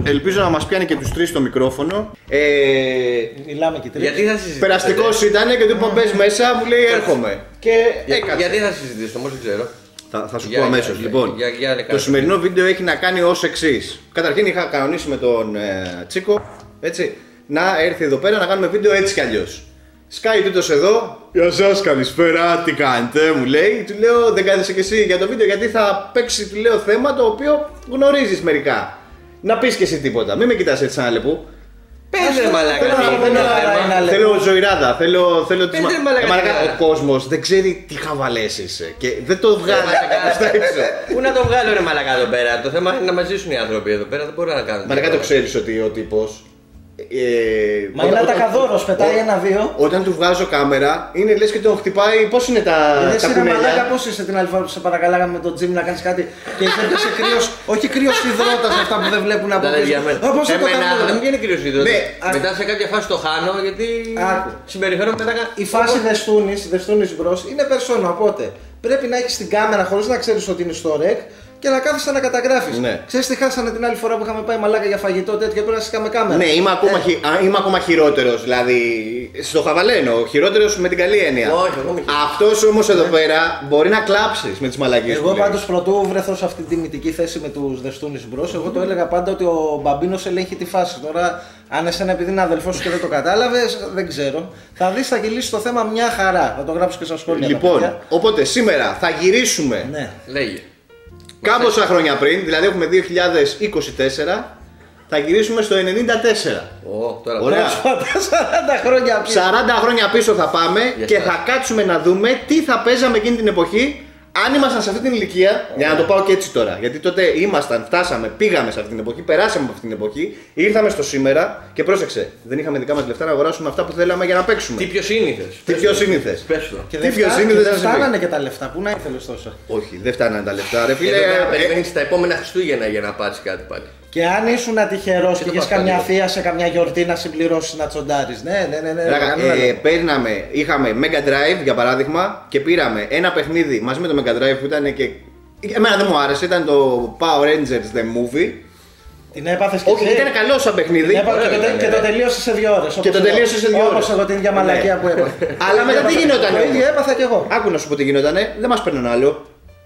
Ελπίζω να μας πιάνει και τους τρεις στο μικρόφωνο. Μιλάμε και τρεις. Γιατί θα συζητήσετε? Περαστικός ήταν και του είπα μπες μέσα, μου λέει έρχομαι. Και έκατσε. Γιατί θα συζητήσετε, όμως δεν ξέρω. Θα σου πω αμέσως. Λοιπόν, το σημερινό βίντεο έχει να κάνει ως εξής. Καταρχήν είχα κανονίσει με τον Τσίκο, έτσι, να έρθει εδώ πέρα να κάνουμε βίντεο έτσι κι αλλιώς. Σκάει τούτος εδώ, γεια σας, καλησπέρα, τι κάνετε, μου λέει. Του λέω δεν κάθεσαι και εσύ για το βίντεο γιατί θα παίξει, του λέω, θέμα το οποίο γνωρίζεις μερικά. Να πεις και εσύ τίποτα, μην με κοιτάς έτσι σαν αλεπού. Πες ρε μαλάκα. Θέλω ζωηράδα, θέλω τις μαλάκα. Ο κόσμος δεν ξέρει τι χαβαλές είσαι και δεν το βγάλει στα έξω. Πού να το βγάλω ρε μαλάκα εδώ πέρα, το θέμα είναι να μας ζήσουν οι άνθρωποι εδώ πέρα, δεν μπορώ να κάνω. Μαλάκα το ξέρεις ότι ο τύπος. Μα είναι ατακαδόρος, πετάει ένα-δύο. Όταν του βγάζω κάμερα, είναι λες και τον χτυπάει. Πώς είναι τα κουνέλια. Μαλάκα, πώς είσαι την άλλη φορά που σε παρακαλάγαμε με τον Τζιμ να κάνεις κάτι και είσαι κρύος, όχι κρύος υδρότας αυτά που δεν βλέπουν από πίσω. Δεν μου βγαίνει κρύος υδρότας. Μετά σε κάποια φάση το χάνω γιατί συμπεριφέρομαι μετά. Η φάση δεστούνης μπρος είναι περσόνα, οπότε πρέπει να έχεις την κάμερα χωρίς να ξέρεις ότι είναι στο ρεκ και να κάθεσαι να καταγράφεις. Ναι. Ξέρεις τι χάσανε την άλλη φορά που είχαμε πάει μαλάκα για φαγητό τέτοιο και πρέπει να σκάμε κάμερα. Ναι, είμαι ακόμα χειρότερος. Δηλαδή, στο χαβαλένο, χειρότερος με την καλή έννοια. Όχι. Αυτός όμως εδώ πέρα μπορεί να κλάψεις με τις μαλακίες. Εγώ πάντως πρωτού βρεθώ σε αυτή τη μυθική θέση με τους δεστούνης μπρος, εγώ το έλεγα πάντα ότι ο Μπαμπίνος ελέγχει τη φάση. Τώρα, αν εσένα επειδή είναι αδελφός σου και δεν το κατάλαβες, δεν ξέρω. Θα δεις, θα κυλήσει το θέμα μια χαρά. Θα το γράψω και στα σχόλια. Λοιπόν, οπότε σήμερα θα γυρίσουμε. Ναι, λέγε. Κάμποσα χρόνια πριν, δηλαδή έχουμε 2024, θα γυρίσουμε στο 94. Τώρα ωραία. 40 χρόνια πίσω. 40 χρόνια πίσω θα πάμε και θα κάτσουμε να δούμε τι θα παίζαμε εκείνη την εποχή. Αν ήμασταν σε αυτή την ηλικία, για να το πάω και έτσι τώρα, γιατί τότε φτάσαμε, πήγαμε σε αυτή την εποχή, περάσαμε από αυτή την εποχή, ήρθαμε στο σήμερα και πρόσεξε, δεν είχαμε δικά μας λεφτά να αγοράσουμε αυτά που θέλαμε για να παίξουμε. Τι πιο σύνηθες. Τι πιο σύνηθες. Πες το. Και δεν φτάνανε και τα λεφτά, πού να ήθελες τόσα. Όχι, δεν φτάνανε τα λεφτά, ρε φίλε. Περιμένεις τα επόμενα Χριστούγεννα για να πάρεις κάτι πάλι. Και αν ήσουν τυχερός και είχες καμιά θεία σε καμιά γιορτή να συμπληρώσεις να τσοντάρεις. Ναι. Είχαμε Mega Drive για παράδειγμα και πήραμε ένα παιχνίδι μαζί με το Mega Drive που ήταν και. Εμένα δεν μου άρεσε, ήταν το Power Rangers The Movie. Την έπαθες και όχι, ήταν καλό σαν παιχνίδι. Και το τελείωσε σε 2 ώρες. Και το τελείωσε σε 2 ώρες. Όπως εγώ την ίδια μαλακία που έπαθα. Αλλά μετά τι γινότανε. Το ίδιο έπαθα κι εγώ. Άκου να σου πω τι γινότανε, δεν μας παίρνουν άλλο.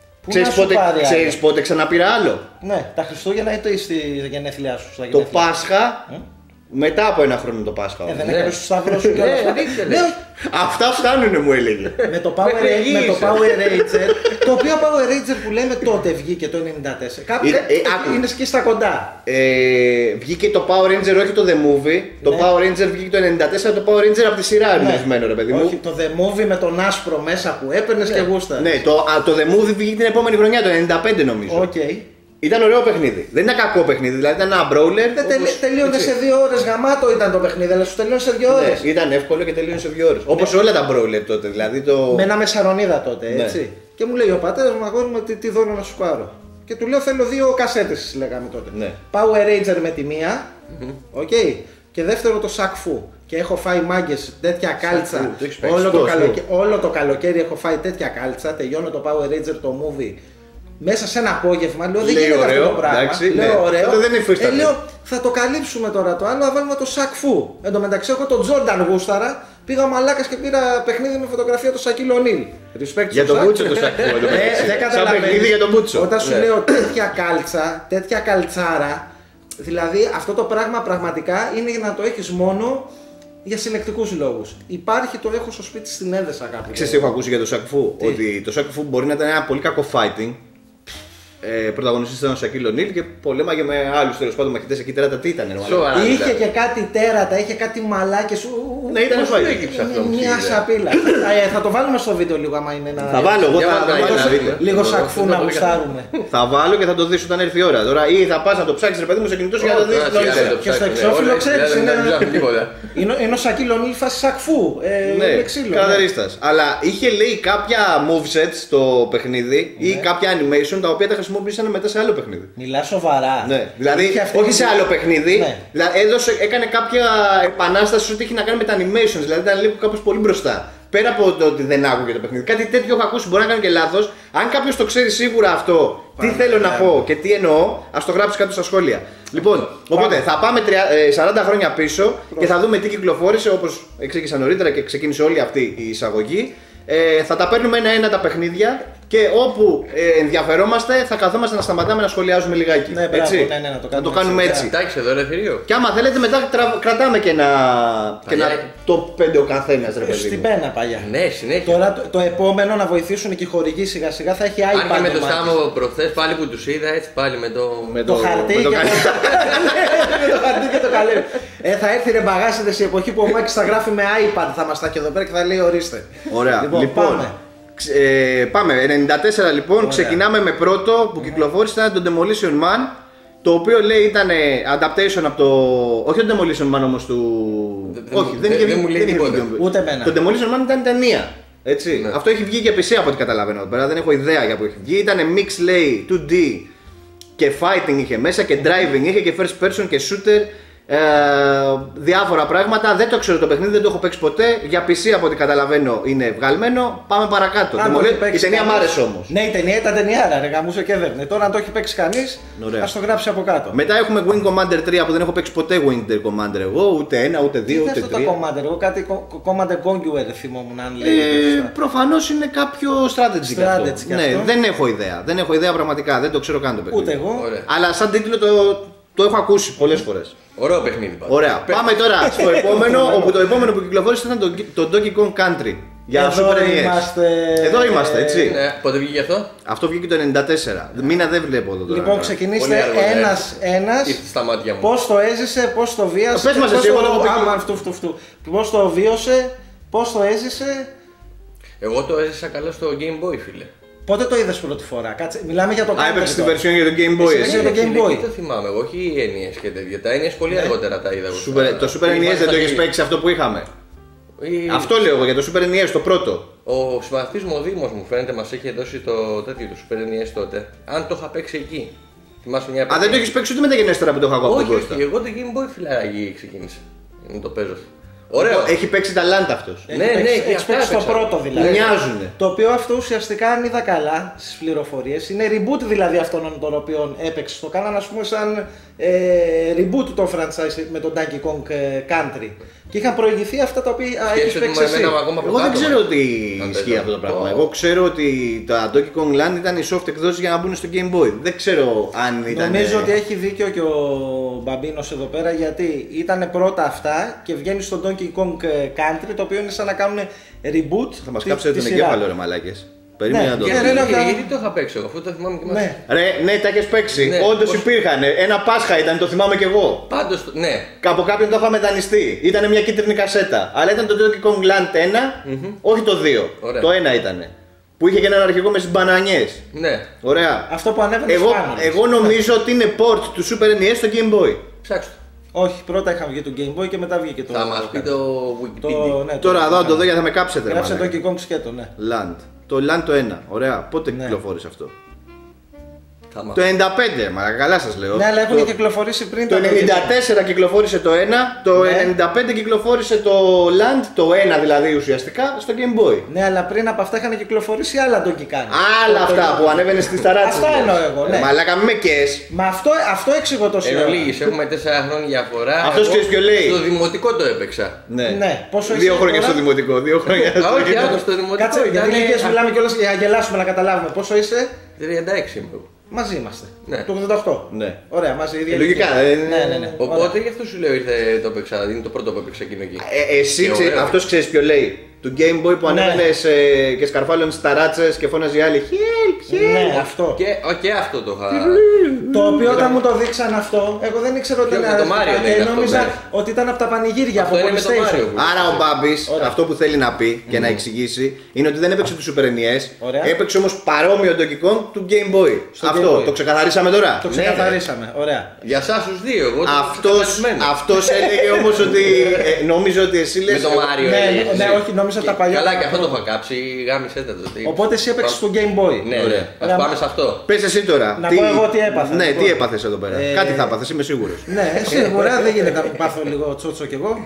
Ξέρεις πότε ξαναπήρα άλλο. Ναι, τα Χριστούγεννα ή στη γενέθλιά σου. Το Πάσχα. Μετά από ένα χρόνο το Πάσχα. Δεν έκανες το σταυρό σου και όλα αυτά. Αυτά φτάνουνε μου έλεγε. Με το Power Ranger. Το οποίο Power Ranger που λέμε τότε βγήκε το 94. Είναι και στα κοντά. Βγήκε το Power Ranger, όχι το The Movie. Το Power Ranger βγήκε το 94, το Power Ranger από τη σειρά εμπνευσμένο ρε παιδί μου. Όχι, το The Movie με τον άσπρο μέσα που έπαιρνες και γούστα. Ναι, το The Movie βγήκε την επόμενη χρονιά, το 95 νομίζω. Ήταν ωραίο παιχνίδι. Δεν ήταν κακό παιχνίδι, δηλαδή ήταν ένα brawler. Τελείωνε σε 2 ώρες. Γαμάτο ήταν το παιχνίδι, αλλά σου τελείωνε σε 2 ώρες. Ναι, ήταν εύκολο και τελείωνε σε 2 ώρες. Όπως όλα τα brawler τότε. Δηλαδή με ένα μεσαρονίδα τότε, έτσι. Ναι. Και μου λέει ο πατέρας μου, αγόρι μου, τι δώρο να σου πάρω. Και του λέω θέλω 2 κασέτες, λέγαμε τότε. Ναι. Power Ranger με τη μία. Και δεύτερο το Shaq Fu. Και έχω φάει μάγκες τέτοια κάλτσα. Όλο το καλοκαίρι έχω φάει τέτοια κάλτσα. Τελειώνω το Power Ranger το movie. Μέσα σε ένα απόγευμα, λέω δεν γίνεται αυτό το πράγμα. Λέω ωραίο. Λέω θα το καλύψουμε τώρα το άλλο, θα βάλουμε το Shaq Fu. Εν τω μεταξύ, έχω τον Jordan γούσταρα. Πήγα μαλάκας και πήρα παιχνίδι με φωτογραφία του Shaquille O'Neal. Για τον Μπούτσο το Shaq Fu. Δεν καταλαβαίνεις. Για τον Μπούτσο. Όταν σου λέω τέτοια κάλτσα, τέτοια καλτσάρα, δηλαδή αυτό το πράγμα πραγματικά είναι για να το έχεις μόνο για συλλεκτικούς λόγους. Υπάρχει, το έχω στο σπίτι στην Έδεσα κάποιο. Ξέρεις τι έχω ακούσει για το Shaq Fu? Ότι το Shaq Fu μπορεί να ήταν ένα πολύ κακό fighting. Πρωταγωνιστής ήταν ο Shaquille O'Neal και πολέμαγε με άλλους τέλος πάντων μαχητές εκεί. Τέρατα τι ήταν, είχε και κάτι τέρατα, είχε κάτι μαλάκες. Ναι, ήταν fighting. Μια σαπίλα. Θα το βάλουμε στο βίντεο λίγο άμα είναι να. Θα βάλω εγώ λίγο Shaq Fu να γουστάρουμε. Θα βάλω και θα το δεις όταν έρθει η ώρα. Τώρα ή θα πας να το ψάξεις ρε παιδί μου σε κινητό για να το δεις. Και στο εξώφυλλο ξέρεις είναι ο Shaquille O'Neal φάση Shaq Fu. Ναι, κατερίστας. Αλλά είχε λέει κάποια movesets στο παιχνίδι ή κάποια animation τα οποία τα χρησιμοποιήσανε μετά σε άλλο παιχνίδι. Μιλά σοβαρά. Ναι. Δηλαδή, όχι σε άλλο παιχνίδι. Ναι. Δηλαδή, έκανε κάποια επανάσταση ότι έχει να κάνει με τα animations. Δηλαδή, ήταν λίγο κάπως πολύ μπροστά. Πέρα από το ότι δεν άκουγε το παιχνίδι. Κάτι τέτοιο έχω ακούσει. Μπορεί να κάνει και λάθος. Αν κάποιος το ξέρει σίγουρα αυτό, τι θέλω να πω και τι εννοώ, ας το γράψει κάτω στα σχόλια. Λοιπόν, οπότε θα πάμε 40 χρόνια πίσω και θα δούμε τι κυκλοφόρησε, όπως εξήγησα νωρίτερα και ξεκίνησε όλη αυτή η εισαγωγή. Θα τα παίρνουμε ένα-ένα τα παιχνίδια και όπου ενδιαφερόμαστε θα καθόμαστε να σταματάμε να σχολιάζουμε λιγάκι. Ναι, έτσι. Ναι, να το κάνουμε έτσι. Εντάξει, εδώ ελευθερίο. Και άμα θέλετε, μετά κρατάμε και ένα το 5 ο καθένας, ρε παιδί. Στην πένα παλιά. Ναι, συνέχεια. Τώρα το επόμενο να βοηθήσουν και οι χορηγοί σιγά σιγά θα έχει iPad. Αν και με το Σάμο προχθές πάλι που τους είδα, έτσι πάλι με το χαρτί και το χαρτί και το καλέ. Θα έρθει ρε μπαγάσιδες η εποχή που ο Μάκης θα γράφει με iPad, θα μας τα και εδώ πέρα και θα λέει ορίστε. Ωραία, λοιπόν. Πάμε, 94 λοιπόν, ωραία. Ξεκινάμε με πρώτο που κυκλοφόρησε, ήταν το Demolition Man. Το οποίο λέει ήταν adaptation από το... Όχι το Demolition Man όμως του... Όχι, δεν μου λέει τίποτα. Ούτε εμένα. Το Demolition Man ήταν ταινία. Έτσι. Ναι. Αυτό έχει βγει και PC από ό,τι καταλαβαίνω. Δεν έχω ιδέα για που έχει βγει. Ήταν mix λέει 2D και fighting είχε μέσα και driving είχε και first person και shooter. Διάφορα πράγματα, δεν το ξέρω το παιχνίδι, δεν το έχω παίξει ποτέ. Για PC από ό,τι καταλαβαίνω είναι βγαλμένο. Πάμε παρακάτω. Η ταινία μ' άρεσε όμως. Ναι, η ταινία ήταν ταινιάρα, ρε γαμούσε και έδερνε. Τώρα αν το έχει παίξει κανείς, ας το γράψει από κάτω. Μετά έχουμε Wing Commander 3 που δεν έχω παίξει ποτέ Wing Commander εγώ, ούτε ένα, ούτε δύο, ούτε τρία. Αυτό το Commander, εγώ κάτι Commander Conquer θυμόμουν αν λέει. Προφανώς είναι κάποιο strategy αυτό. Ναι, δεν έχω ιδέα. Δεν έχω ιδέα πραγματικά, δεν το ξέρω καν το παιχνίδι. Ούτε εγώ. Αλλά σαν τίτλο το έχω ακούσει πολλές φορές. Ωραίο παιχνίδι πάντως. Ωραία. Πάμε τώρα στο επόμενο, όπου το επόμενο που κυκλοφόρησε ήταν το Donkey Kong Country. Για Super NES. Εδώ είμαστε, έτσι. Ναι, πότε βγήκε αυτό? Αυτό βγήκε το 94. Μήνα δεν βλέπω εδώ τώρα. Λοιπόν, ξεκινήστε ένας. Στα μάτια μου. Πώς το έζησε, πώς το βίασε. Πες μας εσύ, εγώ το πώς το βίωσε, πώς το έζησε. Εγώ το έζησα καλά στο Game Boy, φίλε. Πότε το είδες πρώτη φορά? Κάτσε, μιλάμε για το Country. Έπαιξε την version για το Game Boy. Για το Game Boy. Δεν το θυμάμαι εγώ, όχι οι NES και τέτοια. Τα NES πολύ αργότερα τα είδα. Το Super NES δεν το έχεις παίξει αυτό που είχαμε? Αυτό λέω εγώ για το Super NES, το πρώτο. Ο συμπαθής μου, ο Δήμος μου φαίνεται μας είχε δώσει το τέτοιο το Super NES τότε. Αν το είχα παίξει εκεί. Θυμάσαι μια δεν το έχεις παίξει ούτε μεταγενέστερα που το είχα εγώ από τον Κώστα? Όχι, εγώ το Game Boy φιλαράκι ξεκίνησε. Να το παίζω. Ωραίο. Έχει παίξει τα Land αυτός. Ναι, έχει παίξει το πρώτο δηλαδή. Μοιάζουνε. Το οποίο αυτό ουσιαστικά, αν είδα καλά στις πληροφορίες, είναι reboot δηλαδή αυτών των οποίων έπαιξε. Το κάνανε ας πούμε σαν reboot το franchise με τον Donkey Kong Country. Και είχαν προηγηθεί αυτά τα οποία έχεις παίξει εσύ. Εγώ δεν ξέρω ότι ισχύει αυτό το πράγμα. Εγώ ξέρω ότι τα Donkey Kong Land ήταν οι soft εκδόσεις για να μπουν στο Game Boy. Δεν ξέρω αν ήταν. Νομίζω ότι έχει δίκιο και ο Μπαμπίνος εδώ πέρα, γιατί ήταν πρώτα αυτά και βγαίνει στο Donkey Kong Country, το οποίο είναι σαν να κάνουν reboot. Θα μας κάψετε τον εγκέφαλο, ρε μαλάκες. Περίμενε να το δω. Γιατί το είχα παίξει εγώ, αφού το θυμάμαι και μας. Ναι, τα έχεις παίξει. Όντως υπήρχαν. Ένα Πάσχα ήταν, το θυμάμαι κι εγώ. Πάντως, ναι. Από κάποιον το είχαμε δανειστεί. Ήταν μια κίτρινη κασέτα. Αλλά ήταν το Donkey Kong Land 1, όχι το 2. Το 1 ήταν. Που είχε και έναν αρχηγό με τις μπανανιές. Ναι. Ωραία. Αυτό που ανέβαινε εγώ νομίζω ότι είναι port του Super NES στο Game Boy. Ψάξτε. Όχι, πρώτα είχαμε βγει το Game Boy και μετά βγήκε το. Θα μας πει το Wikipedia. Τώρα εδώ το δω γιατί θα με κάψετε. Γράψε το Donkey Kong σκέτο, ναι. Land. Το Land το 1. Ωραία. Πότε κυκλοφόρησε αυτό? Το 95, μα καλά σας λέω. Ναι, αλλά έχουν κυκλοφορήσει πριν το 94 κυκλοφόρησε το 1, το 95 κυκλοφόρησε το Land, το 1 δηλαδή ουσιαστικά, στο Game Boy. Ναι, αλλά πριν από αυτά είχαν κυκλοφορήσει άλλα Donkey Kong. Άλλα αυτά που ανέβαινε στις ταράτσες. Αυτά εννοώ εγώ, ναι. Μαλάκα με κες. Μα αυτό εξηγώ το σημείο. έχουμε 4 χρόνια διαφορά. Αυτός ξέρεις ποιο λέει? Στο δημοτικό το έπαιξα. Ναι. Πόσο 2 χρόνια στο δημοτικό, 2 χρόνια στο δημοτικό. Κάτσε, γιατί ηλικίες μιλάμε κιόλας για να γελάσουμε να καταλάβουμε. Πόσο είσαι? 36 είμαι. Μαζί είμαστε. Ναι. Το 88. Ναι. Ωραία, μαζί ίδια. Λογικά. Ναι. Οπότε γι' αυτό σου λέω ήρθε το έπαιξα. Είναι το πρώτο που έπαιξα εκείνο εκεί. Εσύ αυτός ξέρεις ποιο λέει? Του Game Boy που ανέβαινες και σκαρφάλωνε στις ταράτσες και φώναζε οι άλλοι help. Ναι, αυτό. Και αυτό το είχα. Το οποίο όταν μου το δείξαν αυτό, εγώ δεν ήξερα ότι ήταν. Νόμιζα ότι ήταν από τα πανηγύρια από PlayStation. Άρα ο Μπάμπης αυτό που θέλει να πει και να εξηγήσει είναι ότι δεν έπαιξε του Super NES. Έπαιξε όμως παρόμοιο Donkey Kong του Game Boy. Αυτό το ξεκαθαρίσαμε τώρα. Το ξεκαθαρίσαμε. Ωραία. Για εσάς τους δύο. Αυτός έλεγε όμως ότι νόμιζε ότι εσύ λες. Με το Μάριο. Ναι, όχι, νόμιζα τα παλιά. Καλά, και αυτό το είχα κάψει. Γάμισε τα τότε. Οπότε εσύ έπαιξες στο Game Boy. Ναι, ας πάμε σε αυτό. Πες εσύ τώρα. Να πω εγώ τι έπαθα. Ναι, τι έπαθες εδώ πέρα? Κάτι θα έπαθες, είμαι σίγουρος. Ναι, σίγουρα δεν γίνεται να πάθω λίγο τσότσο κι εγώ.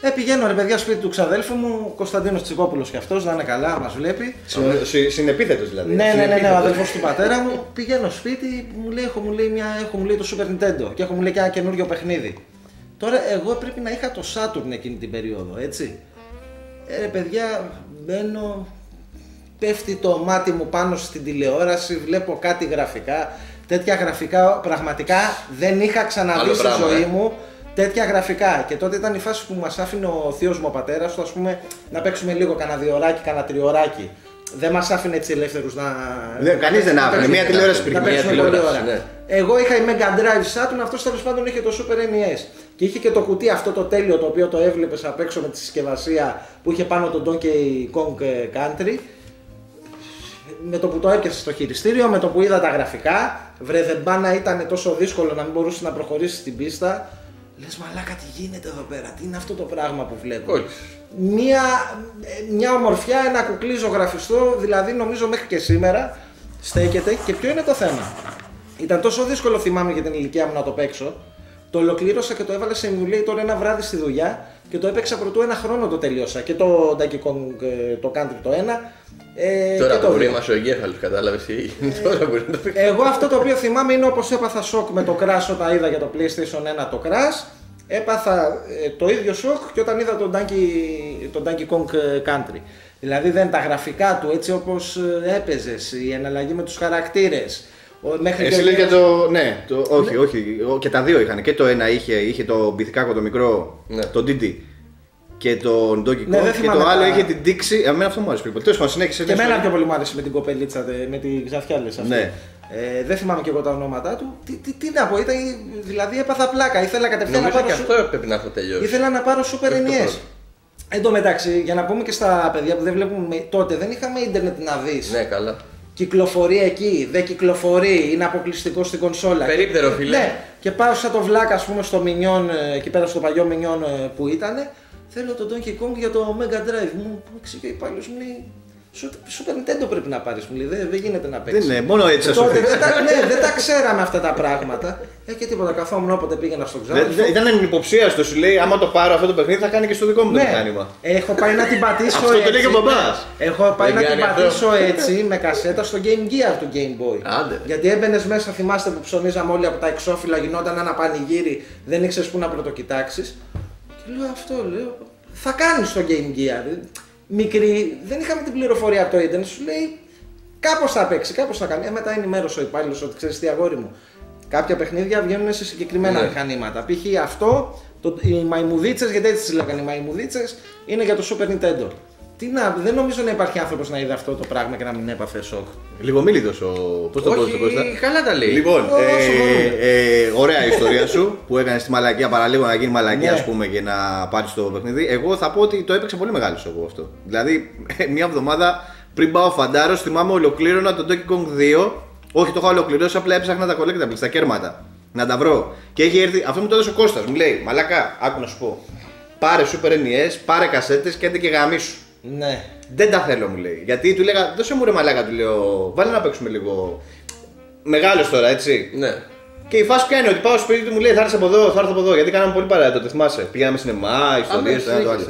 Πηγαίνω ρε παιδιά σπίτι του ξαδέλφου μου, Κωνσταντίνος Τσικόπουλος και αυτός, να είναι καλά, μας βλέπει. Συνεπίθετος δηλαδή. Ναι, ο αδελφός του πατέρα μου. Πηγαίνω σπίτι, μου λέει, έχω το Super Nintendo και έχω και ένα καινούριο παιχνίδι. Τώρα εγώ πρέπει να είχα το Saturn εκείνη την περίοδο, έτσι. Παιδιά, μπαίνω, πέφτει το μάτι μου πάνω στην τηλεόραση, βλέπω κάτι γραφικά. Τέτοια γραφικά πραγματικά δεν είχα ξαναδεί στη ζωή μου. Τέτοια γραφικά. Και τότε ήταν η φάση που μας άφηνε ο θείος μου ο πατέρας του, ας πούμε, να παίξουμε λίγο κανένα 2 ωράκι, κανένα 3 ωράκι. Δεν μας άφηνε έτσι ελεύθερους να. Κανείς δεν άφηνε. Μία τηλεόραση πριν. Ναι. Εγώ είχα η Mega Drive Saturn, αυτός τέλος πάντων είχε το Super NES. Και είχε και το κουτί αυτό το τέλειο το οποίο το έβλεπες απ' έξω με τη συσκευασία που είχε πάνω το Donkey Kong Country. Με το που το έπιασε στο χειριστήριο, με το που είδα τα γραφικά, βρεδεμπάνα ήταν τόσο δύσκολο να μην μπορούσε να προχωρήσει στην πίστα. Λες μαλάκα τι γίνεται εδώ πέρα, τι είναι αυτό το πράγμα που βλέπω. Μια ομορφιά, ένα κουκλί ζωγραφιστό, δηλαδή νομίζω μέχρι και σήμερα στέκεται. Και ποιο είναι το θέμα. Ήταν τόσο δύσκολο, θυμάμαι για την ηλικία μου να το παίξω. Το ολοκλήρωσα και το έβαλα σε emulator ένα βράδυ στη δουλειά και το έπαιξα πρωτού ένα χρόνο το τελείωσα. Και το Donkey Kong, το Country το 1. Τώρα που βρήμασε ο εγκέφαλος, κατάλαβες τι έγινε. Εγώ αυτό το οποίο θυμάμαι είναι όπως έπαθα σοκ με το Crash όταν είδα για το PlayStation 1 το Crash. Έπαθα το ίδιο σοκ και όταν είδα το Donkey Kong Country. Δηλαδή δεν τα γραφικά του έτσι όπως έπαιζες, η εναλλαγή με τους χαρακτήρες. Εσύ λέει για το. Ναι, όχι. Και τα δύο είχαν. Και το ένα είχε το μπιθικάκο το μικρό, το Didi. Και τον Donkey Kong. Και το άλλο είχε την Dixie. Εμένα αυτό μου άρεσε πολύ. Τέλος πάντων, συνέχισε. Και εμένα πιο πολύ μου άρεσε με την κοπελίτσα, με την ξαφιά λες αυτή. Ναι. Δεν θυμάμαι και εγώ τα ονόματά του. Τι να πω, δηλαδή έπαθα πλάκα. Ήθελα κατευθείαν να πάρω. Και αυτό πρέπει να έχω τελειώσει. Ήθελα να πάρω Super NES. Εν τω μεταξύ, για να πούμε και στα παιδιά που δεν βλέπουν τότε, δεν είχαμε ίντερνετ να δεις. Ναι, καλά. Κυκλοφορεί εκεί, δεν κυκλοφορεί, είναι αποκλειστικό στην κονσόλα. Περίπτερο, φίλε. Ναι, και πάω σαν το βλάκα, ας πούμε, στο Minion, εκεί πέρα στο παλιό Minion που ήταν. Θέλω το Donkey Kong για το Mega Drive. Μου εξηγεί ο υπάλληλος, μου λέει Super Nintendo πρέπει να πάρεις, μου λέει, δεν γίνεται να παίξεις. Δεν είναι, μόνο έτσι θα σου πει. Δεν τα ξέραμε αυτά τα πράγματα. Και τίποτα, καθόμουν όποτε πήγαινα στον ξάδερφο. Ήταν υποψίαστο, σου λέει, άμα το πάρω αυτό το παιχνίδι θα κάνει και στο δικό μου το μηχάνημα. Έχω πάει να την πατήσω έτσι. Αυτό το λέει και ο μπαμπάς. Έχω πάει να την πατήσω έτσι με κασέτα στο Game Gear του Game Boy. Άντε. Γιατί έμπαινες μέσα, θυμάστε που ψωνίζαμε όλοι από τα εξώφυλλα, γινόταν ένα πανηγύρι, δεν ήξερες πού να πρωτοκοιτάξεις. Και λέω αυτό, λέω, θα κάνεις στο Game Gear. Μικρή, δεν είχαμε την πληροφορία από το ίντερνετ, σου λέει κάπως θα παίξει, κάπως θα κάνει. Μετά ενημέρωσε ο υπάλληλος ότι ξέρεις τι αγόρι μου. Κάποια παιχνίδια βγαίνουν σε συγκεκριμένα μηχανήματα. Π.χ. αυτό, οι μαϊμουδίτσες, γιατί έτσι τις λέγανε οι μαϊμουδίτσες, είναι για το Super Nintendo. Δεν νομίζω να υπάρχει άνθρωπος να είδε αυτό το πράγμα και να μην έπαθε σοκ. Λίγο μίλητος πώς το πω, καλά τα λέει. Λοιπόν, ωραία η ιστορία σου που έκανες τη μαλακία παραλίγο να γίνει μαλακία, ας πούμε, και να πάρεις το παιχνίδι. Εγώ θα πω ότι το έπαιξα πολύ μεγάλο εγώ αυτό. Δηλαδή, μια εβδομάδα πριν πάω φαντάρος, θυμάμαι ολοκλήρωνα το Donkey Kong 2. Όχι, το είχα ολοκληρώσει, απλά έψαχνα τα collectibles, τα κέρματα. Να τα βρω. Και έχει έρθει, αυτό μου το έδωσε ο Κώστας, μου λέει, μαλακά, άκου να σου πω. Πάρε Super NES, πάρε κασέτες και άντε και γαμίσου. Ναι. Δεν τα θέλω, μου λέει. Γιατί του λέγα, δώσε μου ρε μαλάκα, του λέω, βάλε να παίξουμε λίγο. Μεγάλος τώρα, έτσι. Ναι. Και η φάση ποια είναι, ότι πάω στο σπίτι του, μου λέει θα έρθει από εδώ, θα έρθει από εδώ. Γιατί κάναμε πολύ παρέα τότε, θυμάσαι. Πήγαμε σινεμά, ιστορίες, το ένα το άλλο.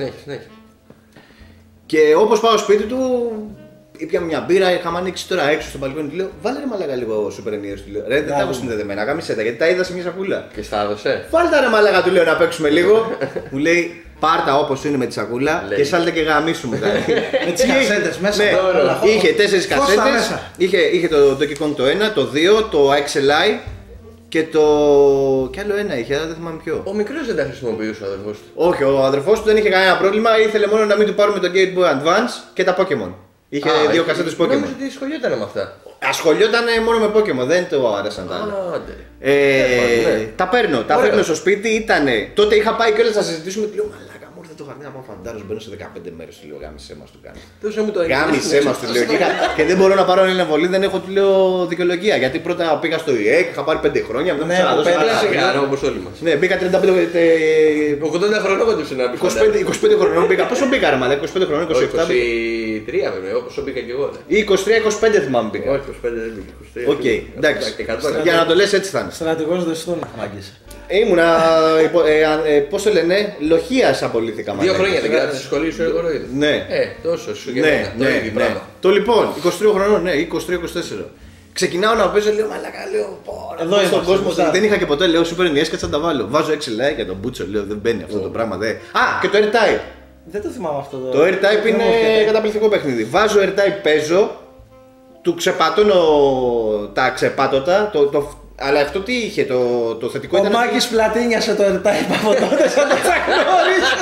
Και όπως πάω στο σπίτι του, ήπιαμε μια μπύρα, είχαμε ανοίξει τώρα έξω στο μπαλκόνι. Του λέω, βάλε ρε μαλάκα λίγο Super NES. Του λέω, ρε δεν τα έχω συνδεδεμένα, γάμισε τα γιατί τα είδα σε μια σακούλα. Και στα έδωσε. Βάλε τα ρε μαλάκα, του λέω να παίξουμε λίγο. Μου λέει, πάρτα όπως είναι με τη σακούλα και σάλτε και γαμίσου μου. Με τις κασέτες μέσα. Ναι, είχε 4 κασέτες. Είχε το Donkey Kong το 1, το 2, το XLI και το. Κι άλλο ένα είχε, δεν θυμάμαι ποιο. Ο μικρός δεν τα χρησιμοποιούσε ο αδερφός του. Όχι, ο αδερφός του δεν είχε κανένα πρόβλημα, ήθελε μόνο να μην του πάρουμε το Game Boy Advance και τα Pokémon. Είχε 2 κασέτες Pokémon. Νόμιζα ότι ασχολιόταν με αυτά. Ασχολιόταν μόνο με Pokémon, δεν το άρεσαν τα άλλα. Τα παίρνω στο σπίτι, ήτανε. Τότε είχα πάει κιόλας να συζητήσουμε. Του λέω μαλάκα μου ήρθε το άμα φαντάρος μπαίνω σε 15 μέρες, του λέω γάμισέ μας του κάνει. Δώσε μου το Γάμισέ μας του λέω. Και δεν μπορώ να πάρω ένα βολή, δεν έχω του λέω δικαιολογία. Γιατί πρώτα πήγα στο ΙΕΚ, είχα πάρει 5 χρόνια, μετά Ναι, μου Άρα όπως όλοι μας. Ναι, μπήκα 35. 80 χρονών κοντούσε να πει. 25 χρονών μπήκα. Πόσο μπήκα, ρε μαλάκα, 25 χρονών, 27. 23 βέβαια, όπως μπήκα και εγώ. Ή 23-25 θυμάμαι μπήκα. Όχι, 25 δεν μπήκα. Οκ, εντάξει. Για να το λες έτσι θα είναι. Στρατηγός δεστών, μάγκες. Ήμουνα, πώς το λένε, λοχείας απολύθηκα μαζί. 2 χρόνια δεν κράτησε στη σχολή σου, εγώ ροίδα. Ναι. Τόσο σου Ναι. Το λοιπόν, 23 χρονών, ναι, 23-24. Ξεκινάω να παίζω, λέω μαλάκα, λέω εδώ στον κόσμο. Δεν είχα και ποτέ, λέω Super NES και θα τα βάλω. Βάζω 6 like για τον Μπούτσο, λέω δεν μπαίνει αυτό το πράγμα. Α, και το R-Type. Δεν το θυμάμαι αυτό Το R-Type είναι καταπληκτικό παιχνίδι. Βάζω R-Type, παίζω, του ξεπατώνω τα ξεπάτωτα. Αλλά αυτό τι είχε, το θετικό ήταν. Ο Μάκης πλατίνιασε το R-Type από τότε, σαν το τσακνώρισε.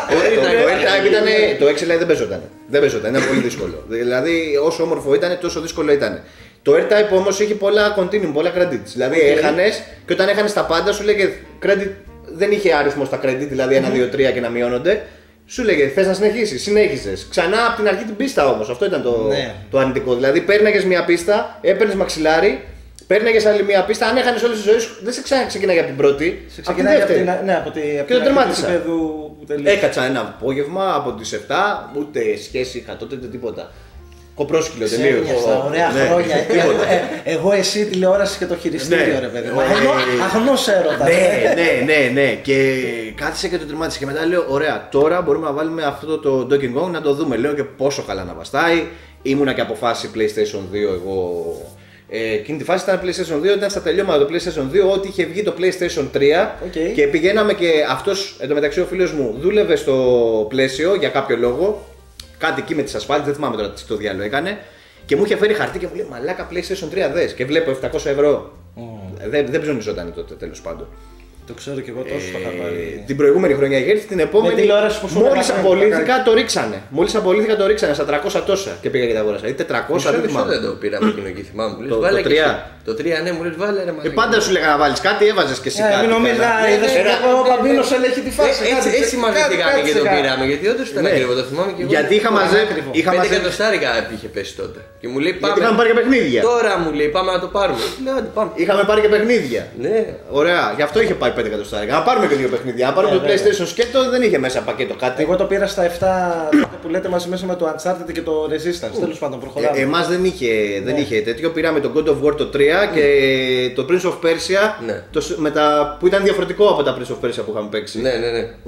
Το XLI δεν παίζονταν. Δεν παίζονταν, ήταν πολύ δύσκολο. Δηλαδή, όσο όμορφο ήταν, τόσο δύσκολο ήταν. Το R-Type όμως είχε πολλά continuum, πολλά credits. Δηλαδή, έχανες και όταν έχανες τα πάντα, σου λέγε credit, δεν είχε αριθμό στα credit, δηλαδή 1, 2, 3 και να μειώνονται. Σου λέγε θες να συνεχίσεις, συνέχισες. Ξανά από την αρχή την πίστα όμως, αυτό ήταν το αρνητικό. Δηλαδή, παίρναγες μια πίστα, έπαιρνες μαξιλάρι. Παίρναγες άλλη μια πίστα, αν έχανες όλη τη ζωή σου, δεν σε ξεκινάει από την πρώτη. Σε ξεκινάει από την δεύτερη. Και το τερμάτισα. Έκατσα ένα απόγευμα από τις 7, ούτε σχέση είχα τότε, ούτε τίποτα. Κοπρόσκυλο τελείως. Ωραία χρόνια. Εγώ, εσύ, τηλεόραση και το χειριστήριο, ρε παιδί. Αγνός έρωτας. Ναι. Και κάθισε και το τερμάτισε. Και μετά λέω: ωραία, τώρα μπορούμε να βάλουμε αυτό το Donkey Kong να το δούμε. Λέω και πόσο καλά να βαστάει. Ήμουνα και από φάση PlayStation 2 εγώ. Εκείνη τη φάση ήταν PlayStation 2, ήταν στα τελειώματα το PlayStation 2, ότι είχε βγει το PlayStation 3 και πηγαίναμε και αυτός, εντωμεταξύ ο φίλος μου, δούλευε στο πλαίσιο για κάποιο λόγο, κάτι εκεί με τις ασφάλειες, δεν θυμάμαι τώρα τι το διάλογο έκανε και μου είχε φέρει χαρτί και μου λέει μαλάκα PlayStation 3 δες και βλέπω 700 ευρώ. Δεν ψωνιζόταν τότε τέλος πάντων. Το ξέρω και εγώ τόσο το είχα πάρει. Την προηγούμενη χρονιά είχε έρθει, την επόμενη. Μόλις απολύθηκα το ρίξανε. Μόλις απολύθηκα το ρίξανε στα 300 τόσα και πήγα και τα αγόρασα. Ή 400 δεν θυμάμαι. Δεν το πήραμε εκείνο εκεί, θυμάμαι. Το 3, ναι, μου λες βάλε ρε μαλάκα. Πάντα σου λέγα να βάλεις κάτι, έβαζες και εσύ κάτι. Μην νομίζεις να ο Παμπίνος ελέγχει τη φάση. Έτσι μαζευτήκαμε και το πήραμε. Γιατί όντως ήταν ακριβό, το θυμάμαι και εγώ. Γιατί είχα μαζεύει. 5 εκατοστάρικα είχε πέσει τότε. Και μου λέει πάμε. Είχαμε πάρει και παιχνίδια. Τώρα μου λέει πάμε να το πάρουμε. Είχαμε πάρει και παιχνίδια. Ναι. Ωραία, γι' αυτό είχε πάει 5 εκατοστάρικα. Να πάρουμε και 2 παιχνίδια. Να πάρουμε το PlayStation σκέτο, δεν είχε μέσα πακέτο κάτι. Εγώ το πήρα στα 7 που λέτε μαζί μέσα με το Uncharted και το Resistance. Τέλος πάντων, προχωράμε. Εμάς δεν είχε τέτοιο. Πήραμε το God of War το 3 και το Prince of Persia που ήταν διαφορετικό από τα Prince of Persia που είχαμε παίξει. Ναι.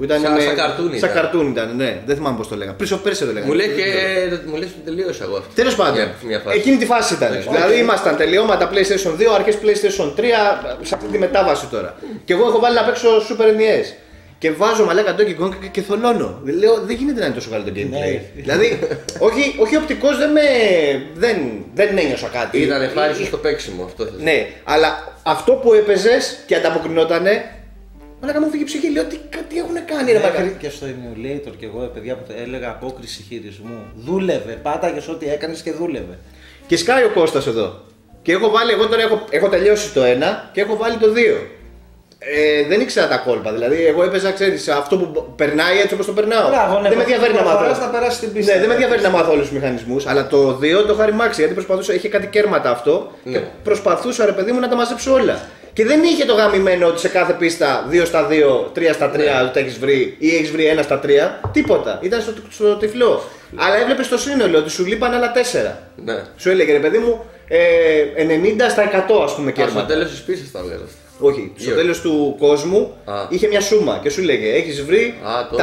Σαν καρτούν ήταν, ναι. Δεν θυμάμαι πώς το λέγαμε. Prince of Persia το λέγαμε. Μου λες ότι τελείωσα εγώ αυτό. Τέλος πάντων, εκείνη τη φάση ήταν. Δηλαδή ήμασταν τελειώματα PlayStation 2, αρχές PlayStation 3, σε αυτή τη μετάβαση τώρα. Και εγώ έχω βάλει να παίξω Super NES. Και βάζω μαλάκα Donkey Kong και θολώνω. Λέω δεν γίνεται να είναι τόσο καλό το gameplay. Δηλαδή, όχι οπτικός δεν ένιωσα κάτι. Ήταν ευχάριστο στο παίξιμο αυτό. Ναι, αλλά αυτό που έπαιζες και ανταποκρινότανε. Μαλάκα μου φύγει η ψυχή, λέω τι έχουν κάνει ρε μαλάκα. Και στο emulator και εγώ παιδιά που έλεγα απόκριση χειρισμού. Δούλευε, πάταγες ό,τι έκανες και δούλευε. Και σκάει ο Κώστας εδώ. Και έχω βάλει, εγώ τώρα έχω τελειώσει το 1 και έχω βάλει το 2. Δεν ήξερα τα κόλπα, δηλαδή εγώ έπαιζα, ξέρεις, αυτό που περνάει έτσι όπως το περνάω. Δεν με ενδιαφέρει να μάθω. Ναι, δεν με ενδιαφέρει να μάθω όλους τους μηχανισμούς, αλλά το 2 το είχα ρημάξει γιατί προσπαθούσα, είχε κάτι κέρματα αυτό και προσπαθούσα ρε παιδί μου να τα μαζέψω όλα. Και δεν είχε το γαμημένο ότι σε κάθε πίστα 2 στα 2, 3 στα 3 το έχεις βρει ή έχεις βρει 1 στα 3. Τίποτα. Ήταν στο τυφλό. Αλλά έβλεπες το σύνολο ότι σου λείπαν άλλα 4. Ναι. Σου έλεγε ρε παιδί μου 90 στα 100 ας πούμε κέρματα. Στο τέλος της πίστας τα λέγαμε. Όχι, στο τέλος του κόσμου είχε μια σούμα και σου λέγε έχεις βρει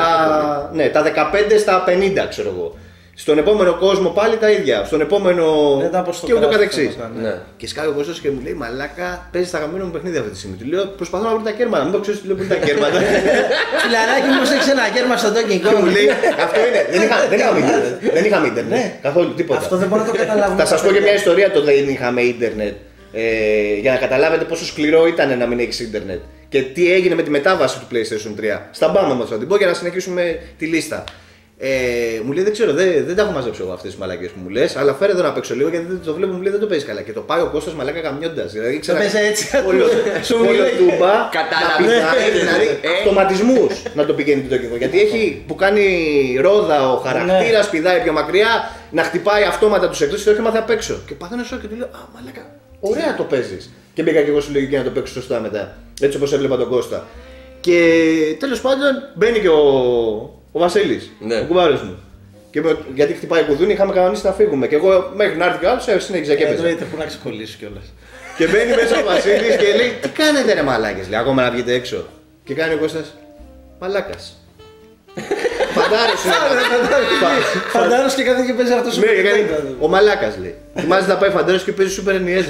τα 15 στα 50 ξέρω εγώ. Στον επόμενο κόσμο πάλι τα ίδια. Στον επόμενο. Και ούτω καθεξής. Ναι. Και σκάει ο Κώστας και μου λέει μαλάκα, παίζει τα γαμμένα μου παιχνίδια αυτή τη στιγμή. Του λέω προσπαθώ να βρω τα κέρματα. Μην το ξέρει, του λέω που είναι τα κέρματα. Φιλαράκι μου, έχει ένα κέρμα στο Donkey Kong. Μου λέει αυτό είναι. Δεν είχαμε ίντερνετ. Καθόλου τίποτα. Αυτό δεν μπορώ να το καταλάβω. Θα σας πω και μια ιστορία το δεν είχαμε ίντερνετ. Για να καταλάβετε πόσο σκληρό ήταν να μην έχεις ίντερνετ. Και τι έγινε με τη μετάβαση του PlayStation 3. Στα μπάμα μας θα την πω για να συνεχίσουμε τη λίστα. Μου λέει δεν ξέρω, δεν τα έχω μαζέψει εγώ αυτές τις μαλακίες που μου λες, αλλά φέρε εδώ να παίξω λίγο γιατί δεν το βλέπω, μου λέει δεν το παίζει καλά. Και το πάει ο Κώστας μαλάκα καμιώντας. Δηλαδή το παίζει έτσι. Όλο τούμπα, δηλαδή αυτοματισμούς να το πηγαίνει το κεφό. Γιατί έχει που κάνει ρόδα ο χαρακτήρας, πηδάει πιο μακριά, να χτυπάει αυτόματα τους εκτός και το έχει μάθει απ' έξω. Και παθαίνω σοκ και του λέω α μαλάκα, ωραία το παίζεις. Και μπήκα και εγώ στη λογική να το παίξω σωστά μετά. Έτσι όπως έβλεπα τον Κώστα. Και τέλος πάντων μπαίνει και ο Βασίλης, ο κουμπάρος μου. Και γιατί χτυπάει κουδούνι, είχαμε κανονίσει να φύγουμε. Και εγώ μέχρι να έρθει ο άλλος συνέχιζα και έπαιζα. Εννοείται που να ξεκολλήσει κιόλας. Και μπαίνει μέσα ο Βασίλης και λέει: τι κάνετε ρε μαλάκες, λέει, ακόμα να βγείτε έξω. Και κάνει ο Κώστας: μαλάκας. Φαντάρος είναι. Φαντάρος και κάθε και παίζει αυτό σου. Ο μαλάκας λέει. Θυμάσαι να πάει φαντάρος και παίζει σούπερ NES.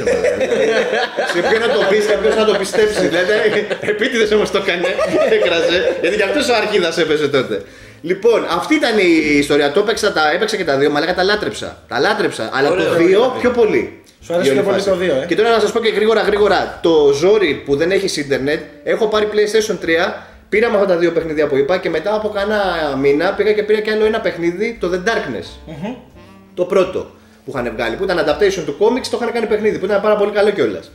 Σε ποιον να το πεις και ποιος να το πιστέψει. Δηλαδή, επίτηδες όμως το έκανε, έκραζε. Γιατί κι αυτός ο Αρχίδας έπαιζε τότε. Λοιπόν, αυτή ήταν η ιστορία. Το έπαιξα και τα δύο, μαλάκα τα λάτρεψα. Τα λάτρεψα, αλλά το 2 πιο πολύ. Σου αρέσει πιο πολύ το 2, Και τώρα να σας πω και γρήγορα. Το ζόρι που δεν έχει ίντερνετ, έχω πάρει PlayStation 3. Πήραμε αυτά τα δύο παιχνίδια που είπα και μετά από κάνα μήνα πήγα και πήρα και άλλο ένα παιχνίδι, το The Darkness. Το πρώτο που είχαν βγάλει, που ήταν adaptation του comics, το είχαν κάνει παιχνίδι, που ήταν πάρα πολύ καλό κιόλας.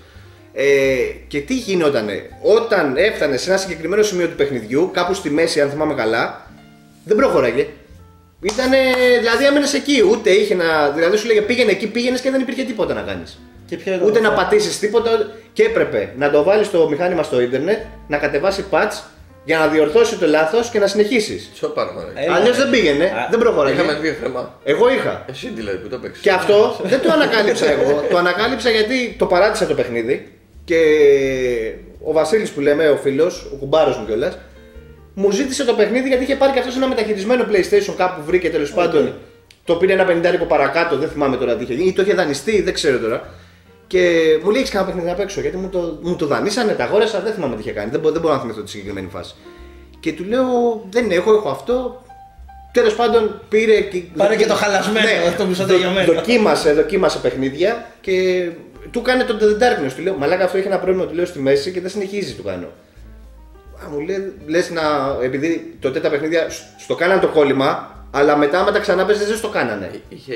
Και τι γινότανε, όταν έφτανε σε ένα συγκεκριμένο σημείο του παιχνιδιού, κάπου στη μέση, αν θυμάμαι καλά, δεν προχωράγε. Ήτανε, δηλαδή έμενες εκεί, ούτε είχε να. Δηλαδή σου λέγε πήγαινε εκεί, πήγαινες και δεν υπήρχε τίποτα να κάνεις. Ούτε να πατήσεις τίποτα και έπρεπε να το βάλεις το μηχάνημα στο ίντερνετ, να κατεβάσει patch για να διορθώσει το λάθος και να συνεχίσεις. Αλλιώς δεν πήγαινε, δεν προχωράγε. Είχαμε δύο θέμα. Εγώ είχα. Εσύ δηλαδή που το παίξες. Και αυτό δεν το ανακάλυψα εγώ. Το ανακάλυψα γιατί το παράτησα το παιχνίδι και ο Βασίλης που λέμε, ο φίλος, ο κουμπάρος μου κιόλας, μου ζήτησε το παιχνίδι γιατί είχε πάρει και αυτός ένα μεταχειρισμένο PlayStation κάπου βρήκε τέλος πάντων. Το πήρε ένα 50 παρακάτω, δεν θυμάμαι τώρα τι είχε γίνει, ή το είχε δανειστεί, δεν ξέρω τώρα. Και μου λέει: έχεις κανένα παιχνίδι να παίξω, γιατί μου το δανείσανε, τα αγόρασα, δεν θυμάμαι τι είχε κάνει. Δεν μπορώ να θυμηθώ τη συγκεκριμένη φάση. Και του λέω: δεν έχω αυτό. Τέλος πάντων πήρε και. Πάρε και το χαλασμένο, το μισοτελειωμένο. Δοκίμασε παιχνίδια και του κάνει το The Darkness. Του λέω: μαλάκα, αυτό έχει ένα πρόβλημα, του λέω στη μέση και δεν συνεχίζει, του κάνω. Μου λέει: λες να. Επειδή τότε τα παιχνίδια στο κάναν το κόλλημα. Αλλά μετά τα ξανά παίζες δεν το κάνανε.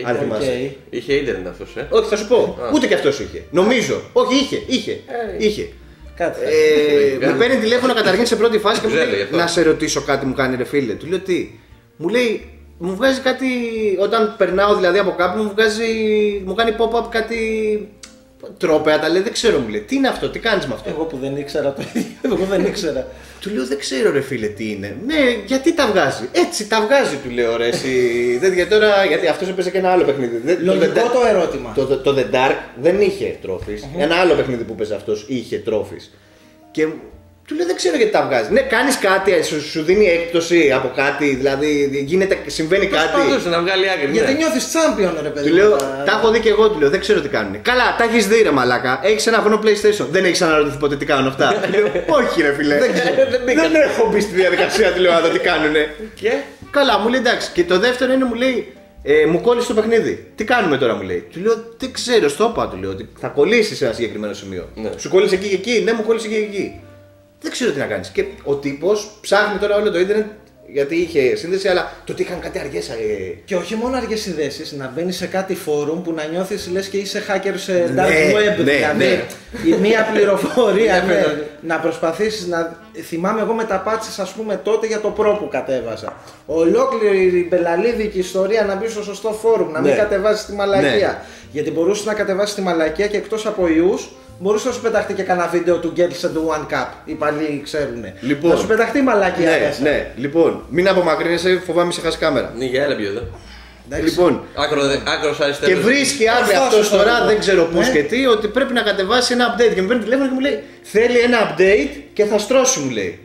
Είχε ίντερνετ αυτός, Όχι, θα σου πω. Ούτε κι αυτός είχε. Νομίζω. Όχι, είχε. Κάτσε. Με παίρνει τηλέφωνο καταρχήν σε πρώτη φάση και μου λέει: να σε ρωτήσω κάτι, μου κάνει ρε φίλε. Του λέω τι. Μου λέει: μου βγάζει κάτι. Όταν περνάω δηλαδή από κάπου, μου κάνει pop-up κάτι. Τρόπαια, τα λέει, δεν ξέρω, μου λέει. Τι είναι αυτό, τι κάνεις με αυτό. Εγώ που δεν ήξερα το ίδιο. Εγώ δεν ήξερα. Του λέω δεν ξέρω ρε φίλε τι είναι. Ναι, γιατί τα βγάζει. Έτσι τα βγάζει, του λέω ρε εσύ. Γιατί αυτός έπαιζε και ένα άλλο παιχνίδι. Λογικό το ερώτημα. Το The Dark δεν είχε τρόφις. Ένα άλλο παιχνίδι που παίζει αυτός είχε τρόφις. Και του λέω δεν ξέρω γιατί τα βγάζει. Ναι, κάνεις κάτι, σου δίνει έκπτωση από κάτι, δηλαδή συμβαίνει κάτι. Προσπαθούσε να βγάλει άκρη. Γιατί νιώθεις champion ρε παιδί. Του λέω, τα έχω δει και εγώ, του λέω, δεν ξέρω τι κάνουν. Καλά, τα έχεις δει ρε μαλάκα. Έχεις ένα χρόνο PlayStation. Δεν έχεις αναρωτηθεί ποτέ τι κάνουν αυτά. Όχι ρε φίλε. Δεν έχω μπει στη διαδικασία, του λέω, να δω τι κάνουνε. Και καλά, μου λέει εντάξει. Και το δεύτερο είναι, μου λέει, μου κόλλησε το παιχνίδι. Τι κάνουμε τώρα, μου λέει. Του λέω, δεν ξέρω, στο είπα, του λέω, ότι θα κολλήσει σε ένα συγκεκριμένο σημείο. Σου κόλλησε εκεί και εκεί, ναι, μου κόλλησε εκεί και εκεί. Δεν ξέρω τι να κάνεις. Και ο τύπος ψάχνει τώρα όλο το ίντερνετ γιατί είχε σύνδεση, αλλά το ότι είχαν κάτι αργές. Και όχι μόνο αργές συνδέσεις, να μπαίνεις σε κάτι φόρουμ που να νιώθεις λες και είσαι hacker σε dark web. Δηλαδή η μία πληροφορία να προσπαθήσεις να. Θυμάμαι εγώ με τα patches, ας πούμε, τότε για το Pro που κατέβασα. Ολόκληρη η μπελαλίδικη ιστορία να μπει στο σωστό φόρουμ, να μην κατεβάσεις τη μαλακία. Γιατί μπορούσες να κατεβάσεις τη μαλακία και εκτός από ιούς. Μπορούσε να σου πεταχτεί και κανένα βίντεο του Girls and One Cup. Οι παλιοί ξέρουνε. Λοιπόν, να σου πεταχτεί μαλακία. Ναι, λοιπόν, μην απομακρύνεσαι, φοβάμαι σε χάσει κάμερα. Ναι, για έλα πιο εδώ. Λοιπόν, άκρος αριστερός. Και βρίσκει άδεια αυτός τώρα, δεν ξέρω πώς και τι, ότι πρέπει να κατεβάσει ένα update. Και με παίρνει τηλέφωνο και μου λέει: θέλει ένα update και θα στρώσει, μου λέει.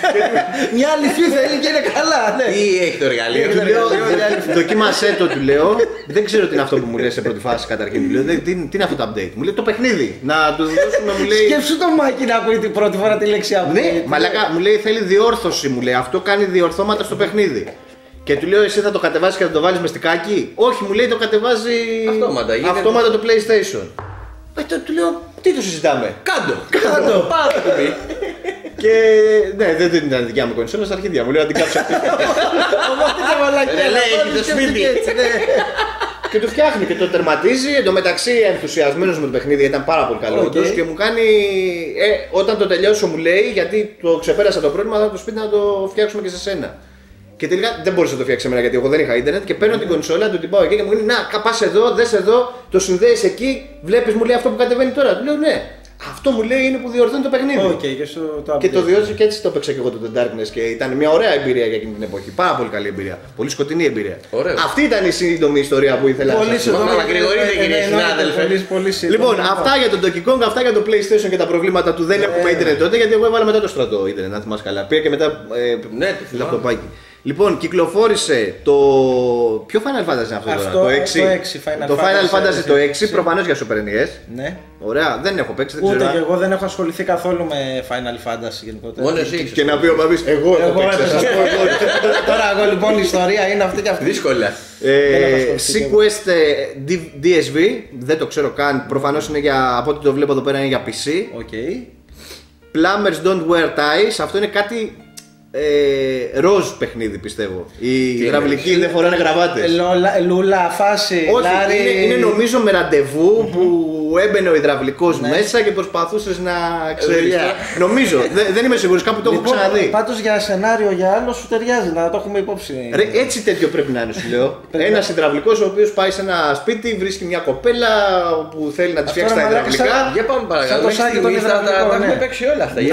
Μια αληθή θέλει και είναι καλά, ναι. Τι έχει το εργαλείο. Του λέω: δοκίμασέ το, του λέω. Δεν ξέρω τι είναι αυτό που μου λέει σε πρώτη φάση καταρχήν. Του λέω: τι είναι αυτό το update. Μου λέει: το παιχνίδι. Να του δώσουμε, μου λέει. Σκέψου το Μάκη να ακούει την πρώτη φορά τη λέξη update. Ναι, μαλάκα, μου λέει: θέλει διόρθωση, μου λέει. Αυτό κάνει διορθώματα στο παιχνίδι. Και του λέω: εσύ θα το κατεβάσεις και θα το βάλεις με στικάκι. Όχι, μου λέει, το κατεβάζει αυτόματα το PlayStation. Του λέω: τι το συζητάμε. Κάντο. Πάρε το πει. Και ναι, δεν ήταν δικιά μου κονσόλα, στα αρχίδια μου. Λέω να την κάψω. Οπότε και μαλακία. Λέει το σπίτι. Και το φτιάχνει και το τερματίζει. Εν τω μεταξύ ενθουσιασμένος με το παιχνίδι, ήταν πάρα πολύ καλό. Και μου κάνει. Όταν το τελειώσω, μου λέει, γιατί το ξεπέρασα το πρόβλημα, θα το σπίτι να το φτιάξουμε και σε σένα. Και τελικά δεν μπορούσε να το φτιάξει εμένα γιατί εγώ δεν είχα ίντερνετ. Και παίρνω την κονσόλα, του την πάω εκεί και μου λέει: να, πας εδώ, δες εδώ, το συνδέεις εκεί, βλέπεις, μου λέει αυτό που κατεβαίνει τώρα. Του λέω: ναι. Αυτό μου λέει είναι που διορθώνει το παιχνίδι. Και το διόρθωσε και έτσι το έπαιξα και εγώ το The Darkness και ήταν μια ωραία εμπειρία για εκείνη την εποχή. Πάρα πολύ καλή εμπειρία. Πολύ σκοτεινή εμπειρία. Ωραίο. Αυτή ήταν η σύντομη ιστορία που ήθελα να σας πω. Λοιπόν, αυτά για τον Donkey Kong, αυτά για το PlayStation και τα προβλήματα του. Δεν έχουμε ίντερνετ τότε γιατί εγώ έβαλα μετά το στρατό ίντερνετ, να θυμάσαι καλά. Πήγα και μετά λαπτοπάκι. Λοιπόν, κυκλοφόρησε το. Ποιο Final Fantasy είναι αυτό τώρα, το Final Fantasy το 6, προφανώς για Super NES. Ναι. Ωραία, δεν έχω παίξει, δεν ξέρω. Ούτε και εγώ δεν έχω ασχοληθεί καθόλου με Final Fantasy γενικότερα. Μόνο εσύ. Και να πει ο Παπής, εγώ έχω παίξει. Τώρα εγώ λοιπόν η ιστορία είναι αυτή και αυτή. Δύσκολα. Sequest DSV, δεν το ξέρω καν, προφανώς είναι για, από ό,τι το βλέπω εδώ πέρα είναι για PC. Plumbers Don't Wear Ties, αυτό είναι κάτι ροζ παιχνίδι πιστεύω. Οι υδραυλικοί δεν φοράνε γραβάτες. Λούλα, φάση. Όχι, είναι νομίζω με ραντεβού που έμπαινε ο υδραυλικός μέσα και προσπαθούσες να ξέρεις. Νομίζω, δεν είμαι σίγουρος, κάπου το έχω ξαναδεί. Πάντως για σενάριο για άλλο σου ταιριάζει, να το έχουμε υπόψη. Έτσι τέτοιο πρέπει να είναι, σου λέω. Ένας υδραυλικός ο οποίος πάει σε ένα σπίτι, βρίσκει μια κοπέλα που θέλει να της φτιάξει τα υδραυλικά. Για πάμε παρακάτω. Τα έχουμε παίξει όλα αυτά.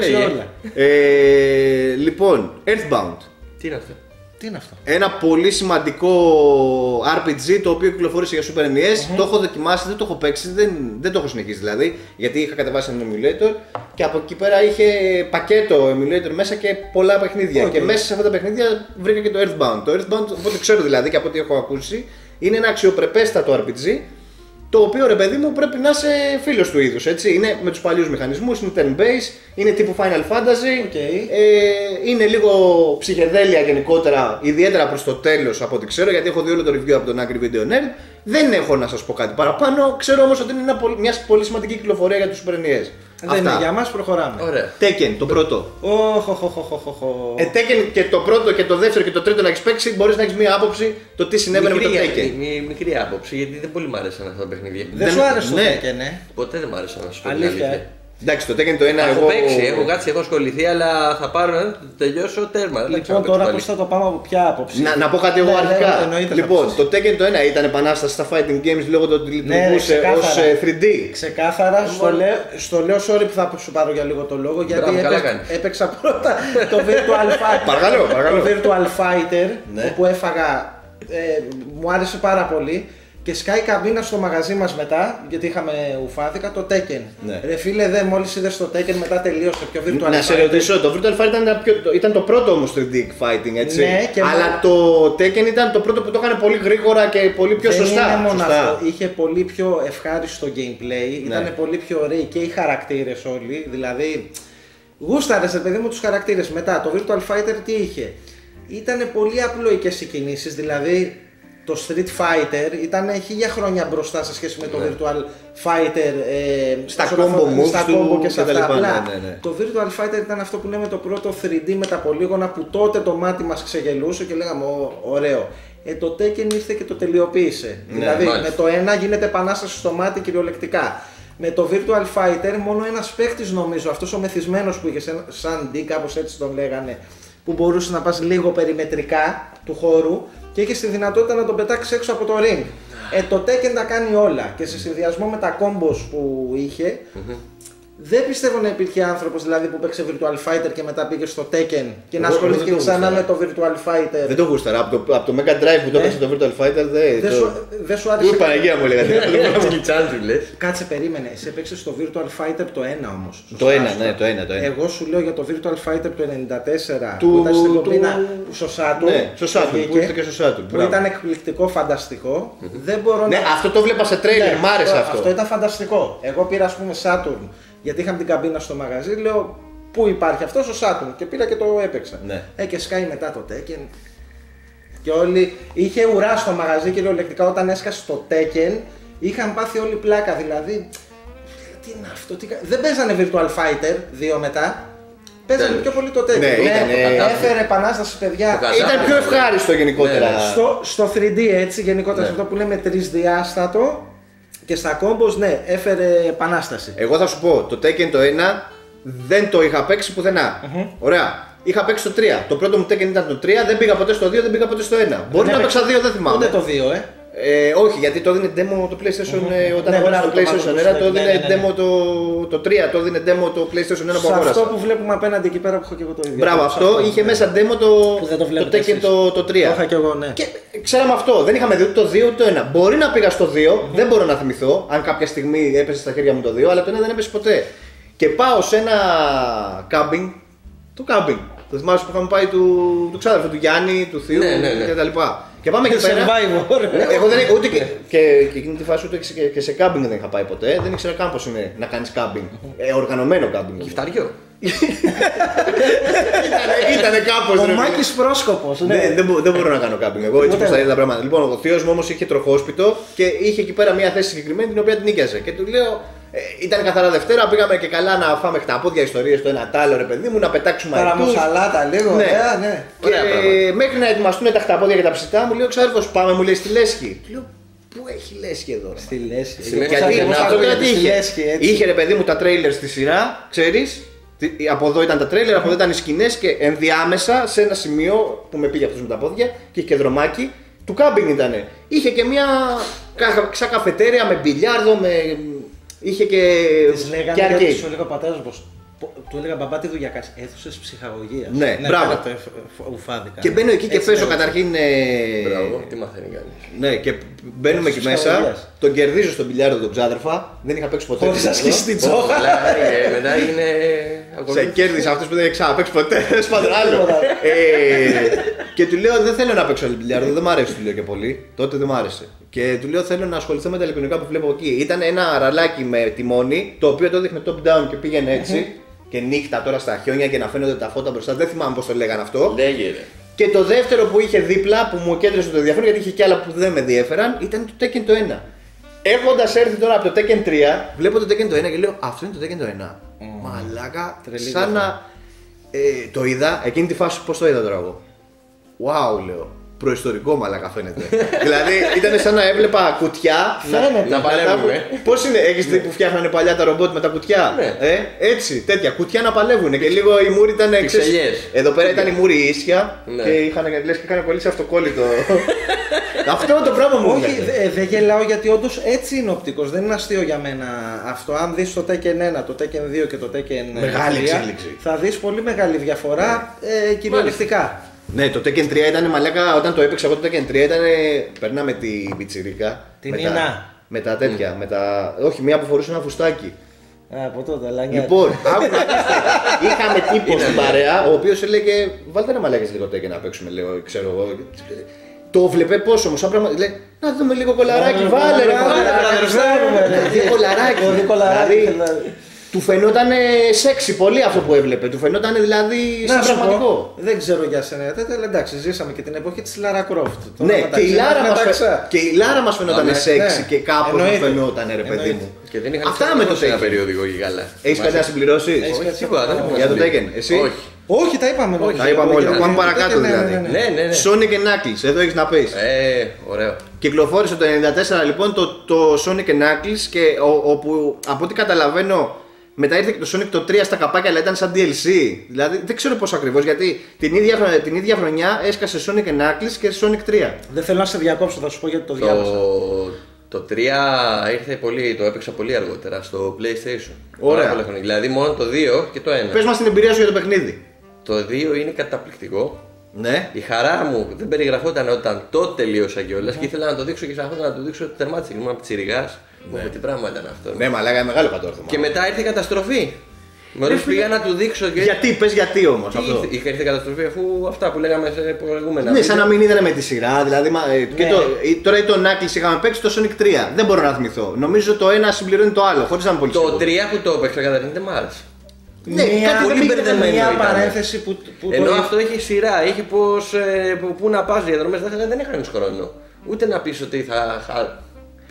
Λοιπόν, Earthbound. Τι είναι αυτό? Ένα πολύ σημαντικό RPG το οποίο κυκλοφόρησε για Super NES. Το έχω δοκιμάσει, δεν το έχω παίξει, δεν το έχω συνεχίσει δηλαδή. Γιατί είχα κατεβάσει ένα emulator και από εκεί πέρα είχε πακέτο emulator μέσα και πολλά παιχνίδια. Και μέσα σε αυτά τα παιχνίδια βρήκα και το Earthbound. Το Earthbound, οπότε ξέρω δηλαδή και από ό,τι έχω ακούσει, είναι ένα αξιοπρεπέστατο RPG. Το οποίο ρε παιδί μου πρέπει να είσαι φίλος του είδους, έτσι. Είναι με τους παλιούς μηχανισμούς, είναι turn-based, είναι τύπου Final Fantasy. Είναι λίγο ψυχεδέλεια γενικότερα, ιδιαίτερα προς το τέλος από ό,τι ξέρω, γιατί έχω δει όλο το review από τον Angry Video Nerd. Δεν έχω να σας πω κάτι παραπάνω, ξέρω όμως ότι είναι μια πολύ σημαντική κυκλοφορία για τους Super NES. Δεν είναι για μας, προχωράμε. Ωραία. Tekken, το πρώτο. Tekken και το πρώτο και το δεύτερο και το τρίτο να έχεις παίξει, μπορείς να έχεις μια άποψη το τι συνέβαινε με το Tekken. Μικρή άποψη, γιατί δεν πολύ μ' άρεσαν αυτά τα παιχνίδια. Δεν σου άρεσε το Tekken, Ποτέ δεν μ' άρεσαν να σου πω. Αλήθεια. Εντάξει, το Tekken το ένα έχω παίξει, έχω κάτσει, έχω ασχοληθεί, αλλά θα πάρω να τελειώσω τέρμα. Λοιπόν, τώρα πώς θα το πάμε από ποια άποψη? Να πω κάτι εγώ αρχικά. Λοιπόν, το Tekken το ένα ήταν επανάσταση στα fighting games λόγω του ότι λειτουργούσε ως 3D. Ξεκάθαρα, στο λέω sorry που θα σου πάρω για λίγο το λόγο, γιατί έπαιξα πρώτα το Virtual Fighter. Το Virtual Fighter, όπου έφαγα, μου άρεσε πάρα πολύ. Και σκάει καμπίνα στο μαγαζί μας μετά, γιατί είχαμε ουφάδικα, το Tekken. Ρε φίλε, μόλις είδες το Tekken μετά τελείωσε πιο Virtual Fighter. Να σε ρωτήσω, το Virtual Fighter ήταν το πρώτο όμως 3D fighting, έτσι. Ναι, αλλά το Tekken ήταν το πρώτο που το έκανε πολύ γρήγορα και πολύ πιο σωστά. Δεν είναι μόνο αυτό, είχε πολύ πιο ευχάριστο gameplay, ήταν πολύ πιο ωραίοι και οι χαρακτήρες όλοι, δηλαδή γούσταρες παιδί μου τους χαρακτήρες. Μετά το Virtual Fighter τι είχε? Ήταν πολύ απλοϊκές οι κινήσεις, δηλαδή το Street Fighter ήταν 1000 χρόνια μπροστά σε σχέση με το Virtual Fighter στα combo και σε αυτά. Το Virtual Fighter ήταν αυτό που λέμε το πρώτο 3D με τα πολύγωνα που τότε το μάτι μας ξεγελούσε και λέγαμε ωραίο. Το Tekken ήρθε και το τελειοποίησε. Δηλαδή με το ένα γίνεται επανάσταση στο μάτι κυριολεκτικά. Με το Virtual Fighter μόνο ένας παίκτης, νομίζω, αυτός ο μεθυσμένος που είχε σαν D, κάπως έτσι τον λέγανε, που μπορούσε να πας λίγο περιμετρικά του χώρου και είχε τη δυνατότητα να τον πετάξει έξω από το ring. Το Tekken τα κάνει όλα και σε συνδυασμό με τα combos που είχε, δεν πιστεύω να υπήρχε άνθρωπος δηλαδή που παίξε Virtual Fighter και μετά πήγε στο Tekken και να ασχολήθηκε ξανά με το Virtual Fighter. Δεν το γούσταρα. Από το Mega Drive που το έπαιξε το Virtual Fighter δεν σου άρεσε. Πού Παναγία μου λέγατε. Κάτσε, περίμενε. Εσύ έπαιξες το Virtual Fighter το 1 όμως. Το 1, ναι, το 1. Εγώ σου λέω για το Virtual Fighter το 94 που ήταν στην κομπίνα στο Saturn. Ναι, στο Saturn. Που ήρθε και στο Saturn. Που ήταν εκπληκτικό, φανταστικό. Δεν μπορώ να. Αυτό το βλέπα σε τρέιλερ, μ' άρεσε αυτό. Αυτό ήταν φανταστικό. Εγώ πήρα, ας πούμε, Saturn. Γιατί είχαμε την καμπίνα στο μαγαζί, λέω πού υπάρχει αυτό στο Saturn και πήρα και το έπαιξα. Και σκάει μετά το Tekken. Και όλοι. Είχε ουρά στο μαγαζί κυριολεκτικά όταν έσκασε το Tekken. Είχαν πάθει όλη πλάκα. Δηλαδή. Τι είναι αυτό, δεν παίζανε Virtual Fighter 2 μετά. παίζαμε πιο πολύ το Tekken. Έφερε επανάσταση, παιδιά. Ήταν πιο ευχάριστο γενικότερα. Στο 3D έτσι, γενικότερα αυτό που λέμε τρισδιάστατο και στα combos, ναι, έφερε επανάσταση. Εγώ θα σου πω, το Tekken το 1 δεν το είχα παίξει πουθενά. Ωραία. Είχα παίξει το 3. Το πρώτο μου Tekken ήταν το 3, δεν πήγα ποτέ στο 2, δεν πήγα ποτέ στο 1. Μπορεί να παίξα 2, δεν θυμάμαι. Ούτε το 2, όχι, γιατί το έδινε demo το PlayStation όταν αγόρασα το PlayStation 1, το έδινε demo το 3, το έδινε demo το PlayStation 1 που αγόρασα. Αυτό που βλέπουμε απέναντι εκεί πέρα που έχω και εγώ το ίδιο. Μπράβο, αυτό είχε μέσα demo το Tekken το 3. Το είχα και εγώ, ναι. Και ξέραμε αυτό, δεν είχαμε δει ούτε το 2 ούτε το 1. Μπορεί να πήγα στο 2, δεν μπορώ να θυμηθώ αν κάποια στιγμή έπεσε στα χέρια μου το 2, αλλά το 1 δεν έπεσε ποτέ. Και πάω σε ένα camping, το camping. Το θυμάσαι που είχαμε πάει του ξάδερφου, του Γιάννη, του Θείου κτλ. Και πάμε εκεί πέρα. Εγώ δεν είχα ούτε και εκείνη τη φάση ούτε και σε κάμπινγκ δεν είχα πάει ποτέ. Δεν ήξερα καν πώς είναι να κάνεις κάμπινγκ. Οργανωμένο κάμπινγκ. Κυφταριό. Ήτανε κάπως. Ο Μάκης πρόσκοπος. Δεν μπορώ να κάνω κάμπινγκ. Εγώ έτσι όπως θα είδα τα πράγματα. Λοιπόν, ο θείος μου όμως είχε τροχόσπιτο και είχε εκεί πέρα μια θέση συγκεκριμένη την οποία την νίκιαζε. Και του λέω. Ήταν καθαρά Δευτέρα, πήγαμε και καλά να φάμε χταπόδια ιστορίες το ένα τ' άλλο ρε παιδί μου, να πετάξουμε αετούς. Παραμοσαλάτα λίγο, ναι. Και μέχρι να ετοιμαστούν τα χταπόδια και τα ψητά μου λέει ο ξάδερφος πάμε μου λέει στη Λέσχη. Του λέω πού έχει Λέσχη εδώ? Στη Λέσχη. Γιατί αυτό κάτι είχε. Είχε ρε παιδί μου τα τρέιλερ στη σειρά, ξέρεις. Από εδώ ήταν τα τρέιλερ, από εδώ ήταν οι σκηνές και ενδιάμεσα σε ένα σημείο που με πήγε αυτός με τα πόδια και είχε και δρομάκι, του κάμπινγκ ήτανε. Είχε και μια σαν καφετέρια με μπιλιάρδο, με... Είχε και. Της λέγανε γιατί σου έλεγα ο πατέρας μου πως. Του έλεγα μπαμπά τι δουλειά κάνεις, αίθουσες ψυχαγωγίας. Ναι, μπράβο. Ουφάδικα. Και μπαίνω εκεί και παίζω καταρχήν. Μπράβο, τι μαθαίνει κανείς. Ναι, και μπαίνουμε εκεί μέσα. Τον κερδίζω στον μπιλιάρδο τον ξάδερφα. Δεν είχα παίξει ποτέ. Χωρίς να σκίσει την τσόχα. Μετά είναι. Σε κέρδισε αυτός που δεν έχει ξαναπαίξει ποτέ. Σπάντων άλλο. Και του λέω δεν θέλω να παίξω άλλο μπιλιάρδο, δεν μ' αρέσει του λέω και πολύ. Τότε δεν μ' άρεσε. Και του λέω θέλω να ασχοληθώ με τα ηλεκτρονικά που βλέπω εκεί. Ήταν ένα ραλάκι με τιμόνι, το οποίο το δείχνε top down και πήγαινε έτσι. Και νύχτα τώρα στα χιόνια και να φαίνονται τα φώτα μπροστά. Δεν θυμάμαι πώς το λέγανε αυτό. Λέγεται. Και το δεύτερο που είχε δίπλα που μου κέντρισε το ενδιαφέρον, γιατί είχε και άλλα που δεν με ενδιαφέραν, ήταν το Tekken το 1. Έχοντας έρθει τώρα από το Tekken 3, βλέπω το Tekken το 1 και λέω αυτό είναι το Tekken το 1. Μαλάκα, σαν να το είδα, εκείνη τη φάση πώς το είδα τώρα εγώ. Wow, λέω. Προϊστορικό μαλάκα φαίνεται. Δηλαδή ήταν σαν να έβλεπα κουτιά. Φαίνεται. Να παλεύουμε. Πώς είναι, έχεις δει που φτιάχνανε παλιά τα ρομπότ με τα κουτιά. Έτσι, τέτοια κουτιά να παλεύουν. Και λίγο η μούρη ήταν έξω. Εδώ πέρα ήταν η μούρη ίσια και είχαν κολλήσει αυτοκόλλητο. Αυτό το πράγμα μου. Όχι, δεν γελάω γιατί όντως έτσι είναι οπτικός. Δεν είναι αστείο για μένα αυτό. Αν δεις το Tekken 1, το Tekken 2 και το Tekken 3, μεγάλη εξέλιξη. Θα δεις πολύ μεγάλη διαφορά κυριολεκτικά. Ναι, το Tekken 3 ήταν μαλάκα, όταν το έπαιξα εγώ το Tekken 3 ήταν. Περνάμε την πιτσιρίκα. Την Ινά. Με τα τέτοια. Όχι, μία που φορούσε ένα φουστάκι. Από τότε, αλλά λοιπόν, είχαμε τύπο στην παρέα, ο οποίος έλεγε βάλτε ένα μαλάκες λίγο Tekken να παίξουμε, λέω, ξέρω εγώ. Το βλέπε πόσο όμως, σαν πράγμα, λέει, να δούμε λίγο κολαράκι, βάλε ρε κολαράκι. Του φαινόταν σεξι πολύ αυτό που έβλεπε, του φαινόταν δηλαδή συμπραγματικό. Δεν ξέρω για σένα, αλλά εντάξει, ζήσαμε και την εποχή της Λάρα Κρόφτ. Ναι, και η Λάρα μας φαινόταν σεξι και κάπως μας φαινόταν ρε παιδί μου. Και δεν είχαν αυτά με το ένα περιοδικό και καλά. Έχεις κάτι να συμπληρώσεις? Για το Tekken, εσύ? Όχι, τα είπαμε όλα. Τα είπαμε όλα. Πάμε παρακάτω δηλαδή. Ναι. Sonic and Knuckles, εδώ έχεις να πεις. Ωραίο. Κυκλοφόρησε το 1994 λοιπόν το Sonic and Knuckles και όπου από ό,τι καταλαβαίνω μετά ήρθε και το Sonic το 3 στα καπάκια αλλά ήταν σαν DLC. Δηλαδή δεν ξέρω πώς ακριβώς γιατί την ίδια χρονιά έσκασε Sonic and Knuckles και Sonic 3. Δεν θέλω να σε διακόψω, θα σου πω γιατί το διάβασα. Το 3 ήρθε πολύ, το έπαιξα πολύ αργότερα στο PlayStation. Ωραία. Δηλαδή μόνο το 2 και το 1. Πες μας την εμπειρία σου για το παιχνίδι. Το 2 είναι καταπληκτικό. Ναι. Η χαρά μου δεν περιγραφόταν όταν το τελείωσα κιόλας και ήθελα να το δείξω και ξαναχόταν να το δείξω ότι τερμάτισε. Ήμουν πιτσιριγάς. Τι πράγμα ήταν αυτό. Ναι, μαλάκα, μεγάλο κατόρθωμα. Και μετά ήρθε η καταστροφή. Μόλις πήγα να του δείξω. Γιατί, πες γιατί όμως αυτό. Είχε έρθει η καταστροφή αφού αυτά που λέγαμε σε προηγούμενα. Ναι, σαν να μην ήταν με τη σειρά. Δηλαδή, τώρα ή το Knuckles είχαμε παίξει το Sonic 3. Δεν μπορώ να θυμηθώ. Νομίζω το ένα συμπληρώνει το άλλο. Χωρίς να είμαι πολύ σίγουρος. Το 3 που το έπαιξα καταρχήν δεν μ' άρεσε. Ναι, κάτι πολύ μπερδεμένο. Μια παρένθεση που. Ενώ αυτό είχε σειρά, είχε πού να πας διαδρομές. Δεν είχαν χρόνο. Ούτε να πεις ότι θα.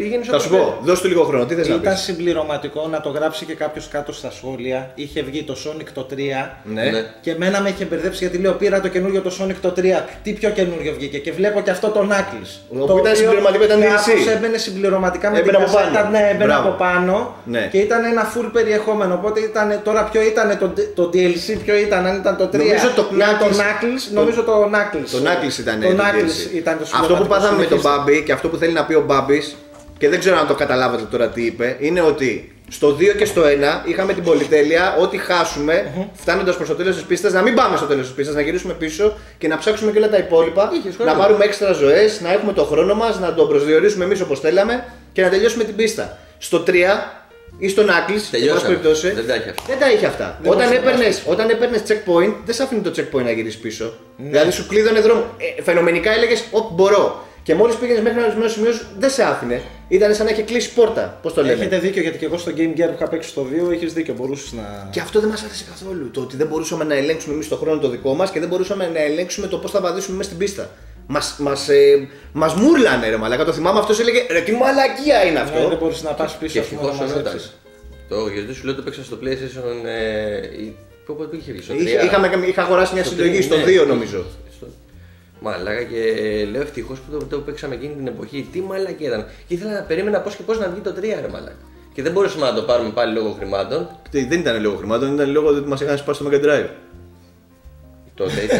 Θα σου πω, δώσ' του λίγο χρόνο, τι θες να πεις. Ήταν συμπληρωματικό να το γράψει και κάποιος κάτω στα σχόλια. Είχε βγει το Sonic το 3 και εμένα με είχε μπερδέψει γιατί λέω πήρα το καινούριο το Sonic το 3. Τι πιο καινούριο βγήκε και βλέπω και αυτό το Knuckles. Όπου ήταν συμπληρωματικό, ήταν DLC. Έμπαινε συμπληρωματικά με την κασέτα, έμπαινε από πάνω και ήταν ένα full περιεχόμενο. Οπότε τώρα ποιο ήταν το DLC, ποιο ήταν, αν ήταν το 3. Νομίζω το Knuckles. Νομίζω το Knuckles. Το Knuckles ήταν το αυτό που πάθαμε με τον Μπάμπη και αυτό που θέλει να πει ο Μπάμπης, και δεν ξέρω αν το καταλάβατε τώρα τι είπε, είναι ότι στο 2 και στο 1 είχαμε την πολυτέλεια ότι χάσουμε φτάνοντας προς το τέλος της πίστας, να μην πάμε στο τέλος της πίστας, να γυρίσουμε πίσω και να ψάξουμε και όλα τα υπόλοιπα, να πάρουμε έξτρα ζωές, να έχουμε το χρόνο μας, να τον προσδιορίσουμε εμείς όπως θέλαμε και να τελειώσουμε την πίστα. Στο 3 ή στον Knuckles, δεν τα είχε αυτά. Όταν έπαιρνες checkpoint, δεν σ' άφηνε το checkpoint να γυρίσεις πίσω. Δηλαδή σου κλείδωνε δρόμο. Φαινομενικά έλεγες, όπου μπορώ. Και μόλις πήγαινες μέχρι ένα ορισμένο σημείο, δεν σε άφηνε. Ήταν σαν να είχε κλείσει πόρτα. Πώς το λέμε. Έχετε δίκιο, γιατί και εγώ στο Game Gear που είχα παίξει στο 2 έχεις δίκιο. Μπορούσες να. Και αυτό δεν μας άρεσε καθόλου. Το ότι δεν μπορούσαμε να ελέγξουμε εμείς το χρόνο το δικό μας και δεν μπορούσαμε να ελέγξουμε το πώς θα βαδίσουμε μέσα στην πίστα. Μας μούρλανε ρε μαλάκα. Το θυμάμαι, αυτός έλεγε ρε τι μαλακία είναι αυτό. Δεν μπορείς να πας πίσω. Ευτυχώς ονόταν. Γιατί σου λέω το παίξα στο PlayStation. Πού είχε βγει στο 3. Είχα αγοράσει μια συλλογή στο 2 νομίζω. Μαλάκα και λέω ευτυχώς που το παίξαμε εκείνη την εποχή. Τι μαλάκα ήταν. Και ήθελα να περίμενα πώς και πώς να βγει το 3 ρε μαλάκα. Και δεν μπορούσαμε να το πάρουμε πάλι λόγω χρημάτων. Δεν ήταν λόγω χρημάτων, ήταν λόγω ότι μας είχαν σπάσει το Mega Drive. Τότε ήταν.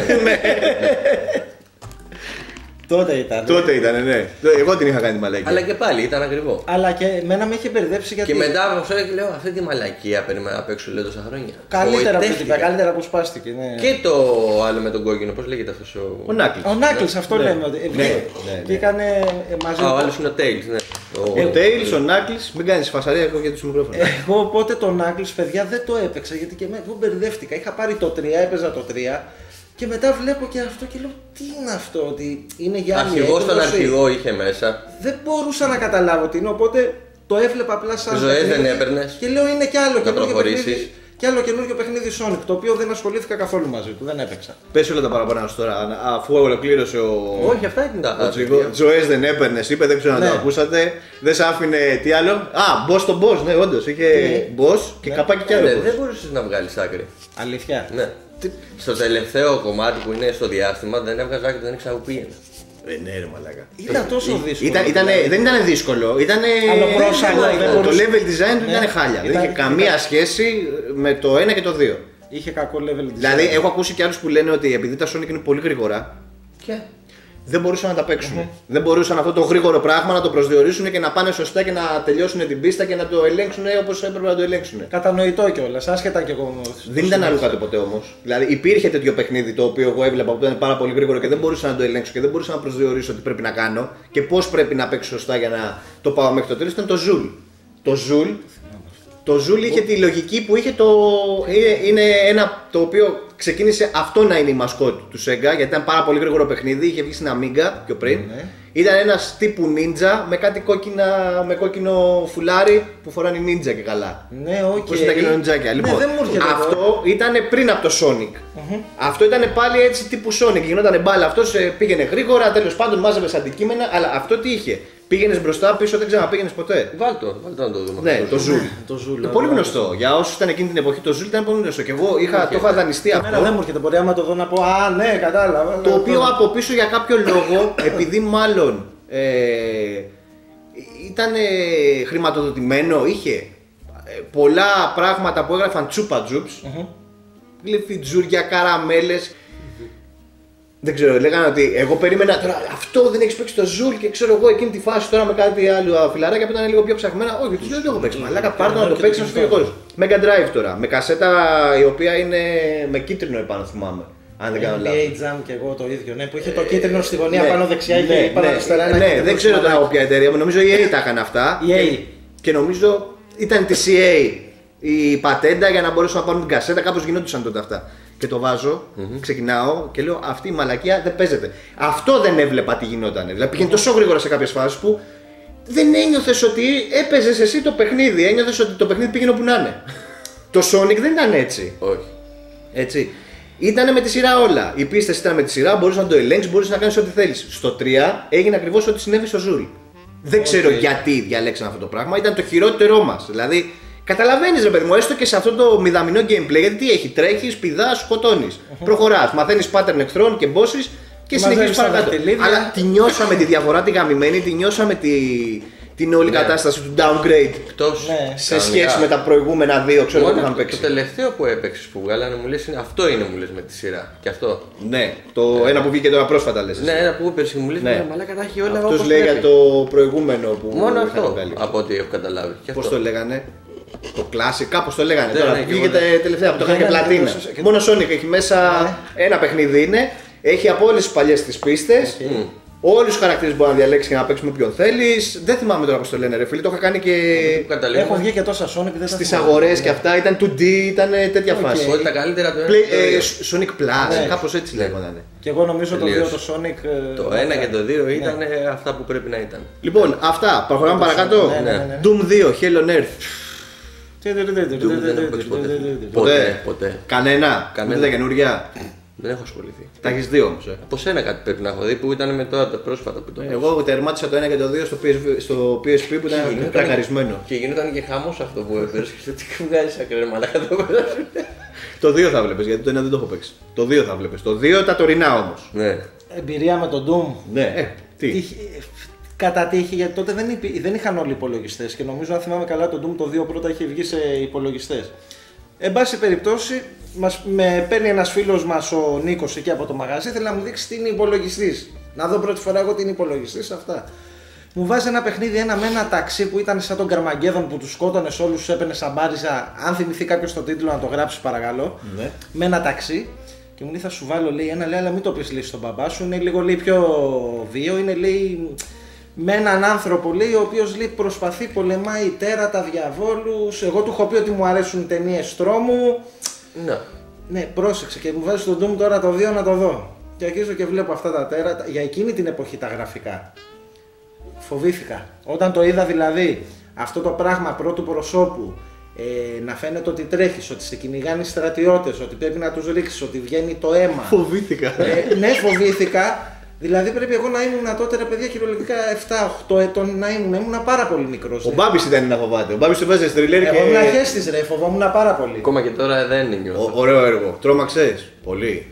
Τότε ήταν, ναι. Εγώ την είχα κάνει μαλακία. Αλλά και πάλι ήταν ακριβό. Αλλά και εμένα με είχε μπερδέψει γιατί. Και μετά από αυτό λέω αυτή τη μαλακία περίμενα να παίξω λέω τόσα χρόνια. Καλύτερα που σπάστηκε. Ναι. Και το άλλο με τον κόκκινο, πώς λέγεται αυτός ο Knuckles. Ο Knuckles, αυτό λέμε. Και έκανε μαζί. Ο άλλος είναι ο Tails, ναι. Ο Tails, ο Knuckles, μην κάνεις φασαρία εγώ γιατί σου μικρόφωνο. Εγώ οπότε το Knuckles, παιδιά, δεν το έπαιξα γιατί και εγώ μπερδεύτηκα. Είχα πάρει το 3, έπαιζα το 3. Και μετά βλέπω και αυτό και λέω τι είναι αυτό, ότι είναι για άλλη αρχηγό στον αρχηγό είχε μέσα. Δεν μπορούσα να καταλάβω τι είναι, οπότε το έβλεπα απλά σαν. Ζωές δεν έπαιρνες. Και λέω είναι κι άλλο καινούργιο παιχνίδι. Κι άλλο καινούργιο παιχνίδι Sonic, το οποίο δεν ασχολήθηκα καθόλου μαζί του, δεν έπαιξα. Πες όλα τα παραπάνω σου τώρα, αφού ολοκλήρωσε ο. Όχι, αυτά ήταν τα. Ζωές δεν έπαιρνες, είπε, δεν ξέρω αν το ακούσατε. Δεν σ' άφηνε τι άλλο. Boss τον boss, ναι, όντως. Είχε boss και καπάκι κι άλλο. Δεν μπορούσες να βγάλεις άκρη. Αλήθεια. Ναι. Στο τελευταίο κομμάτι που είναι στο διάστημα δεν έβγαζα άκρη, δεν ήξερα που πήγαινε. Ναι, ρε μαλάκα. Ήταν τόσο δύσκολο. Δεν ήταν δύσκολο. Το level design του ήταν χάλια. Δεν είχε καμία σχέση με το 1 και το 2. Είχε κακό level design. Δηλαδή, έχω ακούσει και άλλους που λένε ότι επειδή τα Sonic είναι πολύ γρήγορα. Και δεν μπορούσαν να τα παίξουν. Δεν μπορούσαν αυτό το γρήγορο πράγμα να το προσδιορίσουν και να πάνε σωστά και να τελειώσουν την πίστα και να το ελέγξουν όπως έπρεπε να το ελέγξουν. Κατανοητό κιόλας, άσχετα κι εγώ. Δεν ήταν αλλού κάτι ποτέ όμως. Δηλαδή υπήρχε τέτοιο παιχνίδι το οποίο εγώ έβλεπα που ήταν πάρα πολύ γρήγορο και δεν μπορούσα να το ελέγξω και δεν μπορούσα να προσδιορίσω τι πρέπει να κάνω και πώς πρέπει να παίξω σωστά για να το πάω μέχρι το τέλος. Ήταν το Zool. Το Zool είχε τη λογική που είχε είναι ένα το οποίο ξεκίνησε αυτό να είναι η μασκότ του Sega γιατί ήταν πάρα πολύ γρήγορο παιχνίδι, είχε βγει στην Amiga πιο πριν. Ήταν ένας τύπου ninja με κάτι με κόκκινο φουλάρι που φοράνε ninja και καλά. Ναι, οκ. Πώς ήταν και νοντζάκια. Λοιπόν, αυτό ήταν πριν από το Sonic. Αυτό ήταν πάλι έτσι τύπου Sonic. Γινόταν μπάλα, αυτός πήγαινε γρήγορα, τέλος πάντων μάζευες αντικείμενα, αλλά αυτό τι είχε. Πήγαινες μπροστά, πίσω, δεν ξαναπήγαινες ποτέ. Βάλτο να το δούμε. Ναι, το Zool. Πολύ γνωστό. Για όσους ήταν εκείνη την εποχή, το Zool ήταν πολύ γνωστό. Και εγώ το είχα δανειστεί αυτό. Δεν μου έρχεται, μπορεί άμα το δω να πω α, ναι, κατάλαβα. Το οποίο από πίσω για κάποιο λόγο, επειδή μάλλον ήταν χρηματοδοτημένο, είχε πολλά πράγματα που έγραφαν τσούπα τζουπς, γλυφιτζούρια, καραμέλες. Δεν ξέρω, λέγανε ότι εγώ περίμενα τώρα αυτό δεν έχει παίξει το Zool και ξέρω εγώ εκείνη τη φάση τώρα με κάτι άλλο φιλαράκια που ήταν λίγο πιο ψαχμένα. Όχι, του δεν το έχω παίξει. Μαλάκα, πάρτε να το παίξει να σου φύγει ο κόσμος. Mega Drive τώρα, με κασέτα η οποία είναι με κίτρινο επάνω, θυμάμαι. Αν δεν κάνω λάθος. Jam και εγώ το ίδιο, ναι, που είχε το κίτρινο στη γωνία πάνω δεξιά και πάνω αριστερά. Ναι, δεν ξέρω τώρα από ποια εταιρεία, νομίζω η EA τα έκανε αυτά. Και νομίζω ήταν τη EA η πατέντα για να μπορέσουν να πάρουν την κασέτα, κάπως γινόντουσαν τότε αυτά. Και το βάζω, ξεκινάω και λέω αυτή η μαλακία δεν παίζεται. Αυτό δεν έβλεπα τι γινόταν. Δηλαδή πήγαινε τόσο γρήγορα σε κάποιες φάσεις που δεν ένιωθες ότι έπαιζες εσύ το παιχνίδι. Ένιωθες ότι το παιχνίδι πήγαινε όπου να είναι. Το Sonic δεν ήταν έτσι. Όχι. Έτσι. Ήτανε με τη σειρά όλα. Οι πίστες ήταν με τη σειρά, μπορείς να το ελέγξεις, μπορείς να κάνεις ό,τι θέλεις. Στο 3 έγινε ακριβώς ό,τι συνέβη στο Zool. Δεν ξέρω γιατί διαλέξαν αυτό το πράγμα, ήταν το χειρότερό μας. Δηλαδή, καταλαβαίνεις ρε παιδί μου, έστω και σε αυτό το μηδαμινό gameplay, γιατί τι έχει, τρέχεις, πηδάς, σκοτώνεις. Προχωράς, μαθαίνεις pattern εχθρών και bosses και συνεχίζεις παρακάτω. Αλλά τη νιώσαμε τη διαφορά, τη γαμημένη, τη νιώσαμε την όλη κατάσταση του downgrade. Σε σχέση με τα προηγούμενα δύο, ξέρω που είχαν παίξει. Το τελευταίο που έπαιξες που βγάλανε μου λες, αυτό είναι μου λες με τη σειρά. Και αυτό. Ναι, το ένα που βγήκε τώρα πρόσφατα λες. Ναι, ένα που είπες μου λες, μαλάκα τα έχει όλα όπως αυτός λέει για το προηγούμενο που. Μόνο αυτό από ό,τι έχω καταλάβει. Πώς το λέγανε. Το Classic, κάπως το λέγανε. Τώρα βγήκε τελευταία που το είχαν και πλατίνα. Μόνο Sonic έχει μέσα ένα παιχνίδι είναι. Έχει από όλες τις παλιές τις πίστες. Όλους τους χαρακτήρες μπορεί να διαλέξεις και να παίξεις με ποιον θέλεις. Δεν θυμάμαι τώρα πώς το λένε ρε φίλοι, το είχα κάνει και. Έχω βγει και τόσα Sonic, δεν στις αγορές και αυτά, ήταν 2D, ήταν τέτοια φάση. Όλα τα καλύτερα Sonic Plus, κάπως έτσι λέγονταν. Και εγώ νομίζω το 2 το Sonic. Το 1 και το 2 ήταν αυτά που πρέπει να ήταν. Λοιπόν, αυτά, προχωράμε παρακάτω. Doom 2, Hell on Earth. Ποτέ. Κανένα. Δεν τα καινούρια. Δεν έχω ασχοληθεί. Τα έχεις δει όμως. Από σένα κάτι πρέπει να έχω δει που ήταν με τώρα τα πρόσφατα που το. Εγώ τερμάτισα το 1 και το 2 στο PSP που ήταν κρακαρισμένο. Και γινόταν και χαμός αυτό που έφερες. Τι βγάζεις ακραία μαλάκα το Το 2 θα βλέπεις γιατί το 1 δεν το έχω παίξει. Το 2 θα βλέπεις. Το 2 τα τωρινά όμως. Ναι. Εμπειρία με τον Doom. Ναι, τι. Κατά τύχη, γιατί τότε δεν είχαν όλοι υπολογιστές και νομίζω, αν θυμάμαι καλά, το Doom το 2 πρώτα είχε βγει σε υπολογιστές. Εν πάση περιπτώσει, με παίρνει ένας φίλος μας, ο Νίκος, εκεί από το μαγαζί, θέλει να μου δείξει τι είναι υπολογιστής. Να δω πρώτη φορά εγώ τι είναι υπολογιστής, αυτά. Μου βάζει ένα παιχνίδι με ένα ταξί που ήταν σαν τον Καρμαγκέδον που τους σκότωνες όλους, τους έπαιρνε σαν μπάριζα. Αν θυμηθεί κάποιος το τίτλο, να το γράψει παρακαλώ. Ναι. Με ένα ταξί. Και μου λέει, θα σου βάλω ένα, λέει, αλλά μην το πεις λέει στον μπαμπά σου. Είναι λίγο λέει, πιο βίο, είναι λέει. Με έναν άνθρωπο λέει, ο οποίος λέει, προσπαθεί, πολεμάει τέρατα, διαβόλους. Εγώ του έχω πει ότι μου αρέσουν ταινίες τρόμου. Ναι, πρόσεξε και μου βάζει τον Doom τώρα το 2 να το δω. Και αρχίζω και βλέπω αυτά τα τέρατα. Για εκείνη την εποχή τα γραφικά. Φοβήθηκα. Όταν το είδα δηλαδή αυτό το πράγμα πρώτου προσώπου, να φαίνεται ότι τρέχεις, ότι σε κυνηγάνε οι στρατιώτες, ότι πρέπει να τους ρίξεις, ότι βγαίνει το αίμα. Φοβήθηκα. Ναι, φοβήθηκα. Δηλαδή πρέπει εγώ να ήμουν τότε ρε παιδιά κυριολεκτικά 7-8 ετών να ήμουν πάρα πολύ μικρός. Ο Μπάμπης ήταν να φοβάται. Ο Μπάμπης το βάζει στριλέρ και. Εγώ ήμουν χέστης ρε, φοβόμουν πάρα πολύ. Ακόμα και τώρα δεν νιώθω. Ωραίο έργο. Τρόμαξες. Πολύ.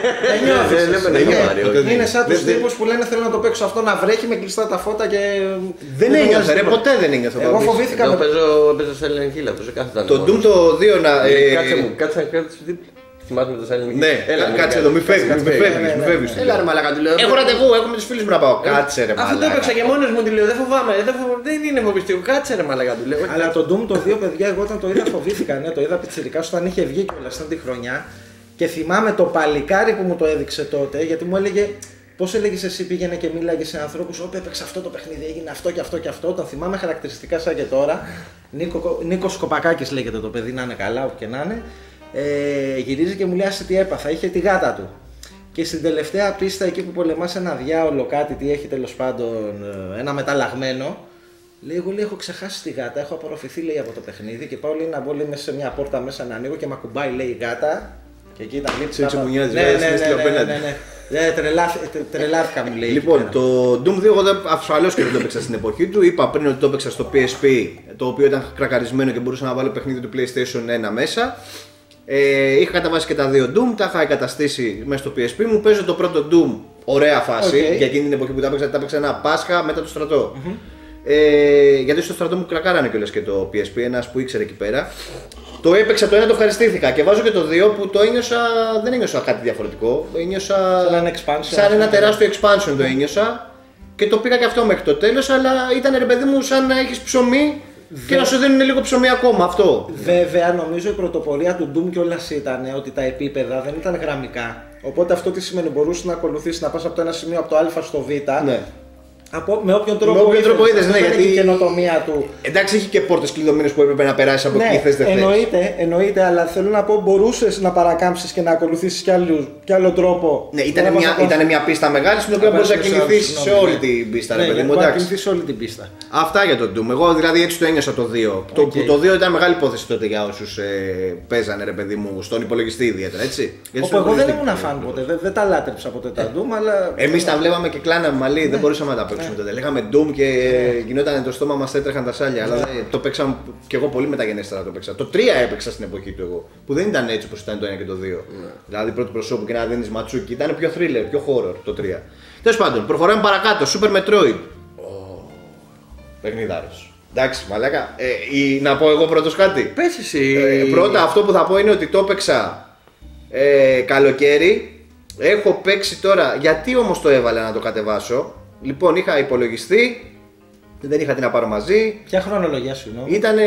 Δεν νιώθεις. Είναι σαν τους τύπους που λένε θέλω να το παίξω αυτό να βρέχει με κλειστά τα φώτα και. Δεν ένιωθε ρε, ποτέ δεν ένιωθε. Εγώ φοβήθηκα. Εγώ παίζω σε Silent Hill, αυτό σε κάθε Το Doom το 2 να. Κάτσε να κάτσε. Θυμάται με το Silent Hill. Ναι, κάτσε εδώ, μη φεύγεις. Έλα ρε μαλάκα, του λέω. Έχω ραντεβού, έχω με τους φίλους μου να πάω. Κάτσε ρε μαλάκα. Αυτό το έπαιξα και μόνος μου, του λέω, δεν φοβάμαι, δεν είναι φοβιστικό. Κάτσε ρε μαλάκα, του λέω. Αλλά το Doom το 2 παιδιά, εγώ όταν το είδα φοβήθηκα, ναι, το είδα πιτσιρικάς όταν είχε βγει κιόλας αυτή τη χρονιά. Και θυμάμαι το παλικάρι που μου το έδειξε τότε, γιατί μου έλεγε. Πώς έλεγες εσύ πήγαινε και μίλαγε σε ανθρώπους, όπου έπαιξε αυτό το παιχνίδι, έγινε αυτό και αυτό και αυτό. Τον θυμάμαι χαρακτηριστικά σαν και τώρα. Νίκος Κοπακάκης λέγεται το παιδί, να είναι καλά, όπου και να είναι. Γυρίζει και μου λέει άσε τι έπαθα, είχε τη γάτα του. Και στην τελευταία πίστα εκεί που πολεμάς ένα διάολο κάτι, τι έχει τέλος πάντων, ένα μεταλλαγμένο. Λέει, εγώ λέει, έχω ξεχάσει τη γάτα, έχω απορροφηθεί λέει από το παιχνίδι και πάω λέει, να μπω λέει, μέσα σε μια πόρτα μέσα να ανοίγω και με ακουμπάει λέει η γάτα. Και εκεί ήταν λίψη. Έτσι μου νοιάζει, ναι, τρελάθηκα μου λέει. Λοιπόν, το Doom 2 εγώ ασφαλώς και δεν το έπαιξα στην εποχή του. Είπα πριν ότι το έπαιξα στο PSP, το οποίο ήταν κρακαρισμένο και μπορούσα να βάλω παιχνίδι του PlayStation 1 μέσα. Είχα καταβάσει και τα δύο Doom, τα είχα εγκαταστήσει μέσα στο PSP μου. Παίζω το πρώτο Doom, ωραία φάση. Για εκείνη την εποχή που τα έπαιξα ένα Πάσχα μετά το στρατό. Γιατί στο στρατό μου κρακάρανε κιόλας και το PSP, ένας που ήξερε εκεί πέρα. Το έπαιξα το ένα, το ευχαριστήθηκα και βάζω και το 2 που το ένιωσα, δεν ένιωσα κάτι διαφορετικό. Το ένιωσα σαν ένα τεράστιο expansion το ένιωσα και το πήγα και αυτό μέχρι το τέλος, αλλά ήταν ρε παιδί μου σαν να έχεις ψωμί και να σου δίνουν λίγο ψωμί ακόμα αυτό. Βέβαια νομίζω η πρωτοπορία του Doom κιόλας ήταν ότι τα επίπεδα δεν ήταν γραμμικά. Οπότε αυτό τι σημαίνει, μπορούσε να ακολουθήσει να πας από το ένα σημείο από το Α στο Β. Ναι. Με όποιον τρόπο είδες, ναι, γιατί η καινοτομία του. Εντάξει, είχε και πόρτες κλειδωμένες που έπρεπε να περάσει από εκεί, θες δεν θες. Εννοείται, αλλά θέλω να πω, μπορούσες να παρακάμψεις και να ακολουθήσεις κι άλλο τρόπο. Ναι, ήταν μια πίστα μεγάλη στην οποία μπορείς να κινηθείς σε όλη την πίστα. Ναι, να κινηθείς σε όλη την πίστα. Αυτά για το Doom. Εγώ δηλαδή έτσι το ένιωσα το 2. Το 2 ήταν μεγάλη υπόθεση τότε για όσους παίζανε ρε παιδί μου στον υπολογιστή ιδιαίτερα, έτσι. Εγώ δεν ήμουν φαν ποτέ, δεν τα λάτρεψα ποτέ τα Doom, αλλά. Εμείς τα βλέπαμε και κλάναμε μαλλί, δεν μπορούσαμε να τα παίξουμε. παίξουμε τότε. Λέγαμε Doom και γινόταν το στόμα μας, έτρεχαν τα σάλια. Αλλά το παίξαμε κι εγώ πολύ μεταγενέστερα το παίξα. Το 3 έπαιξα στην εποχή του εγώ. Που δεν ήταν έτσι όπως ήταν το 1 και το 2. Δηλαδή πρώτο προσώπου και να δίνεις ματσούκι. Ήταν πιο thriller, πιο horror το 3. Τέλος πάντων, προχωράμε παρακάτω. Super Metroid. Παιχνιδάρος. Εντάξει, μαλάκα. Να πω εγώ πρώτος κάτι. Πες εσύ. Πρώτα αυτό που θα πω είναι ότι το έπαιξα καλοκαίρι. Έχω παίξει τώρα. Γιατί όμως το έβαλα να το κατεβάσω? Λοιπόν, είχα υπολογιστή. Δεν είχα τι να πάρω μαζί. Ποια χρονολογία σου είναι? Ήτανε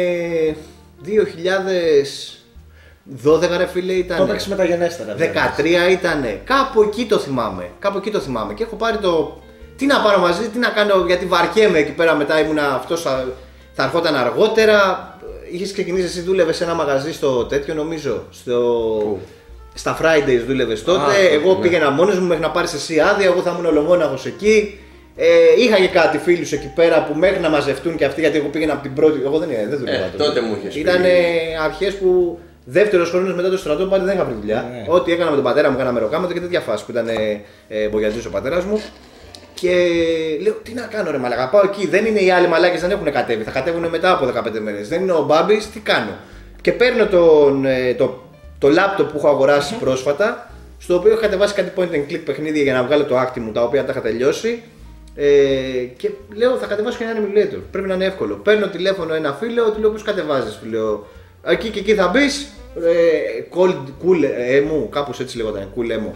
2012 ρε φίλε, ήταν. Το έπαιξε μεταγενέστερα. 13 ήτανε. Κάπου εκεί το θυμάμαι. Και έχω πάρει το. Τι να πάρω μαζί, τι να κάνω, γιατί βαριέμαι εκεί πέρα. Μετά ήμουνα αυτός θα ερχόταν αργότερα. Είχες ξεκινήσει, εσύ δούλευες σε ένα μαγαζί στο τέτοιο νομίζω. Στα Fridays δούλευες τότε. Εγώ πήγαινα μόνος μου μέχρι να πάρεις εσύ άδεια. Εγώ θα ήμουν ολομόναχος εκεί. Είχα και κάτι φίλους εκεί πέρα που μέχρι να μαζευτούν και αυτοί, γιατί εγώ πήγαινα από την πρώτη. Εγώ δεν δούλευα τότε μου είχες πει. Ήταν αρχές που δεύτερος χρόνος μετά το στρατό πάλι δεν είχα βρει δουλειά. Ό,τι έκανα με τον πατέρα μου, έκανα μεροκάματο και τέτοια φάση που ήταν μπογιατζής ο πατέρας μου. Και λέω, τι να κάνω ρε μαλάκα, πάω εκεί, δεν είναι οι άλλοι μαλάκες, δεν έχουν κατέβει, θα κατέβουν μετά από 15 μέρες, δεν είναι ο Μπάμπης, τι κάνω? Και παίρνω το λάπτοπ που έχω αγοράσει πρόσφατα, στο οποίο έχω κατεβάσει κάτι point and click παιχνίδια για να βγάλω το άκτη μου, τα οποία τα είχα τελειώσει. Και λέω, θα κατεβάσω και ένα emulator, πρέπει να είναι εύκολο. Παίρνω τηλέφωνο ένα φίλο, του λέω πώς κατεβάζεις, του λέω, εκεί και εκεί θα μπεις, cool emu, κάπως έτσι λεγόταν, cool emu.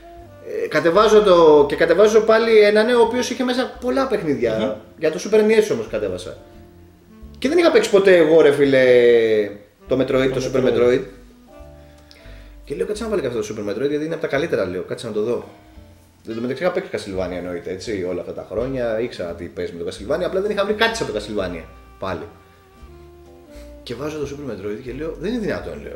Κατεβάζω πάλι ένα νέο ο οποίος είχε μέσα πολλά παιχνίδια. Για το Super NES όμως κατέβασα. Και δεν είχα παίξει ποτέ εγώ ρε φίλε το Metroid, το Super Metroid. Και λέω κάτσε να βάλω και αυτό το Super Metroid γιατί είναι από τα καλύτερα, λέω, κάτσε να το δω. Δεν το μεταξύ είχα παίξει Castlevania εννοείται έτσι όλα αυτά τα χρόνια, ήξερα τι παίζει με το Castlevania, απλά δεν είχα βρει κάτι σαν το Castlevania πάλι. Και βάζω το Super Metroid και λέω, δεν είναι δυνατόν, λέω.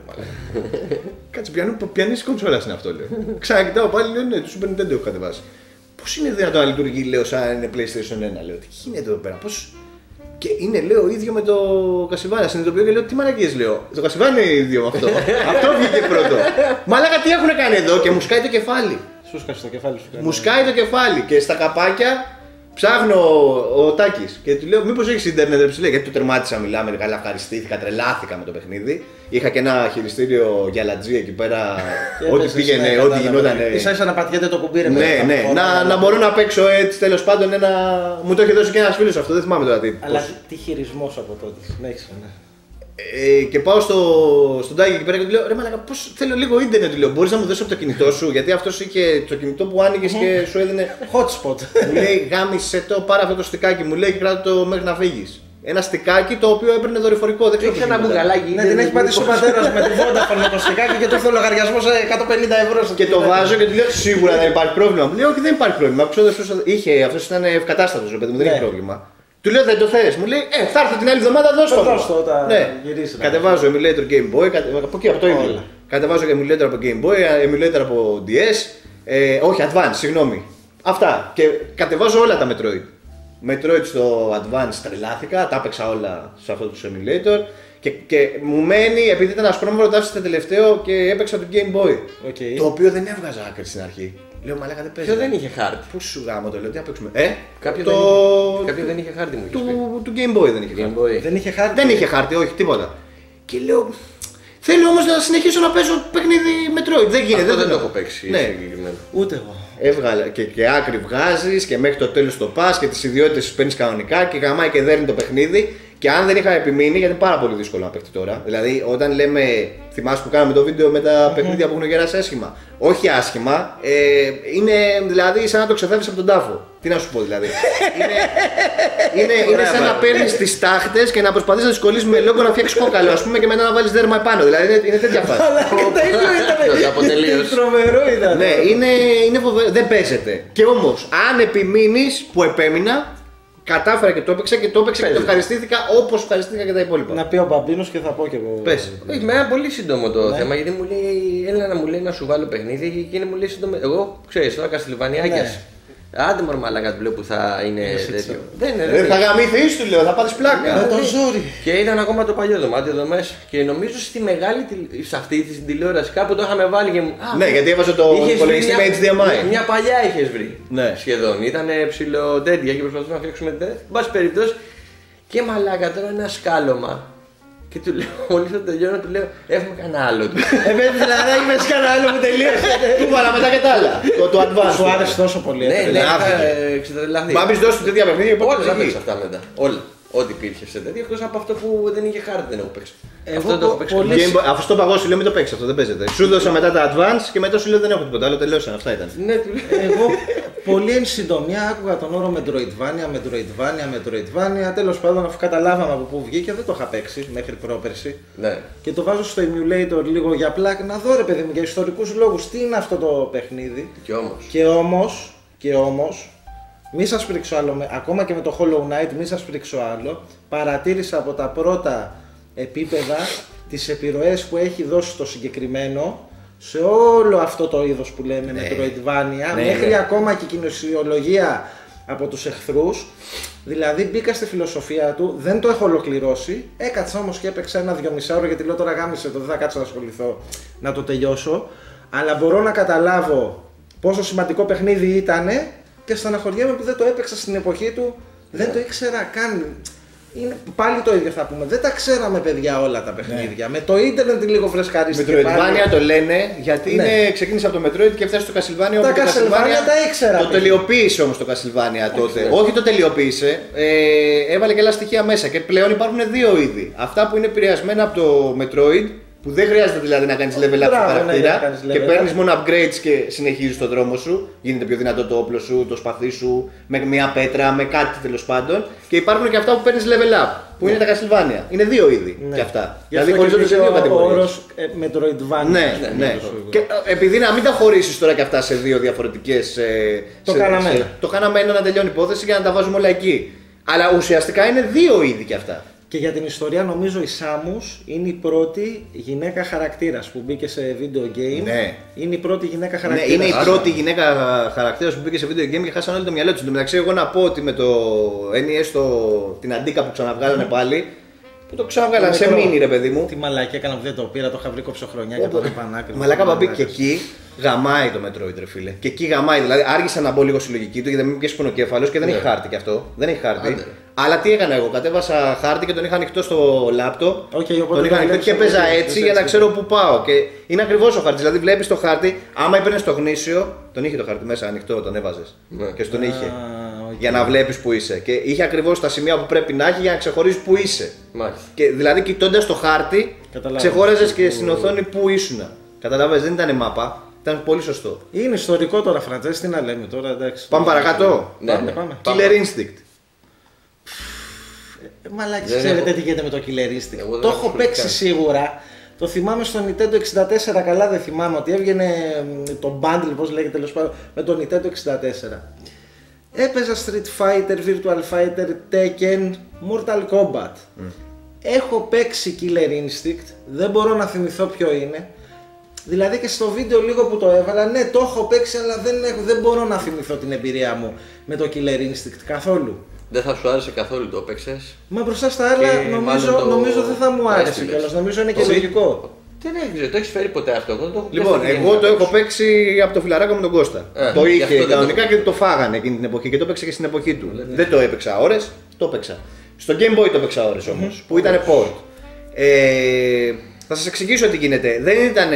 Κάτσε, πιανής κονσόλας είναι αυτό, λέω. Ξανακοιτάω πάλι, λέω, ναι, το Super Nintendo έχω κατεβάσει. Πώς είναι δυνατόν να λειτουργεί, λέω, σαν είναι PlayStation 1, λέω, τι γίνεται εδώ πέρα, πώς. Και είναι, λέω, ίδιο με το Castlevania. Συνειδητοποιώ και λέω, τι μαλακίες, λέω. Το Castlevania είναι ίδιο με αυτό. Αυτό βγήκε πρώτο. Μαλάκα, τι έχουν κάνει εδώ και μου σκάει το κεφάλι. Σου σκάει το κεφάλι σου. Μου σκάει το κεφάλι και στα καπάκια. Ψάχνω ο Τάκης και του λέω: μήπως έχεις ίντερνετ, ρε ψηλέ? Γιατί το τερμάτισα, μιλάμε, καλά, ευχαριστήθηκα, τρελάθηκα με το παιχνίδι. Είχα και ένα χειριστήριο γυαλατζή εκεί πέρα. Ό,τι πήγαινε, ό,τι γινόταν. Ίσα να πατιέται το κουμπί, ρε. Ναι. Να μπορώ να παίξω έτσι, τέλος πάντων. Μου το είχε δώσει και ένας φίλος αυτό, δεν θυμάμαι τώρα τι. Αλλά τι χειρισμός από τότε. Ναι. Και πάω στον Τάκη εκεί πέρα και του λέω: ρε μαλάκα, πώς θέλω λίγο ίντερνετ, του λέω. Μπορείς να μου δώσεις από το κινητό σου? Γιατί αυτός είχε το κινητό που άνοιγες και σου έδινε hotspot. Μου λέει: γάμισε το, πάρε αυτό το στικάκι, μου λέει, και κράτα το μέχρι να φύγεις. Ένα στικάκι το οποίο έπαιρνε δορυφορικό. Δεν ξέρω τι ένα μπουγαλάκι. Ναι, την έχει πατήσει ο πατέρας με τη Vodafone με το στικάκι και του ήρθε ο λογαριασμός 150 ευρώ. Και το βάζω και του λέω: σίγουρα δεν υπάρχει πρόβλημα. Μου λέει: όχι, δεν υπάρχει πρόβλημα. Αυτό ήταν ευκατάστατος, παιδί μου, δεν έχει πρόβλημα. Του λέω: δεν το θες? Μου λέει: θα έρθω την άλλη εβδομάδα, δώσ' το. Ναι, κατεβάζω emulator Game Boy, από εκεί, από το ίδιο. Κατεβάζω και emulator από Game Boy, emulator από DS, όχι Advance, συγγνώμη. Αυτά. Και κατεβάζω όλα τα Metroid. Metroid στο Advance τρελάθηκα, τα έπαιξα όλα σε αυτό το emulator. Και μου μένει, επειδή ήταν ασπρόμαυρο, το άφησα τελευταίο και έπαιξα το Game Boy. Το οποίο δεν έβγαζα άκρη στην αρχή. Λέω, μαλάκα, δεν παίζει. Ποιο δεν είχε χάρτη? Πού σου γάμο το λέω, τι να παίξουμε. Κάποιο δεν είχε χάρτη, μου του Game Boy δεν είχε χάρτη. Δεν είχε χάρτη. Δεν είχε χάρτη, όχι, τίποτα. Και λέω, θέλω όμως να συνεχίσω να παίζω παιχνίδι Metroid. Δεν γίνεται. Δεν το έχω παίξει. Ναι. Ούτε εγώ. Έβγαλα και άκρη βγάζεις και μέχρι το τέλος το πας και τις ιδιότητες σου παίρνεις κανονικά και γαμάει και δέρνει το παιχνίδι. Και αν δεν είχα επιμείνει, γιατί είναι πάρα πολύ δύσκολο να παίξει τώρα. Δηλαδή, όταν λέμε, θυμάσαι που κάναμε το βίντεο με τα παιχνίδια που έχουν γεράσει άσχημα. Όχι άσχημα, είναι δηλαδή σαν να το ξεφεύγεις από τον τάφο. Τι να σου πω δηλαδή. είναι σαν να παίρνεις τις τάχτες και να προσπαθείς να τις κολλήσεις με λόγο να φτιάξεις κόκαλο, ας πούμε, και μετά να βάλεις δέρμα επάνω. Δηλαδή, είναι τέτοια φάση. Τα ίδια ήταν. Τρομερό ήταν. Ναι, είναι φοβερό. Δεν παίζεται. Και όμως, αν επιμείνεις, που επέμεινα, κατάφερα και το έπαιξα και το ευχαριστήθηκα όπως ευχαριστήθηκα και τα υπόλοιπα. Να πει ο Μπαμπίνος και θα πω κι εγώ. Πες. Όχι, με ένα πολύ σύντομο το θέμα, γιατί μου λέει, έλα να μου λέει να σου βάλω παιχνίδι και είναι μου λέει σύντομο. Εγώ ξέρεις τώρα Καστιλβανιάκιας. Άντε μωρέ μαλάκα του λέω που θα είναι τέτοιο. Δεν θα γαμήθεις, του λέω, θα πάρεις πλάκα. Με το ζόρι. Και ήταν ακόμα το παλιό δωμάτιο εδώ μέσα. Και νομίζω σε αυτή τη τηλεόραση κάπου το είχαμε βάλει και. Ναι, γιατί έβαζε το υπολογιστή με HDMI. Μια παλιά είχες βρει. Ναι. Σχεδόν. Ήταν ψηλό τέτοια και προσπαθούμε να φτιάξουμε τέτοια. Εν πάση περιπτώσει. Και μαλάκα τώρα ένα σκάλωμα. Και του λέω, μόλις θα τελειώνω, του λέω, έχουμε κανένα άλλο. Επειδή δηλαδή έχεις κανένα άλλο που τελείωσε. Του βάλα μετά και τα άλλα. Το Advance. Σου άρεσε τόσο πολύ. Ναι, ξεδελαθεί. Μα μπεις δώσει τέτοια παιχνίδια. Όλα θα παίξω αυτά μετά. Όλα. Ό,τι υπήρχε σε τέτοια, εκτός από αυτό που δεν είχε χάρτη δεν έχω παίξει. Αυτό το έχω παίξει. Αφού στο παγώ σου λέω μην το παίξει αυτό, δεν παίζεται. Σου δώσα μετά τα Advance και μετά σου λέω δεν έχω τίποτα άλλο, τελειώσαν. Αυτά ήταν. Εγώ πολύ εν συντομία άκουγα τον όρο Metroidvania. Τέλος πάντων, αφού καταλάβαμε από πού βγήκε, δεν το είχα παίξει μέχρι πρόπερση. Ναι. Και το βάζω στο emulator λίγο για πλάκα να δω ρε παιδί μου για ιστορικούς λόγους τι είναι αυτό το παιχνίδι. Και όμως. Μη σας πρίξω άλλο, ακόμα και με το Hollow Knight, μη σας πρίξω άλλο. Παρατήρησα από τα πρώτα επίπεδα τις επιρροές που έχει δώσει το συγκεκριμένο σε όλο αυτό το είδος που λέμε Metroidvania, μέχρι ακόμα και κοινωνιολογία από τους εχθρούς. Δηλαδή μπήκα στη φιλοσοφία του, δεν το έχω ολοκληρώσει. Έκατσα όμως και έπαιξα 1-2,5 ώρα γιατί λέω τώρα γάμισε το, δεν θα κάτσω να ασχοληθώ να το τελειώσω. Αλλά μπορώ να καταλάβω πόσο σημαντικό παιχνίδι ήτανε. Και στεναχωριέμαι που δεν το έπαιξα στην εποχή του, δεν το ήξερα καν. Είναι πάλι το ίδιο θα πούμε. Δεν τα ξέραμε παιδιά όλα τα παιχνίδια. Με το ίντερνετ λίγο φρεσκαρίστηκε. Metroidvania το λένε γιατί ξεκίνησε από το Metroid και φτάσει στο Castlevania. Τα Castlevania τα ήξερα. Το τελειοποίησε όμως το Castlevania τότε. Όχι το τελειοποίησε, έβαλε και άλλα στοιχεία μέσα και πλέον υπάρχουν δύο είδη. Αυτά που είναι επηρεασμένα από το Metroid. Που δεν χρειάζεται δηλαδή να κάνεις level up στο χαρακτήρα και παίρνεις μόνο upgrades και συνεχίζεις τον δρόμο σου. Γίνεται πιο δυνατό το όπλο σου, το σπαθί σου, με μια πέτρα, με κάτι τέλος πάντων. Και υπάρχουν και αυτά που παίρνεις level up, που είναι τα Castlevania. Είναι δύο είδη και αυτά. Δηλαδή χωρίζονται σε δύο κατηγορίες. Ο όρος Metroidvania. Ναι. Και επειδή να μην τα χωρίσεις τώρα και αυτά σε δύο διαφορετικές. Το κάναμε ένα να τελειώνει υπόθεση για να τα βάζουμε όλα εκεί. Αλλά ουσιαστικά είναι δύο είδη και αυτά. Και για την ιστορία νομίζω η Samus είναι η πρώτη γυναίκα χαρακτήρας που μπήκε σε video game. Ναι. Είναι η πρώτη γυναίκα χαρακτήρας. Ναι, είναι η πρώτη γυναίκα χαρακτήρας που μπήκε σε video game και χάσαν όλο το μυαλό τους. Εν τω μεταξύ, εγώ να πω ότι με το NES την αντίκα που ξαναβγάλανε πάλι. Που το ξαναβγάλανε σε μίνι ρε παιδί μου. Τι μαλακή έκανα που δεν το πήρα, το είχα βρει κοψοχρονιά και τότε πανάκριβο. Μαλάκα μπαμπή και εκεί γαμάει το Metroid ρε φίλε. Και εκεί γαμάει, δηλαδή άργησα να μπω λίγο στη λογική του γιατί δεν μου πιέσει πονοκέφαλος και δεν έχει χάρτη κι αυτό. Δεν έχει χάρτη. Αλλά τι έκανα εγώ, κατέβασα χάρτη και τον είχα ανοιχτό στο λάπτοπ. Τον είχα ανοιχτό και έπαιζα έτσι για να ξέρω πού πάω. Και είναι ακριβώς ο χάρτης. Δηλαδή βλέπεις το χάρτη, άμα έπαιρνες το γνήσιο, τον είχε το χάρτη μέσα ανοιχτό, τον έβαζες. Και στον είχε. Για να βλέπεις που είσαι. Και είχε ακριβώς τα σημεία που πρέπει να έχει για να ξεχωρίσεις που είσαι. Και δηλαδή κοιτώντας το χάρτη, ξεχώριζες και στην οθόνη που ήσουν. Καταλαβαίνεις, δεν ήταν μάπα. Ήταν πολύ σωστό. Είναι ιστορικό τώρα, Φραντζές, τι να λέμε τώρα, εντάξει. Πάμε παρακάτω. Πάμε. Killer Instinct. Μαλάκι, ξέρετε τι γίνεται με το Killer Instinct. Το έχω παίξει σίγουρα. Το θυμάμαι στο Nintendo 64, καλά δεν θυμάμαι ότι έβγαινε το bundle, πώς λέγεται τέλος πάντων, με το Nintendo 64. Έπαιζα Street Fighter, Virtual Fighter, Tekken, Mortal Kombat. Έχω παίξει Killer Instinct, δεν μπορώ να θυμηθώ ποιο είναι. Δηλαδή και στο βίντεο λίγο που το έβαλα, ναι το έχω παίξει αλλά δεν μπορώ να θυμηθώ την εμπειρία μου με το Killer Instinct καθόλου. Δεν θα σου άρεσε καθόλου το έπαιξες. Μα μπροστά στα άλλα νομίζω δεν θα μου άρεσε κιόλας, νομίζω είναι και λογικό. Δεν έχεις, το έχεις φέρει ποτέ αυτό. Λοιπόν, εγώ το έχω παίξει από το φιλαράκο με τον Κώστα. Το είχε κανονικά και το φάγανε εκείνη την εποχή και το έπαιξε και στην εποχή του. Δεν το έπαιξα ώρες, το έπαιξα. Στο Game Boy το έπαιξα ώρες όμως, που ήταν port. Θα σας εξηγήσω τι γίνεται. Δεν ήταν.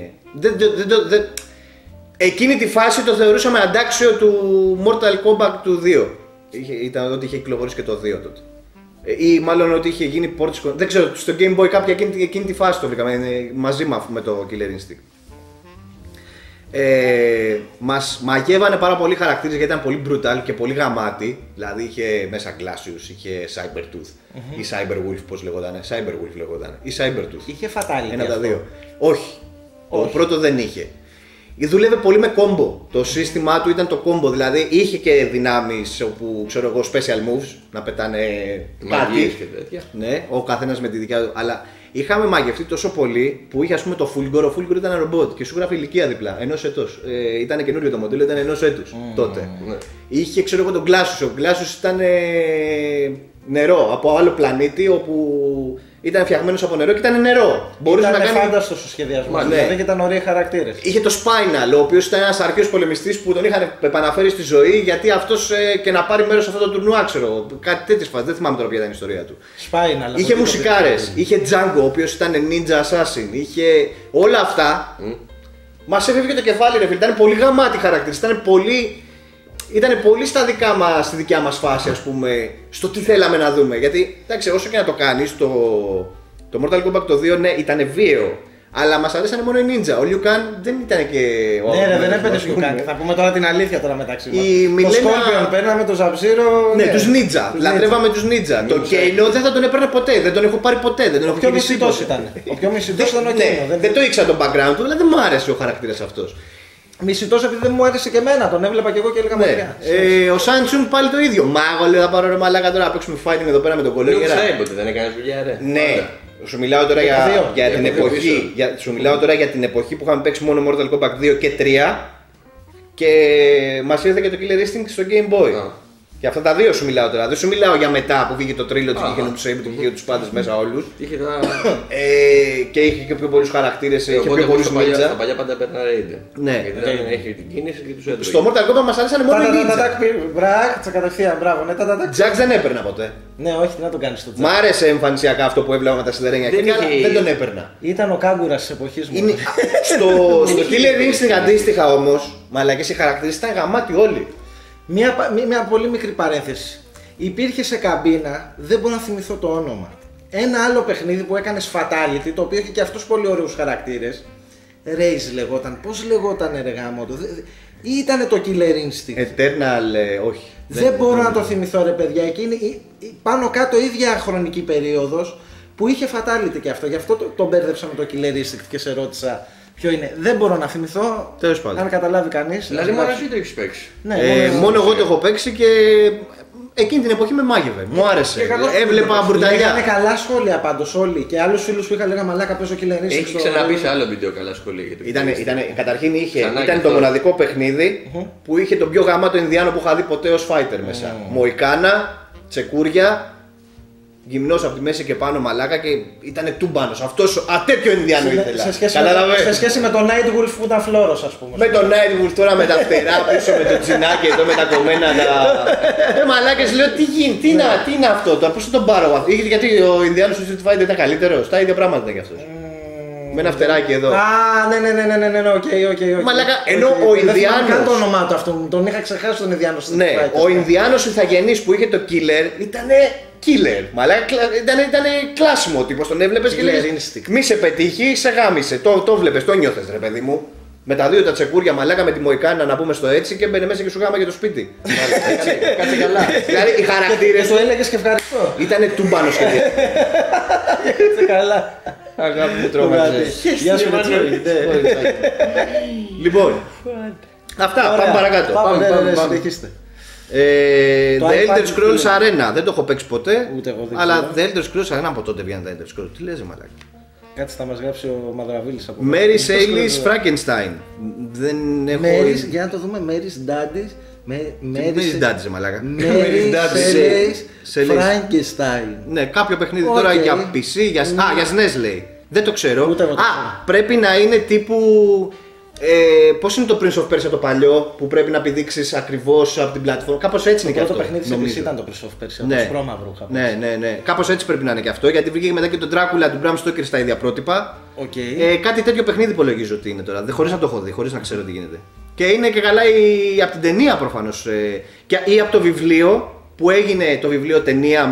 Εκείνη τη φάση το θεωρούσαμε αντάξιο του Mortal Kombat του 2. Ήταν ότι είχε κυκλοφορήσει και το 2 τότε. Ή μάλλον ότι είχε γίνει port. Δεν ξέρω, στο Game Boy κάποια εκείνη τη φάση το βρήκαμε μαζί με το Killer Instinct. Μας μαγεύανε πάρα πολύ χαρακτήρες γιατί ήταν πολύ brutal και πολύ γαμάτι. Δηλαδή είχε μέσα Glacius, είχε Cybertooth ή Cyberwolf, πώς λεγόταν. Cyberwolf λεγόταν ή Cybertooth. Είχε fatality. Ένα από τα δύο. Όχι. Το πρώτο δεν είχε. Δούλευε πολύ με κόμπο. Το σύστημά του ήταν το κόμπο. Δηλαδή είχε και δυνάμεις όπου ξέρω εγώ special moves να πετάνε κάτι. Και τέτοια. Ναι, ο καθένας με τη δικιά του. Αλλά Είχαμε μαγευτεί τόσο πολύ που είχε, ας πούμε, το Fulgor. Ο Fulgor ήταν ένα ρομπότ και σου γράφει ηλικία δίπλα. 1 έτος. Ήταν καινούριο το μοντέλο, ήταν 1 έτους τότε. Είχε, ξέρω εγώ, τον Glasus. Ο Glasus ήταν νερό από άλλο πλανήτη όπου ήταν φτιαγμένος από νερό και ήταν νερό. Ήταν φάνταστος στο σχεδιασμό. Δηλαδή και ήταν ωραίοι χαρακτήρες. Είχε το Spinal, ο οποίος ήταν ένας αρχαίος πολεμιστής που τον είχαν επαναφέρει στη ζωή γιατί αυτός και να πάρει μέρος σε αυτό το τουρνουά, ξέρω. Κάτι τέτοιες φάσεις. Δεν θυμάμαι τώρα ποια ήταν η ιστορία του. Spinal. Είχε μουσικάρες, είχε Django, ο οποίος ήταν ninja assassin, είχε όλα αυτά. Μας έφευγε το κεφάλι, ρε φίλε. Ήταν πολύ γαμάτι χαρακτήρες. Ήταν πολύ στα δικά μας, στη δικιά μας φάση, ας πούμε, στο τι θέλαμε να δούμε. Γιατί, εντάξει, όσο και να το κάνεις, το Mortal Kombat το 2, ναι, ήταν βίαιο. Αλλά μας αρέσανε μόνο οι ninja. Ο Liu Kang δεν ήταν και. Ναι, δεν έπαιρνε Liu Kang. Θα πούμε τώρα την αλήθεια τώρα μεταξύ μας. Το Scorpion παίρναμε, το Sub-Zero. Ναι, τους ninja. Λατρεύαμε τους ninja. Το Kano δεν θα τον έπαιρνα ποτέ. Δεν τον έχω πάρει ποτέ. Δεν τον έχω πιο μισητός ήταν. Ο πιο μισητός ήταν ο Kano. Δεν το ήξερα τον background του, δηλαδή δεν μου άρεσε ο χαρακτήρας αυτός. Μισητός επειδή δεν μου άρεσε και εμένα, τον έβλεπα και εγώ και έλεγα μακριά. Ο Σάντσουν πάλι το ίδιο. Μα εγώ λέω θα πάρω ρε μαλάκα τώρα να παίξουμε fighting εδώ πέρα με τον κολόγερα. Δεν έκανε δουλειά, ρε. Ναι. Σου μιλάω τώρα για την εποχή. Σου μιλάω τώρα για την εποχή που είχαμε παίξει μόνο Mortal Kombat 2 και 3 και μας ήρθε και το Killer Instinct στο Game Boy. Και αυτά τα δύο σου μιλάω τώρα. Δεν σου μιλάω για μετά που βγήκε το τρίλο και είχε του Sable και είχε τους πάντες μέσα όλους. Και είχε και πιο πολλούς χαρακτήρες. Είχε πιο πολλούς ninja. Στα παλιά πάντα παίρνα Raid. Ναι. Γιατί έχει την κίνηση και τους έτρωγε. Στο Mortal Kombat μας άρεσαν μόνο οι ninja. Μπράκ, κατευθείαν, μπράβο. Jax δεν έπαιρνα ποτέ. Ναι, όχι, τι να το κάνεις στο Jax. Μ' άρεσε εμφανισιακά αυτό που έβλεπα με τα σιδερένια και δεν τον έπαιρνα. Ήταν ο κάγκουρας της εποχής μου. Στο Killer Instinct αντίστοιχα όμως, μαλακές οι χαρακτήρες ήταν γαμάτοι όλοι. Μια πολύ μικρή παρένθεση. Υπήρχε σε καμπίνα, δεν μπορώ να θυμηθώ το όνομα. Ένα άλλο παιχνίδι που έκανε fatality, το οποίο είχε και αυτός πολύ ωραίους χαρακτήρες. Raze λεγόταν. Πώς λεγόταν ρε γάμο του. Ή ήτανε το Killer Instinct. Eternal, όχι. Δεν μπορώ να το θυμηθώ ρε παιδιά. Εκείνη πάνω κάτω ίδια χρονική περίοδος που είχε fatality και αυτό. Γι' αυτό το μπέρδεψα με το Killer Instinct και σε ρώτησα. Ποιο είναι, δεν μπορώ να θυμηθώ. Τέλος πάντων. Αν καταλάβει κανείς. Δηλαδή, μόνο εσύ το έχεις παίξει. Ναι, μόνο εγώ το έχω παίξει και εκείνη την εποχή με μάγευε. Μου άρεσε. Έβλεπα μπουρταλιά. Είχαν καλά σχόλια πάντως όλοι. Και άλλους φίλους που είχα λέγα μαλάκα παίζω Killer Instinct. Έχει ξαναπεί σε άλλο βίντεο καλά σχόλια για το καταρχήν ήταν το μοναδικό παιχνίδι που είχε τον πιο γαμάτο Ινδιάνο που είχα δει ποτέ ως fighter μέσα. Μοϊκάνα, τσεκούρια. Γυμνός από τη μέση και πάνω μαλάκα και ήταν τούμπανος. Αυτός τέτοιο Ινδιάνο ήθελα. Σε σχέση με τον Nightwolf που ήταν φλόρος, ας πούμε. Με τον Nightwolf τώρα με τα φτερά πίσω, με το τσινάκι εδώ με τα κομμένα. Μαλάκες λέω τι γίνεται, τι είναι αυτό, πώς θα τον πάρω. Γιατί ο Ινδιάνος του Street Fighter ήταν καλύτερος, τα ίδια πράγματα ήταν κι αυτός. Με ένα φτεράκι εδώ. Α, ναι, οκ. Μαλάκα, ενώ ο Ινδιάνος. Δεν το όνομά του αυτό, τον είχα ξεχάσει τον Ινδιάνο. Ναι, ο Ινδιάνος ηθαγενής που είχε το Killer ήτανε Killer. Μαλάκα, ήταν κλάσιμο τύπος. Τον έβλεπες και λέγες μη σε πετύχει, σε γάμισε. Το βλέπεις, το νιώθες ρε παιδί μου. Με τα δύο τα τσεκούρια μαλάκα με τη Μοϊκάνα να πούμε στο έτσι και μπαίνε μέσα και σου γάμα για το σπίτι. Έτσι, κάτσε καλά. Δηλαδή οι χαρακτήρες. Το έλεγες και ευχαριστώ. Ήτανε τούμπανος και Κάτσε καλά. Αγάπη μου τρόμαξες. Γεια σου Μετσόη. Λοιπόν, αυτά, πάμε παρακάτω. Συνεχίστε. The Elder Scrolls Arena, δεν το έχω παίξει ποτέ. Ούτε εγώ δεν αλλά The Elder Scrolls Arena από τότε βγαίνει τα Elder Scrolls. Τι λες μαλάκα. Κάτσε θα μας γράψει ο Μαδραβίλης από Mary Shelley's Frankenstein. Δεν έχω. Για να το δούμε, Mary's Daddy's. Mary's Daddy's μαλάκα. Mary's Shelley's Frankenstein. Ναι, κάποιο παιχνίδι τώρα για PC, για SNES λέει. Δεν το ξέρω. Πρέπει να είναι τύπου. Πώς είναι το Prince of Persia το παλιό που πρέπει να πηδήξεις ακριβώς από την πλατφόρμα. Κάπως έτσι είναι και αυτό. Το παιχνίδι σε PC ήταν το Prince of Persia, το σπρώμαυρο. Ναι. Κάπως έτσι πρέπει να είναι και αυτό γιατί βγήκε μετά και τον Dracula του Bram Stoker στα ίδια πρότυπα. Κάτι τέτοιο παιχνίδι υπολογίζω ότι είναι τώρα. Χωρίς να το έχω δει, χωρίς να ξέρω τι γίνεται. Και είναι και καλά από την ταινία προφανώς. Ή από το βιβλίο που έγινε το βιβλίο ταινία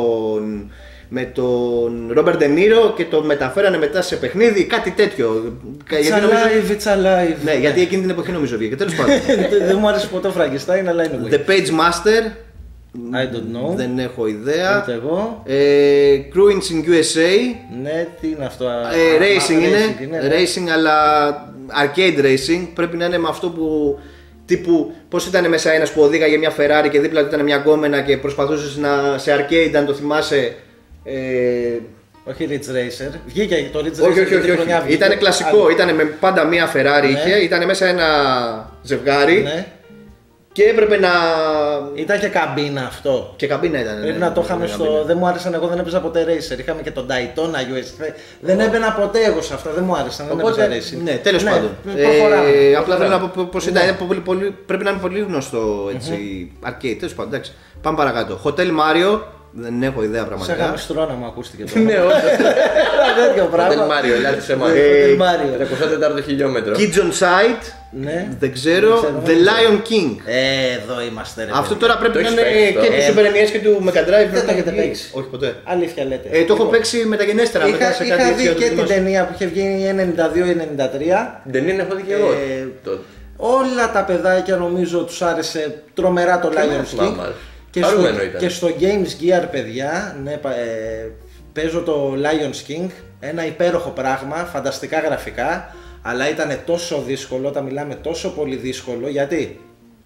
με τον Ρόμπερτ Ντενίρο και το μεταφέρανε μετά σε παιχνίδι, κάτι τέτοιο. It's alive. Ναι, γιατί εκείνη την εποχή νομίζω βγήκε. Τέλος πάντων. Δεν μου άρεσε ποτέ ο Frankenstein, αλλά είναι. The Page Master. I don't know. Δεν έχω ιδέα. Ούτε εγώ. Cruise in USA. Ναι, τι είναι αυτό. Racing είναι. Racing, αλλά arcade racing. Πρέπει να είναι με αυτό που. Τύπου πώς ήταν μέσα ένας που οδήγαγε μια Ferrari και δίπλα του ήταν μια γκόμενα και προσπαθούσες να σε arcade, αν το θυμάσαι. Όχι Ridge Racer. Βγήκε το Ridge Όχι, Racer. όχι. Ήταν κλασικό. Ήταν με πάντα μία Ferrari είχε. Ήταν μέσα ένα ζευγάρι. Ναι. Και έπρεπε να. Ήταν και καμπίνα αυτό. Και καμπίνα ήταν. Πρέπει να το είχαμε στο. Δεν μου άρεσαν, εγώ δεν έπαιζα ποτέ Racer. Είχαμε και τον Daytona USA. Δεν έμπαινα ποτέ εγώ σε αυτά, δεν μου άρεσαν. Δεν έπαιζα Racer. Ναι, τέλος πάντων. Απλά θέλω να πω πως πρέπει να είναι πολύ γνωστό arcade. Τέλος πάντων, εντάξει. Πάμε παρακάτω. Hotel Mario. Δεν έχω ιδέα πραγματικά. Σαν γαμιστρώνα μου ακούστηκε το. Ναι, όχι. Τέτοιο πράγμα. Hotel Mario, ελάτε σε εμάς. Hotel Mario. 34ο χιλιόμετρο. Kids on Site. Ναι. Δεν ξέρω. The Lion King. Εδώ είμαστε. Αυτό τώρα πρέπει να είναι και του Super NES και του Mega Drive. Δεν το έχετε παίξει. Όχι ποτέ. Αλήθεια λέτε. Το έχω παίξει μεταγενέστερα. Είχα δει και την ταινία που είχε βγει 92-93. Δεν είναι αυτό και εγώ. Όλα τα παιδάκια νομίζω τους άρεσε τρομερά το Lion King. Και στο Games Gear, παιδιά, ναι, παίζω το Lion King, ένα υπέροχο πράγμα, φανταστικά γραφικά, αλλά ήταν τόσο δύσκολο, όταν μιλάμε τόσο πολύ δύσκολο, γιατί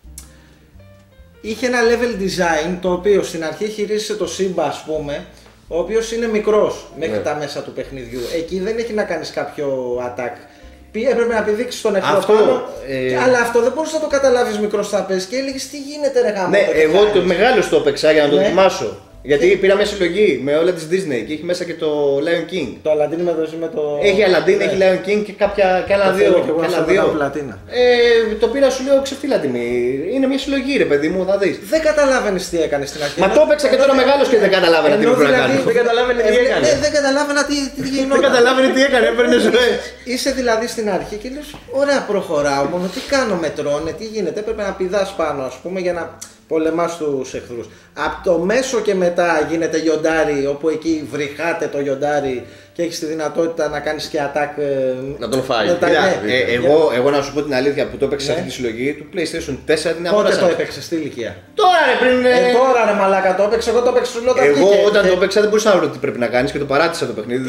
είχε ένα level design το οποίο στην αρχή χειρίζεσαι το Simba, ας πούμε, ο οποίος είναι μικρός μέχρι τα μέσα του παιχνιδιού. Εκεί δεν έχει να κάνεις κάποιο attack. Έπρεπε να πηδήξεις τον εχθρό πάνω, αλλά αυτό δεν μπορείς να το καταλάβεις μικρός θα πες και έλεγες τι γίνεται ρε γάμο. Ναι, εγώ το μεγάλο το έπαιξα για να το δοκιμάσω. Γιατί πήρα μια συλλογή με όλα τις Disney και έχει μέσα και το Lion King. Το Aladdin με το... Έχει Aladdin, έχει Lion King και και άλλα δύο. Το πήρα, σου λέω ξεφτύλα τιμή. Είναι μια συλλογή ρε παιδί μου, θα δεις. Δεν καταλάβαινες τι έκανες στην αρχή. Μα το έπαιξα και τώρα μεγάλος και δεν καταλάβαινα τι πρέπει να κάνω. Δεν καταλάβαινε τι έκανε. Δεν καταλάβαινα τι γινόταν. Δεν καταλάβαινε τι έκανε, έπαιρνε ζωές. Είσαι δηλαδή στην αρχή και λες ωραία προχωράω, μόνο τι κάνω με τρώνε, τι γίνεται, έπρεπε να πηδάς πάνω ας πούμε για να πολεμάς τους εχθρούς. Από το μέσο και μετά γίνεται λιοντάρι, όπου εκεί βρυχάται το λιοντάρι και έχεις τη δυνατότητα να κάνεις και attack. Να τον φάει. Εγώ να σου πω την αλήθεια που το έπαιξα σε αυτή τη συλλογή του PlayStation 4 την αγόρασα. Πότε το έπαιξες, τι ηλικία? Τώρα ρε πριν. Τώρα ρε μαλάκα το έπαιξε, εγώ το έπαιξα σου λέω. Εγώ όταν το έπαιξα δεν μπορούσα να βρω τι πρέπει να κάνεις και το παράτησα το παιχνίδι.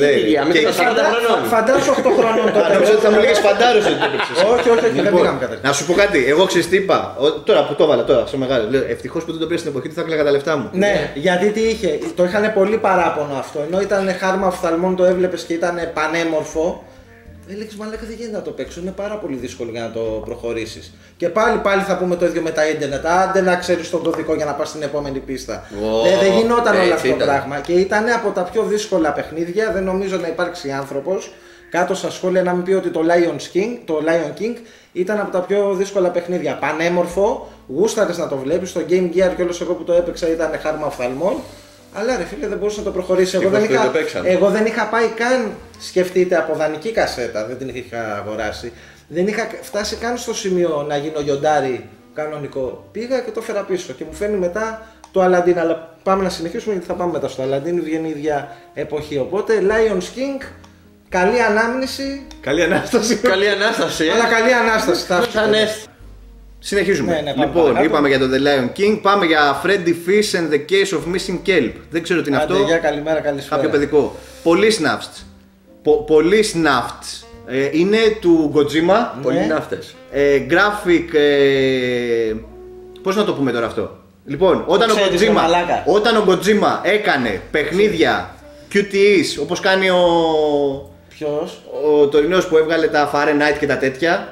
Φαντάσου 8 χρονών τότε. Νόμιζα ότι θα μου λέγες φαντάρος ότι το έπαιξες. Όχι, δεν πήγαμε καταρχήν. Να σου πω κάτι, εγώ ξέρεις τι είπα. Τώρα που το έβαλα τώρα στο μεγάλο. Ευτυχώς που δεν το πήρα στην εποχή του θα έκλαιγα τα λεφτά μου. Ναι, γιατί τι είχε, το είχαν πολύ παράπονο αυτό. Ενώ ήταν χάρμα οφθαλμών, το έβλεπες και ήταν πανέμορφο. Έλεγες μαλάκα δεν γίνεται να το παίξω, είναι πάρα πολύ δύσκολο για να το προχωρήσεις. Και πάλι θα πούμε το ίδιο με τα ίντερνετ. Άντε να ξέρεις τον κωδικό για να πας στην επόμενη πίστα. Δεν γινόταν όλο αυτό το πράγμα. Και ήταν από τα πιο δύσκολα παιχνίδια. Δεν νομίζω να υπάρξει άνθρωπος κάτω στα σχόλια να μην πει ότι το Lion King ήταν από τα πιο δύσκολα παιχνίδια. Πανέμορφο, γούσταρες να το βλέπεις. Το Game Gear και όλος εγώ που το έπαιξα ήταν χάρμα οφθαλμών. Αλλά ρε φίλε δεν μπορούσε να το προχωρήσει. Εγώ δεν είχα πάει καν, σκεφτείτε, από δανεική κασέτα, δεν την είχα αγοράσει. Δεν είχα φτάσει καν στο σημείο να γίνω λιοντάρι κανονικό. Πήγα και το έφερα πίσω και μου φέρνει μετά το Aladdin. Αλλά πάμε να συνεχίσουμε γιατί θα πάμε μετά στο Aladdin, βγαίνει η ίδια εποχή. Οπότε Lion King, καλή ανάμνηση. Καλή ανάσταση. Καλή ανάσταση. Αλλά καλή ανάσταση. Συνεχίζουμε. Ναι, Λοιπόν, είπαμε για το The Lion King, πάμε για Freddy Fish and the Case of Missing Kelp. Δεν ξέρω τι είναι αυτό. Για καλημέρα, καλησπέρα. Κάποιο παιδικό. Πολύ Snafts. Είναι του Kojima. Πολύ ναύτες. Graphic. Πώς να το πούμε τώρα αυτό. Λοιπόν, όταν ο Kojima έκανε παιχνίδια QTEs όπως κάνει Ποιος? ο τωρινός που έβγαλε τα Fahrenheit και τα τέτοια.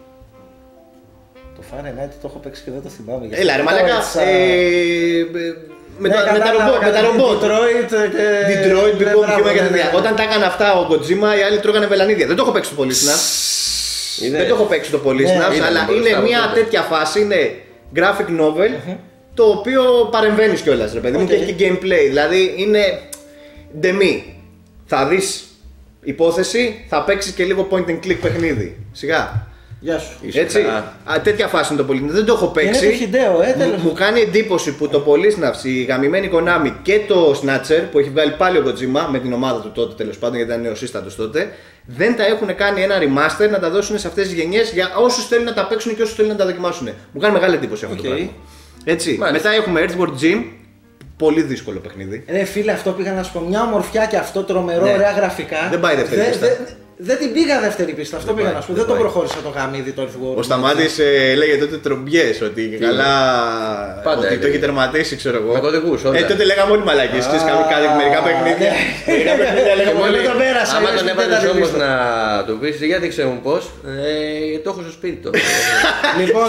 Το Fahrenheit το έχω παίξει και δεν το θυμάμαι. Έλα ρε μαλάκα. Με τα ρομπότ. Detroit, όταν τα έκανε αυτά ο Kojima, οι άλλοι τρώγανε βελανίδια. Δεν το έχω παίξει το Polysnav. Δεν το έχω παίξει το Polysnav, αλλά είναι μια τέτοια φάση. Είναι graphic novel, το οποίο παρεμβαίνεις κιόλας ρε παιδί μου και έχει gameplay. Δηλαδή είναι demi. Θα δεις υπόθεση, θα παίξεις και λίγο point and click παιχνίδι. Σιγά. Γεια σου. Έτσι, τέτοια φάση είναι το Polysnav. Δεν το έχω παίξει. Μου κάνει εντύπωση που το Polysnav, η γαμημένη Konami και το Snatcher που έχει βγάλει πάλι ο Kojima με την ομάδα του τότε τέλος πάντων γιατί ήταν νεοσύστατος τότε, δεν τα έχουν κάνει ένα remaster να τα δώσουν σε αυτές τις γενιές για όσους θέλουν να τα παίξουν και όσους θέλουν να τα δοκιμάσουν. Μου κάνει μεγάλη εντύπωση αυτό το πράγμα. Έτσι, μετά έχουμε Earthworm Jim. Πολύ δύσκολο παιχνίδι. Ρε φίλε, αυτό πήγα να σου πω. Μια ομορφιά και αυτό τρομερό, ωραία γραφικά. Δεν πάει δεύτερη πίστα. Δεν την πήγα δεύτερη πίστα, αυτό πήγα να σου πω. Δεν το προχώρησα το γαμίδι το Earthworm. Ο Σταμάτης λέγε τότε τρομπιές, ότι καλά. Πάντα ότι το έχει τερματίσει, ξέρω εγώ. Με κωδικούς, όλα. Τότε λέγαμε όλοι μαλακίες. Ξέρεις, μερικά παιχνίδια. Εγώ το πέρασα. Άμα τον έβαλες όμως να του πεις, για δείξε μου πώς, το έχω στο σπίτι το. Λοιπόν,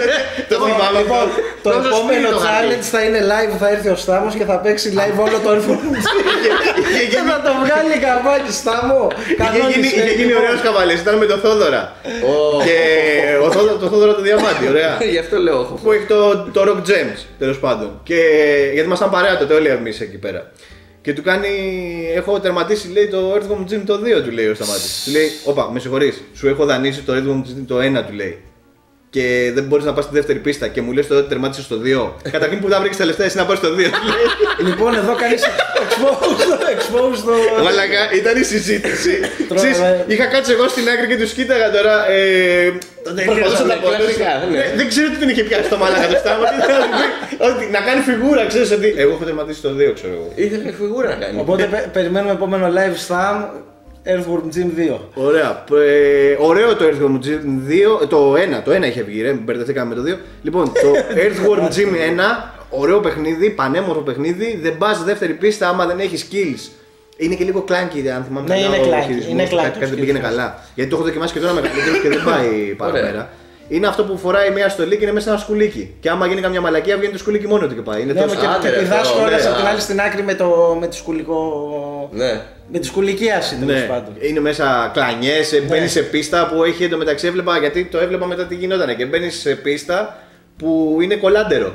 το επόμενο challenge θα είναι live, θα έρθει ο Στάμος και θα παίξει live όλο το Earthworm. Και θα το βγάλει καμπάκι, Στάμο. Είχε γίνει ωραίος καβαλής, ήταν με το Θόδωρα. Και το Θόδωρα το Διαμάντι, ωραία. Γι' αυτό λέω. Που έχει το Rock Gems, τέλος πάντων. Γιατί ήμασταν παρέα τότε όλοι εμείς εκεί πέρα. Και του κάνει, έχω τερματίσει, λέει, το Earthworm Jim το 2, του λέει ο Σταμάτης. Του λέει, όπα, με συγχωρείς, σου έχω δανείσει το Earthworm Jim το 1, του λέει. Και δεν μπορείς να πας στη δεύτερη πίστα και μου λες τώρα ότι τερμάτισες στο 2. Καταρχήν που θα βρήκες τα λεφτά εσύ να πας στο 2. Λοιπόν, εδώ κάνεις expose το... Μαλάκα, ήταν η συζήτηση. Είχα κάτσει εγώ στην άκρη και τους κοίταγα τώρα. Προσπαθούσα να πω. Δεν ξέρω τι την είχε πιάσει το μαλάκα το Στάμο. Να κάνει φιγούρα, ξέρεις ότι εγώ έχω τερματίσει το 2, ξέρω εγώ. Ήθελε φιγούρα να κάνει. Οπότε περιμένουμε επόμενο live Stam. Earthworm Jim 2. Ωραία. Ωραίο το Earthworm Jim 2. Το 1 είχε βγει, μπερδευτήκαμε με το 2. Λοιπόν, το Earthworm Jim 1, ωραίο παιχνίδι, πανέμορφο παιχνίδι. Δεν πας δεύτερη πίστα άμα δεν έχει skills. Είναι και λίγο κλάνκι, αν θυμάμαι καλά. Είναι κλάνκι. Κάτι δεν πήγαινε καλά. Γιατί το έχω δοκιμάσει και τώρα με καλύτερο και δεν πάει παραπέρα. Είναι αυτό που φοράει μια στολή και είναι μέσα σε ένα σκουλίκι. Και άμα γίνει καμιά μαλακία, βγαίνει το σκουλίκι μόνο του και πάει. Είναι τόσο... Και πηδάς κιόλας από την άλλη στην άκρη με τη σκουλικό. Ναι. Με τη σκουλικίαση τέλος πάντων. Είναι μέσα κλανιές, μπαίνεις σε πίστα που έχει εντωμεταξύ έβλεπα, γιατί το έβλεπα μετά τι γινότανε. Και μπαίνεις σε πίστα που είναι κολάντερο.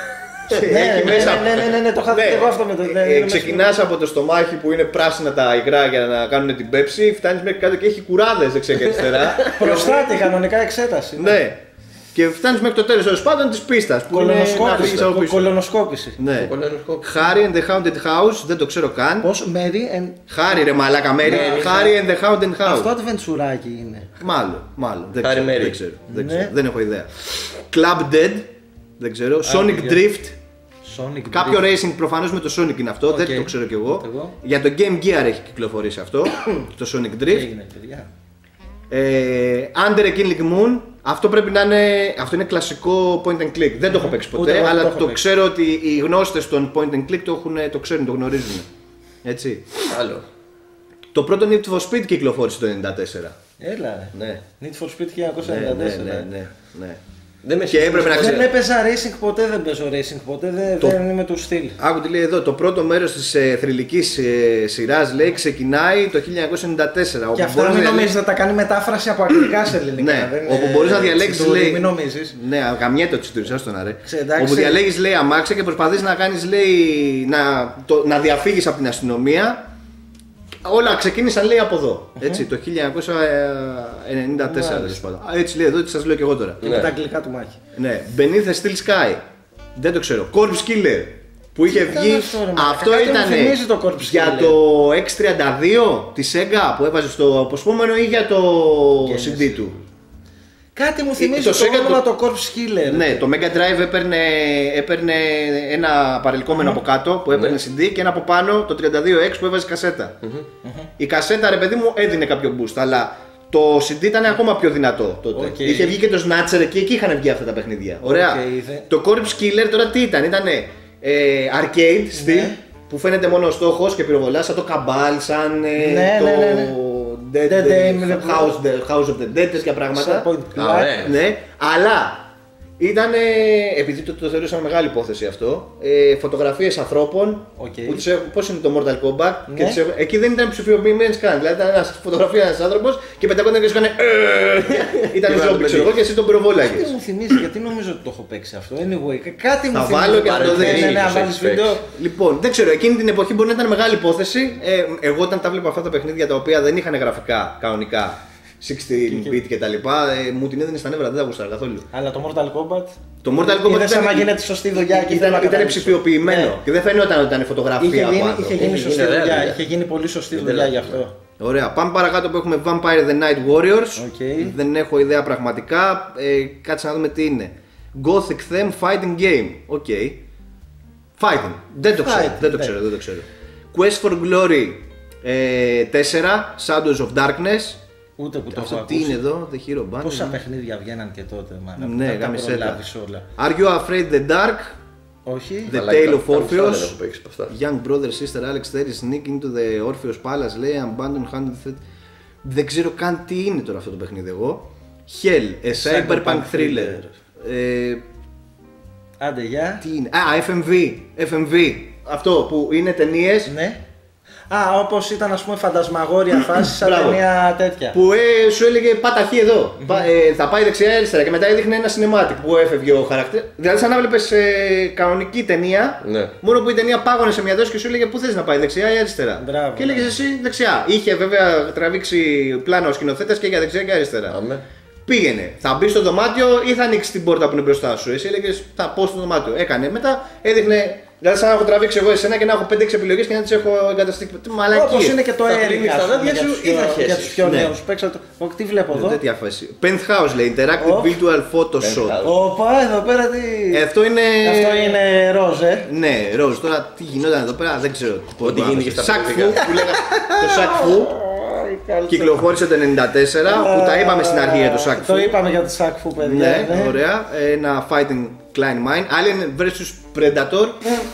Ναι, το είχα δει εγώ αυτό με το. Ξεκινάς από το στομάχι που είναι πράσινα τα υγρά για να κάνουν την πέψη, φτάνεις μέχρι κάτω και έχει κουράδες δεξιά και αριστερά. Προστάτη, κανονικά εξέταση. Ναι. Και φτάνεις μέχρι το τέλος τέλος πάντων της πίστας. Κολονοσκόπηση. Ναι. Harry and the Haunted House, δεν το ξέρω καν. Πώς, Mary and. Harry ρε μαλάκα, Harry and the Haunted House. Αυτό adventurάκι είναι. Μάλλον. Δεν ξέρω. Δεν έχω ιδέα. Club Dead, δεν ξέρω. Sonic Drift. Κάποιο racing προφανώς με το Sonic είναι αυτό, δεν το ξέρω κι εγώ. Για το Game Gear έχει κυκλοφορήσει αυτό, το Sonic Drift. Under a Killing Moon, αυτό πρέπει να είναι, αυτό είναι κλασικό point and click. Δεν το έχω παίξει ποτέ, αλλά το ξέρω ότι οι γνώστες των point and click το ξέρουν, το γνωρίζουν. Έτσι. Άλλο. Το πρώτο Need for Speed κυκλοφόρησε το 1994. Έλα, ναι. Need for Speed 1994. Ναι. Δεν έπαιζα racing ποτέ, δεν παίζω racing ποτέ, δεν είμαι του στυλ. Άκου τι λέει εδώ, το πρώτο μέρος της θρυλικής σειράς λέει ξεκινάει το 1994. Και αυτό μην νομίζεις να τα κάνει μετάφραση από αγγλικά σε ελληνικά. Ναι, όπου μπορείς να διαλέξεις λέει. Μην νομίζεις. Ναι, γαμιέται το τσιτούρι, άστο να ρε. Όπου διαλέγεις λέει αμάξια και προσπαθείς να κάνεις λέει να διαφύγεις από την αστυνομία. Όλα ξεκίνησαν λέει από εδώ. Έτσι, το 1994 τέλος πάντων. Έτσι λέει εδώ, τι σας λέω και εγώ τώρα. Και με τα αγγλικά του μάχη. Ναι, Beneath the Steel Sky. Δεν το ξέρω. Corpse Killer. Που είχε βγει. Αυτό ήταν για το X32 τη Sega που έβαζε στο αποσπόμενο ή για το CD του. Κάτι μου θυμίζει το όνομα το Corpse Killer. Ναι, το Mega Drive έπαιρνε ένα παρελκόμενο από κάτω που έπαιρνε CD και ένα από πάνω το 32X που έβαζε κασέτα. Η κασέτα ρε παιδί μου έδινε κάποιο boost, αλλά το CD ήταν ακόμα πιο δυνατό τότε. Είχε βγει και το Snatcher και εκεί είχαν βγει αυτά τα παιχνίδια. Ωραία. Το Corpse Killer τώρα τι ήταν, ήτανε arcade στυλ που φαίνεται μόνο ο στόχος και πυροβολά, σαν το Cabal, σαν House of the Dead, τέτοια πράγματα. Ναι, αλλά ήταν, επειδή το θεωρούσαμε μεγάλη υπόθεση αυτό, φωτογραφίες ανθρώπων, πώς είναι το Mortal Kombat, και εκεί δεν ήταν ψηφιοποιημένες καν, δηλαδή ήταν ένας φωτογραφία ένας άνθρωπος και πεντακόταν και σου έκανε ήταν ζόμπι ξέρω εγώ και εσύ τον πυροβόλαγες. Κάτι μου θυμίζει, γιατί νομίζω ότι το έχω παίξει αυτό, anyway, κάτι μου θυμίζει. Θα βάλω και να το δεις. Λοιπόν, δεν ξέρω, εκείνη την εποχή μπορεί να ήταν μεγάλη υπόθεση, εγώ όταν τα βλέπω αυτά τα παιχνίδια τα οποία δεν είχαν γραφικά κανονικά, 16-bit και τα λοιπά, μου την έδινε στα νεύρα, δεν τα γούσταρα καθόλου. Αλλά το Mortal Kombat. Το Mortal Kombat ήταν να γίνεται σωστή δουλειά και ήταν ψηφιοποιημένο. Και δεν φαινόταν ότι ήταν φωτογραφία από πάνω. Είχε γίνει σωστή δουλειά, είχε γίνει πολύ σωστή δουλειά γι' αυτό. Ωραία, πάμε παρακάτω που έχουμε Vampire the Night Warriors. Δεν έχω ιδέα πραγματικά. Κάτσε να δούμε τι είναι. Gothic Theme Fighting Game. Fighting. Δεν το ξέρω. Quest for Glory. 4, Shadows of Darkness. Ούτε που το αυτό έχω τι ακούσει. είναι εδώ, The Hero Band. Πόσα παιχνίδια βγαίναν και τότε, μάλλον. Ναι, τα γαμισέτα. προλάβεις όλα. Are You Afraid the Dark? Όχι. The Tale of Orpheus. Young brother, sister Alex Terry sneak into the Orpheus Palace, λέει Abandoned Hundred. Δεν ξέρω καν τι είναι τώρα αυτό το παιχνίδι εγώ. Hell, a cyberpunk thriller. Άντε, γεια. Τι είναι? FMV. Αυτό που είναι ταινίες. Ναι. Όπως ήταν ας πούμε φαντασμαγόρια φάση σαν ταινία τέτοια. Που σου έλεγε πάτα χ εδώ. Θα πάει δεξιά ή αριστερά και μετά έδειχνε ένα cinematic που έφευγε ο χαρακτήρας. Δηλαδή σαν να βλέπεις κανονική ταινία, μόνο που η ταινία πάγωνε σε μια δόση και σου έλεγε πού θες να πάει, δεξιά ή αριστερά. Μπράβο, και έλεγες εσύ δεξιά. Είχε βέβαια τραβήξει πλάνο ο σκηνοθέτης και για δεξιά και αριστερά. Πήγαινε, θα μπει στο δωμάτιο ή θα ανοίξει την πόρτα που είναι μπροστά σου. Εσύ έλεγες θα πω στο δωμάτιο. Έκανε μετά, έδειχνε. Δηλαδή, σαν να έχω τραβήξει εγώ εσένα και να έχω 5-6 επιλογές και να τις έχω εγκαταστήσει. Όπως είναι και το Έρικα. Στα δόντια σου ή θα χέσεις. Για τους πιο νέους παίξατε. Τι βλέπω εδώ. Τέτοια φάση. Penthouse λέει, Interactive Virtual Photoshop. Όπα, εδώ πέρα τι. Αυτό είναι ροζ, Ναι, ροζ. Τώρα τι γινόταν εδώ πέρα δεν ξέρω. Ό,τι γίνει και στα παιχνίδια. Το Σακφού κυκλοφόρησε το 94 που τα είπαμε στην αρχή για το Σακφού. Το είπαμε για το Σακφού, παιδιά. Ναι, ωραία. Ένα fighting Klein Mine. Alien vs Predator.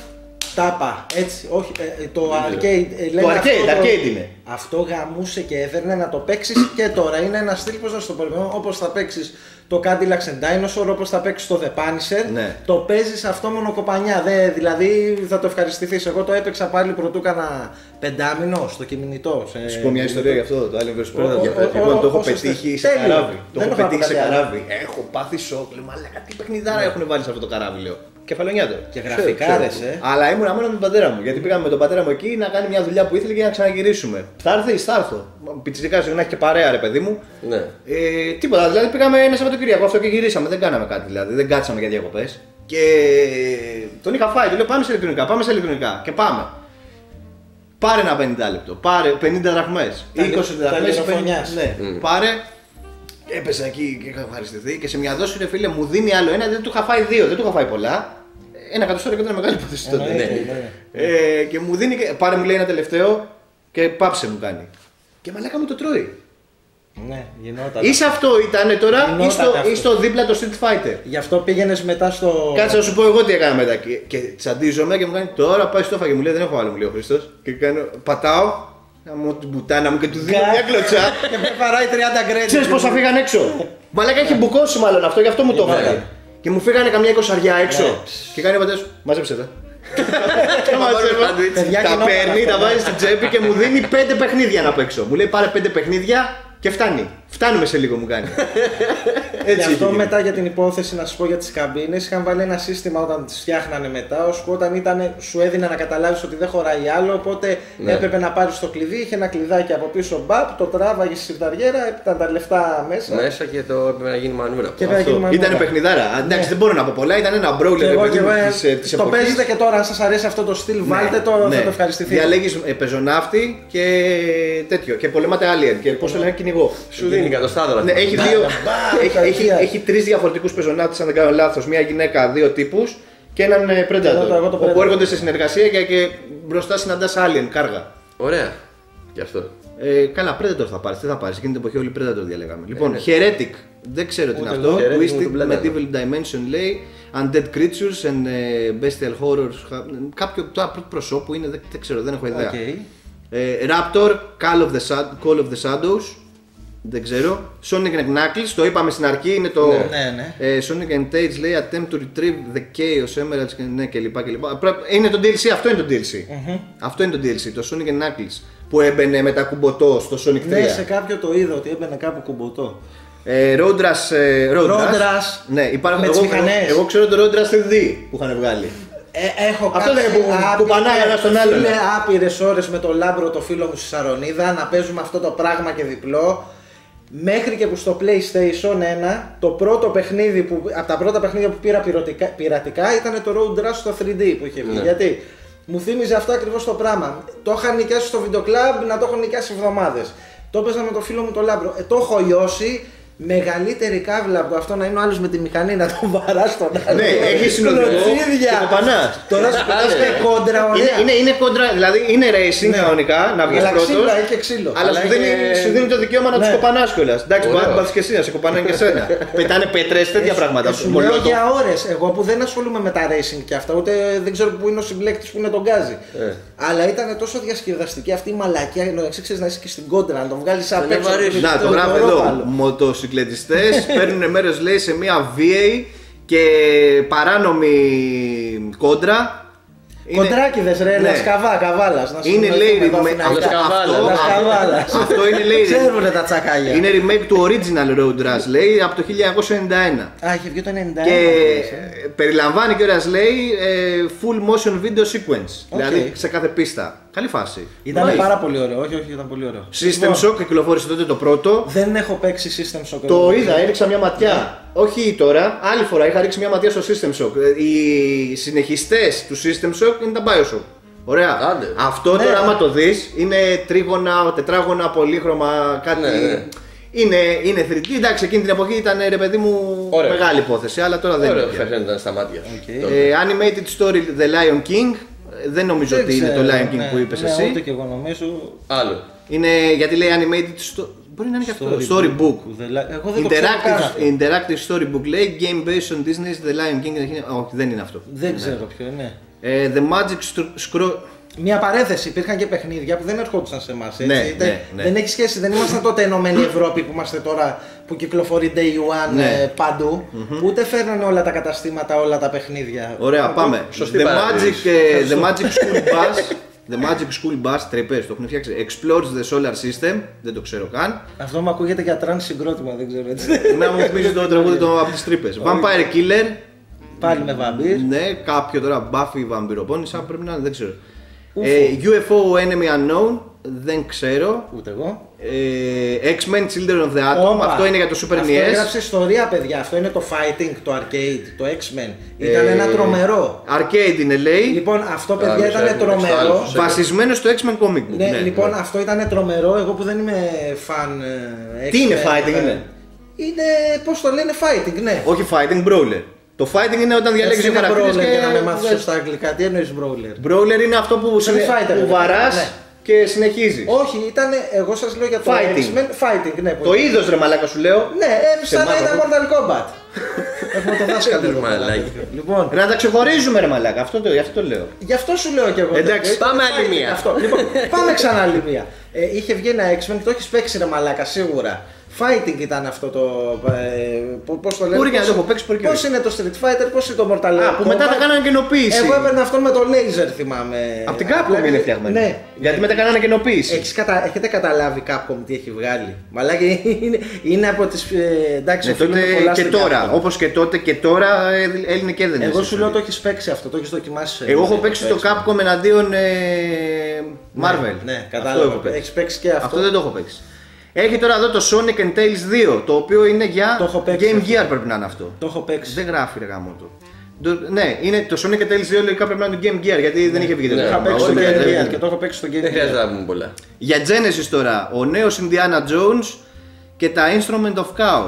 Τάπα, έτσι, όχι, το arcade. Το arcade είναι. Αυτό γαμούσε και έφερνε να το παίξεις και τώρα. Είναι ένα στυλ, πώς να σου το πω, όπως θα παίξεις το Cadillac and Dinosaur, όπως θα παίξεις το The Punisher. Ναι. Το παίζεις αυτό μονοκοπανιά, δηλαδή θα το ευχαριστηθείς. Εγώ το έπαιξα πάλι πρωτού κάνα 5 στο κινητό. Σου πω μια ιστορία γι' αυτό, το Alien vs Predator. Εγώ το έχω πετύχει σε καράβι. Το έχω πετύχει σε καράβι. Έχω πάθει σοκ, μαλάκα τι παιχνιδάρα έχουν βάλει σε αυτό το καράβι, λέω. Κεφαλονιάτο. Και γραφικάρες, Αλλά ήμουν μόνο με τον πατέρα μου. Γιατί πήγαμε με τον πατέρα μου εκεί να κάνει μια δουλειά που ήθελε και να ξαναγυρίσουμε. Θα έρθω. Πιτσιρικά να έχει και παρέα, ρε παιδί μου. Ναι. Τίποτα. Δηλαδή πήγαμε ένα Σαββατοκύριακο αυτό και γυρίσαμε. Δεν κάναμε κάτι δηλαδή. Δεν κάτσαμε για διακοπές. Και τον είχα φάει. Του λέω πάμε σε ηλεκτρονικά. Και πάμε. Πάρε ένα 50 λεπτό. Πάρε 50 δραχμές. 20 δραχμές. Ναι. Πάρε. Έπεσα εκεί και είχα ευχαριστηθεί και σε μια δόση ρε φίλε μου δίνει άλλο ένα, δεν του είχα φάει 2, δεν του είχα φάει πολλά. Ένα εκατοστό και ήταν μεγάλη υπόθεση τότε. Και μου δίνει, πάρε μου λέει ένα τελευταίο και πάψε μου κάνει. Και μαλάκα μου το τρώει. Ναι, γινόταν. Ή σε αυτό ήταν τώρα ή στο δίπλα το Street Fighter. Γι' αυτό πήγαινες μετά στο. Κάτσε να σου πω εγώ τι έκανα μετά. Και τσαντίζομαι και μου κάνει τώρα πάει στο έφαγε. Μου λέει δεν έχω άλλο, μου λέει ο Χριστός. Και κάνω, πατάω. Να την πουτάνα μου και του δίνω μια κλωτσά. Και με παράει 30 γκρέτ. Ξέρεις πόσα φύγαν έξω. Μαλάκα έχει μπουκώσει μάλλον αυτό, γι' αυτό μου το έφαγε. Και μου φύγανε καμιά 20 έξω. Και κάνει ο πατέρας σου, μάζεψε τα. Τα παίρνει, τα βάζει στην τσέπη και μου δίνει 5 παιχνίδια να παίξω. Μου λέει πάρε 5 παιχνίδια και φτάνει. Φτάνουμε σε λίγο μου κάνει. Έτσι. Γι' αυτό μετά για την υπόθεση να σου πω για τις καμπίνες είχαν βάλει ένα σύστημα όταν τις φτιάχνανε μετά. Ώσπου όταν σου έδινε να καταλάβεις ότι δεν χωράει άλλο. Οπότε έπρεπε να πάρεις το κλειδί. Είχε ένα κλειδάκι από πίσω μπαπ, το τράβαγε στη σιρταριέρα, ήταν τα λεφτά μέσα. Μέσα και το έπρεπε να γίνει μανούρα. Ήταν παιχνιδάρα. Εντάξει, δεν μπορώ να πω πολλά, ήταν ένα μπρόλερ τη εποχή. Το παίζετε και τώρα, αν σας αρέσει αυτό το στυλ, βάλτε το, θα το ευχαριστηθείτε. Διαλέγεις πεζοναύτη και τέτοιο. Και πολεμάτε alien. Και πώς το λένε κυνηγό. Σου δίνει εκατοστάδρα. Ναι, έχει 3 διαφορετικούς πεζοναύτες, αν δεν κάνω λάθος. Μια γυναίκα, 2 τύπους και έναν Predator. Όπου έρχονται σε συνεργασία και μπροστά συναντάς alien κάργα. Ωραία. Γι' αυτό. Καλά, Predator θα πάρεις. Τι θα πάρεις, εκείνη την εποχή όλοι Predator διαλέγαμε. Λοιπόν, Heretic. Δεν ξέρω τι είναι αυτό. Twisted Medieval Dimension λέει. Undead Creatures and Bestial Horrors. Κάποιο πρώτο προσώπου είναι, δεν ξέρω, δεν έχω ιδέα. Raptor, Call of the Shadows. Δεν ξέρω. Sonic and Knuckles, το είπαμε στην αρχή, είναι το Sonic and Tails λέει Attempt to retrieve the Chaos Emeralds κλπ. Είναι το DLC, αυτό είναι το DLC. Αυτό είναι το DLC, το Sonic and Knuckles που έμπαινε μετά κουμποτό στο Sonic 3. Ναι, σε κάποιο το είδα ότι έμπαινε κάπου κουμποτό. Road Rush. Ναι, εγώ ξέρω το Road Rush 3D που είχαν βγάλει. Αυτό δεν είναι που πανάει ένα στον άλλον. Είναι άπειρες ώρες με τον Λάμπρο, το φίλο μου στη Σαρονίδα, να παίζουμε αυτό το πράγμα και διπλό. Μέχρι και που στο PlayStation 1 το πρώτο παιχνίδι από τα πρώτα παιχνίδια που πήρα πειρατικά ήταν το Road Rush στο 3D που είχε βγει. Γιατί μου θύμιζε αυτό ακριβώς το πράγμα. Το είχα νοικιάσει στο Video Club, να το έχω νοικιάσει εβδομάδες. Το έπαιζα με το φίλο μου το Λάμπρο. Το έχω λιώσει μεγαλύτερη κάβλα από αυτό να είναι ο άλλος με τη μηχανή να τον βαρά στον άλλο. Ναι, έχει συνοδηγό και το πανάς. Τώρα σου πετάς και κόντρα, ωραία. Είναι κόντρα, δηλαδή είναι racing κανονικά, να βγεις πρώτος. Αλλά σου δίνει το δικαίωμα να τους κοπανάς κιόλας. Εντάξει, μπορεί να πας και εσύ, να σε κοπανάνε και εσένα. Πετάνε πέτρες, τέτοια πράγματα. Σου λέω για ώρες. Εγώ που δεν ασχολούμαι με τα racing και αυτά, ούτε δεν ξέρω πού είναι ο συμπλέκτης που είναι τον γκάζι. Αλλά ήταν τόσο διασκεδαστική αυτή η μαλακία, να είσαι και στην κόντρα, να τον βγάλεις απ' έξω. Να το γράφω εδώ. Μοτοσυκλετιστές παίρνουν μέρος, λέει, σε μια βίαιη και παράνομη κόντρα. Κοντράκιδες ρε, ναι. Καβάλας. Είναι λέει αυτό είναι λέει. Ξέρουνε τα τσακάλια. Είναι remake του original Road Rash, λέει, από το 1991. Α, είχε βγει το 1991. Και περιλαμβάνει κιόλας, λέει, full motion video sequence. Δηλαδή σε κάθε πίστα. Καλή φάση. Ήταν πάρα πολύ ωραίο, όχι, ήταν πολύ ωραίο. System Shock κυκλοφόρησε τότε το πρώτο. Δεν έχω παίξει System Shock. Το είδα, έριξα μια ματιά. Όχι τώρα, άλλη φορά είχα ρίξει μια ματιά στο System Shock. Οι συνεχιστές του System Shock είναι τα BioShock. Ωραία. Αυτό τώρα, άμα το δεις, είναι τρίγωνα, τετράγωνα, πολύχρωμα, κάτι. Είναι 3D, εντάξει, εκείνη την εποχή ήταν, ρε παιδί μου, μεγάλη υπόθεση, αλλά τώρα δεν είναι. Ωραίο φαίνονταν στα μάτια. Animated story The Lion King. Δεν νομίζω ότι είναι το Lion King που είπες εσύ. Ούτε και εγώ νομίζω. Άλλο. Είναι γιατί λέει animated μπορεί να είναι και αυτό. Storybook. Interactive storybook λέει game based on Disney's The Lion King. Όχι, δεν είναι αυτό. Δεν ξέρω ποιο είναι. The Magic Scroll. Μια παρένθεση, υπήρχαν και παιχνίδια που δεν ερχόντουσαν σε εμάς. Ναι. Δεν έχει σχέση, δεν ήμασταν τότε Ενωμένη Ευρώπη που είμαστε τώρα, που κυκλοφορεί Day One παντού. Ούτε φέρνανε όλα τα καταστήματα, όλα τα παιχνίδια. Ωραία, πάμε. The Magic School Bus. The Magic School Bus, τρεπές, το έχουν φτιάξει. Explores the Solar System, δεν το ξέρω καν. Αυτό μου ακούγεται για τρανς συγκρότημα, δεν ξέρω έτσι. Να μου θυμίζει το τραγούδι από τις τρύπες. Vampire Killer. Πάλι με βαμπύρ. Ναι, κάποιο τώρα Buffy βαμπυροπόνησα πρέπει να είναι, δεν ξέρω. UFO Enemy Unknown, δεν ξέρω. Ούτε εγώ. X-Men Children of the Atom, αυτό είναι για το Super NES. Αυτό έγραψε ιστορία, παιδιά. Αυτό είναι το Fighting, το Arcade, το X-Men. Ήταν ένα τρομερό. Arcade είναι, λέει. Λοιπόν, αυτό, παιδιά, ήταν τρομερό. Βασισμένο στο X-Men Comic Book. Ναι, λοιπόν, αυτό ήταν τρομερό. Εγώ που δεν είμαι φαν X-Men. Τι είναι Fighting, είναι? Είναι, πώς το λένε, Fighting, ναι. Όχι Fighting, Brawler. Το fighting είναι όταν διαλέγεις δύο χαρακτήρες και να με μάθεις σωστά αγγλικά. Τι εννοείς brawler? Brawler είναι αυτό που βαράς και συνεχίζεις. Όχι, ήταν, εγώ σας λέω για το X-Men Fighting, ναι. Το είδος, ρε μαλάκα, σου λέω. Ναι, σαν να ήταν Mortal Kombat. Έχουμε το δάσκαλο. Λοιπόν, να τα ξεχωρίζουμε, ρε μαλάκα, αυτό το λέω. Γι' αυτό σου λέω κι εγώ. Εντάξει, πάμε άλλη μία. Λοιπόν, πάμε ξανά άλλη μία. Είχε βγει ένα X-Men και το έχεις παίξει, ρε μαλάκα, σίγουρα. Fighting ήταν αυτό το. Πώς το λένε. Μπορεί και να το έχω παίξει. Πώς είναι το Street Fighter, πώς είναι το Mortal Kombat. Που μετά τα κάνανε καινοποίηση. Εγώ έπαιρνα αυτόν με το laser, θυμάμαι. Από την Capcom είναι φτιαγμένο. Ναι. Γιατί μετά κάνανε καινοποίηση. Έχετε καταλάβει Capcom τι έχει βγάλει? Μαλάκα είναι από τις. Εντάξει, τότε και τώρα. Όπως και τότε και τώρα Έλληνε και δεν είναι. Εγώ σου λέω το έχεις παίξει αυτό, το έχεις δοκιμάσει. Εγώ έχω παίξει το Capcom εναντίον Marvel. Ναι, κατάλαβα. Έχεις παίξει και αυτό. Αυτό δεν το έχω παίξει. Έχει τώρα εδώ το Sonic and Tails 2, το οποίο είναι για Game Gear, πρέπει να είναι αυτό. Το έχω παίξει. Δεν γράφει, ρε γάμο το. Ναι, είναι το Sonic and Tails 2, λογικά πρέπει να είναι το Game Gear, γιατί δεν είχε βγει το Είχα παίξει στο Game Gear και το έχω παίξει στο Game Gear. Δεν χρειάζεται να πούμε πολλά. Για Genesis τώρα, ο νέος Indiana Jones και τα Instrument of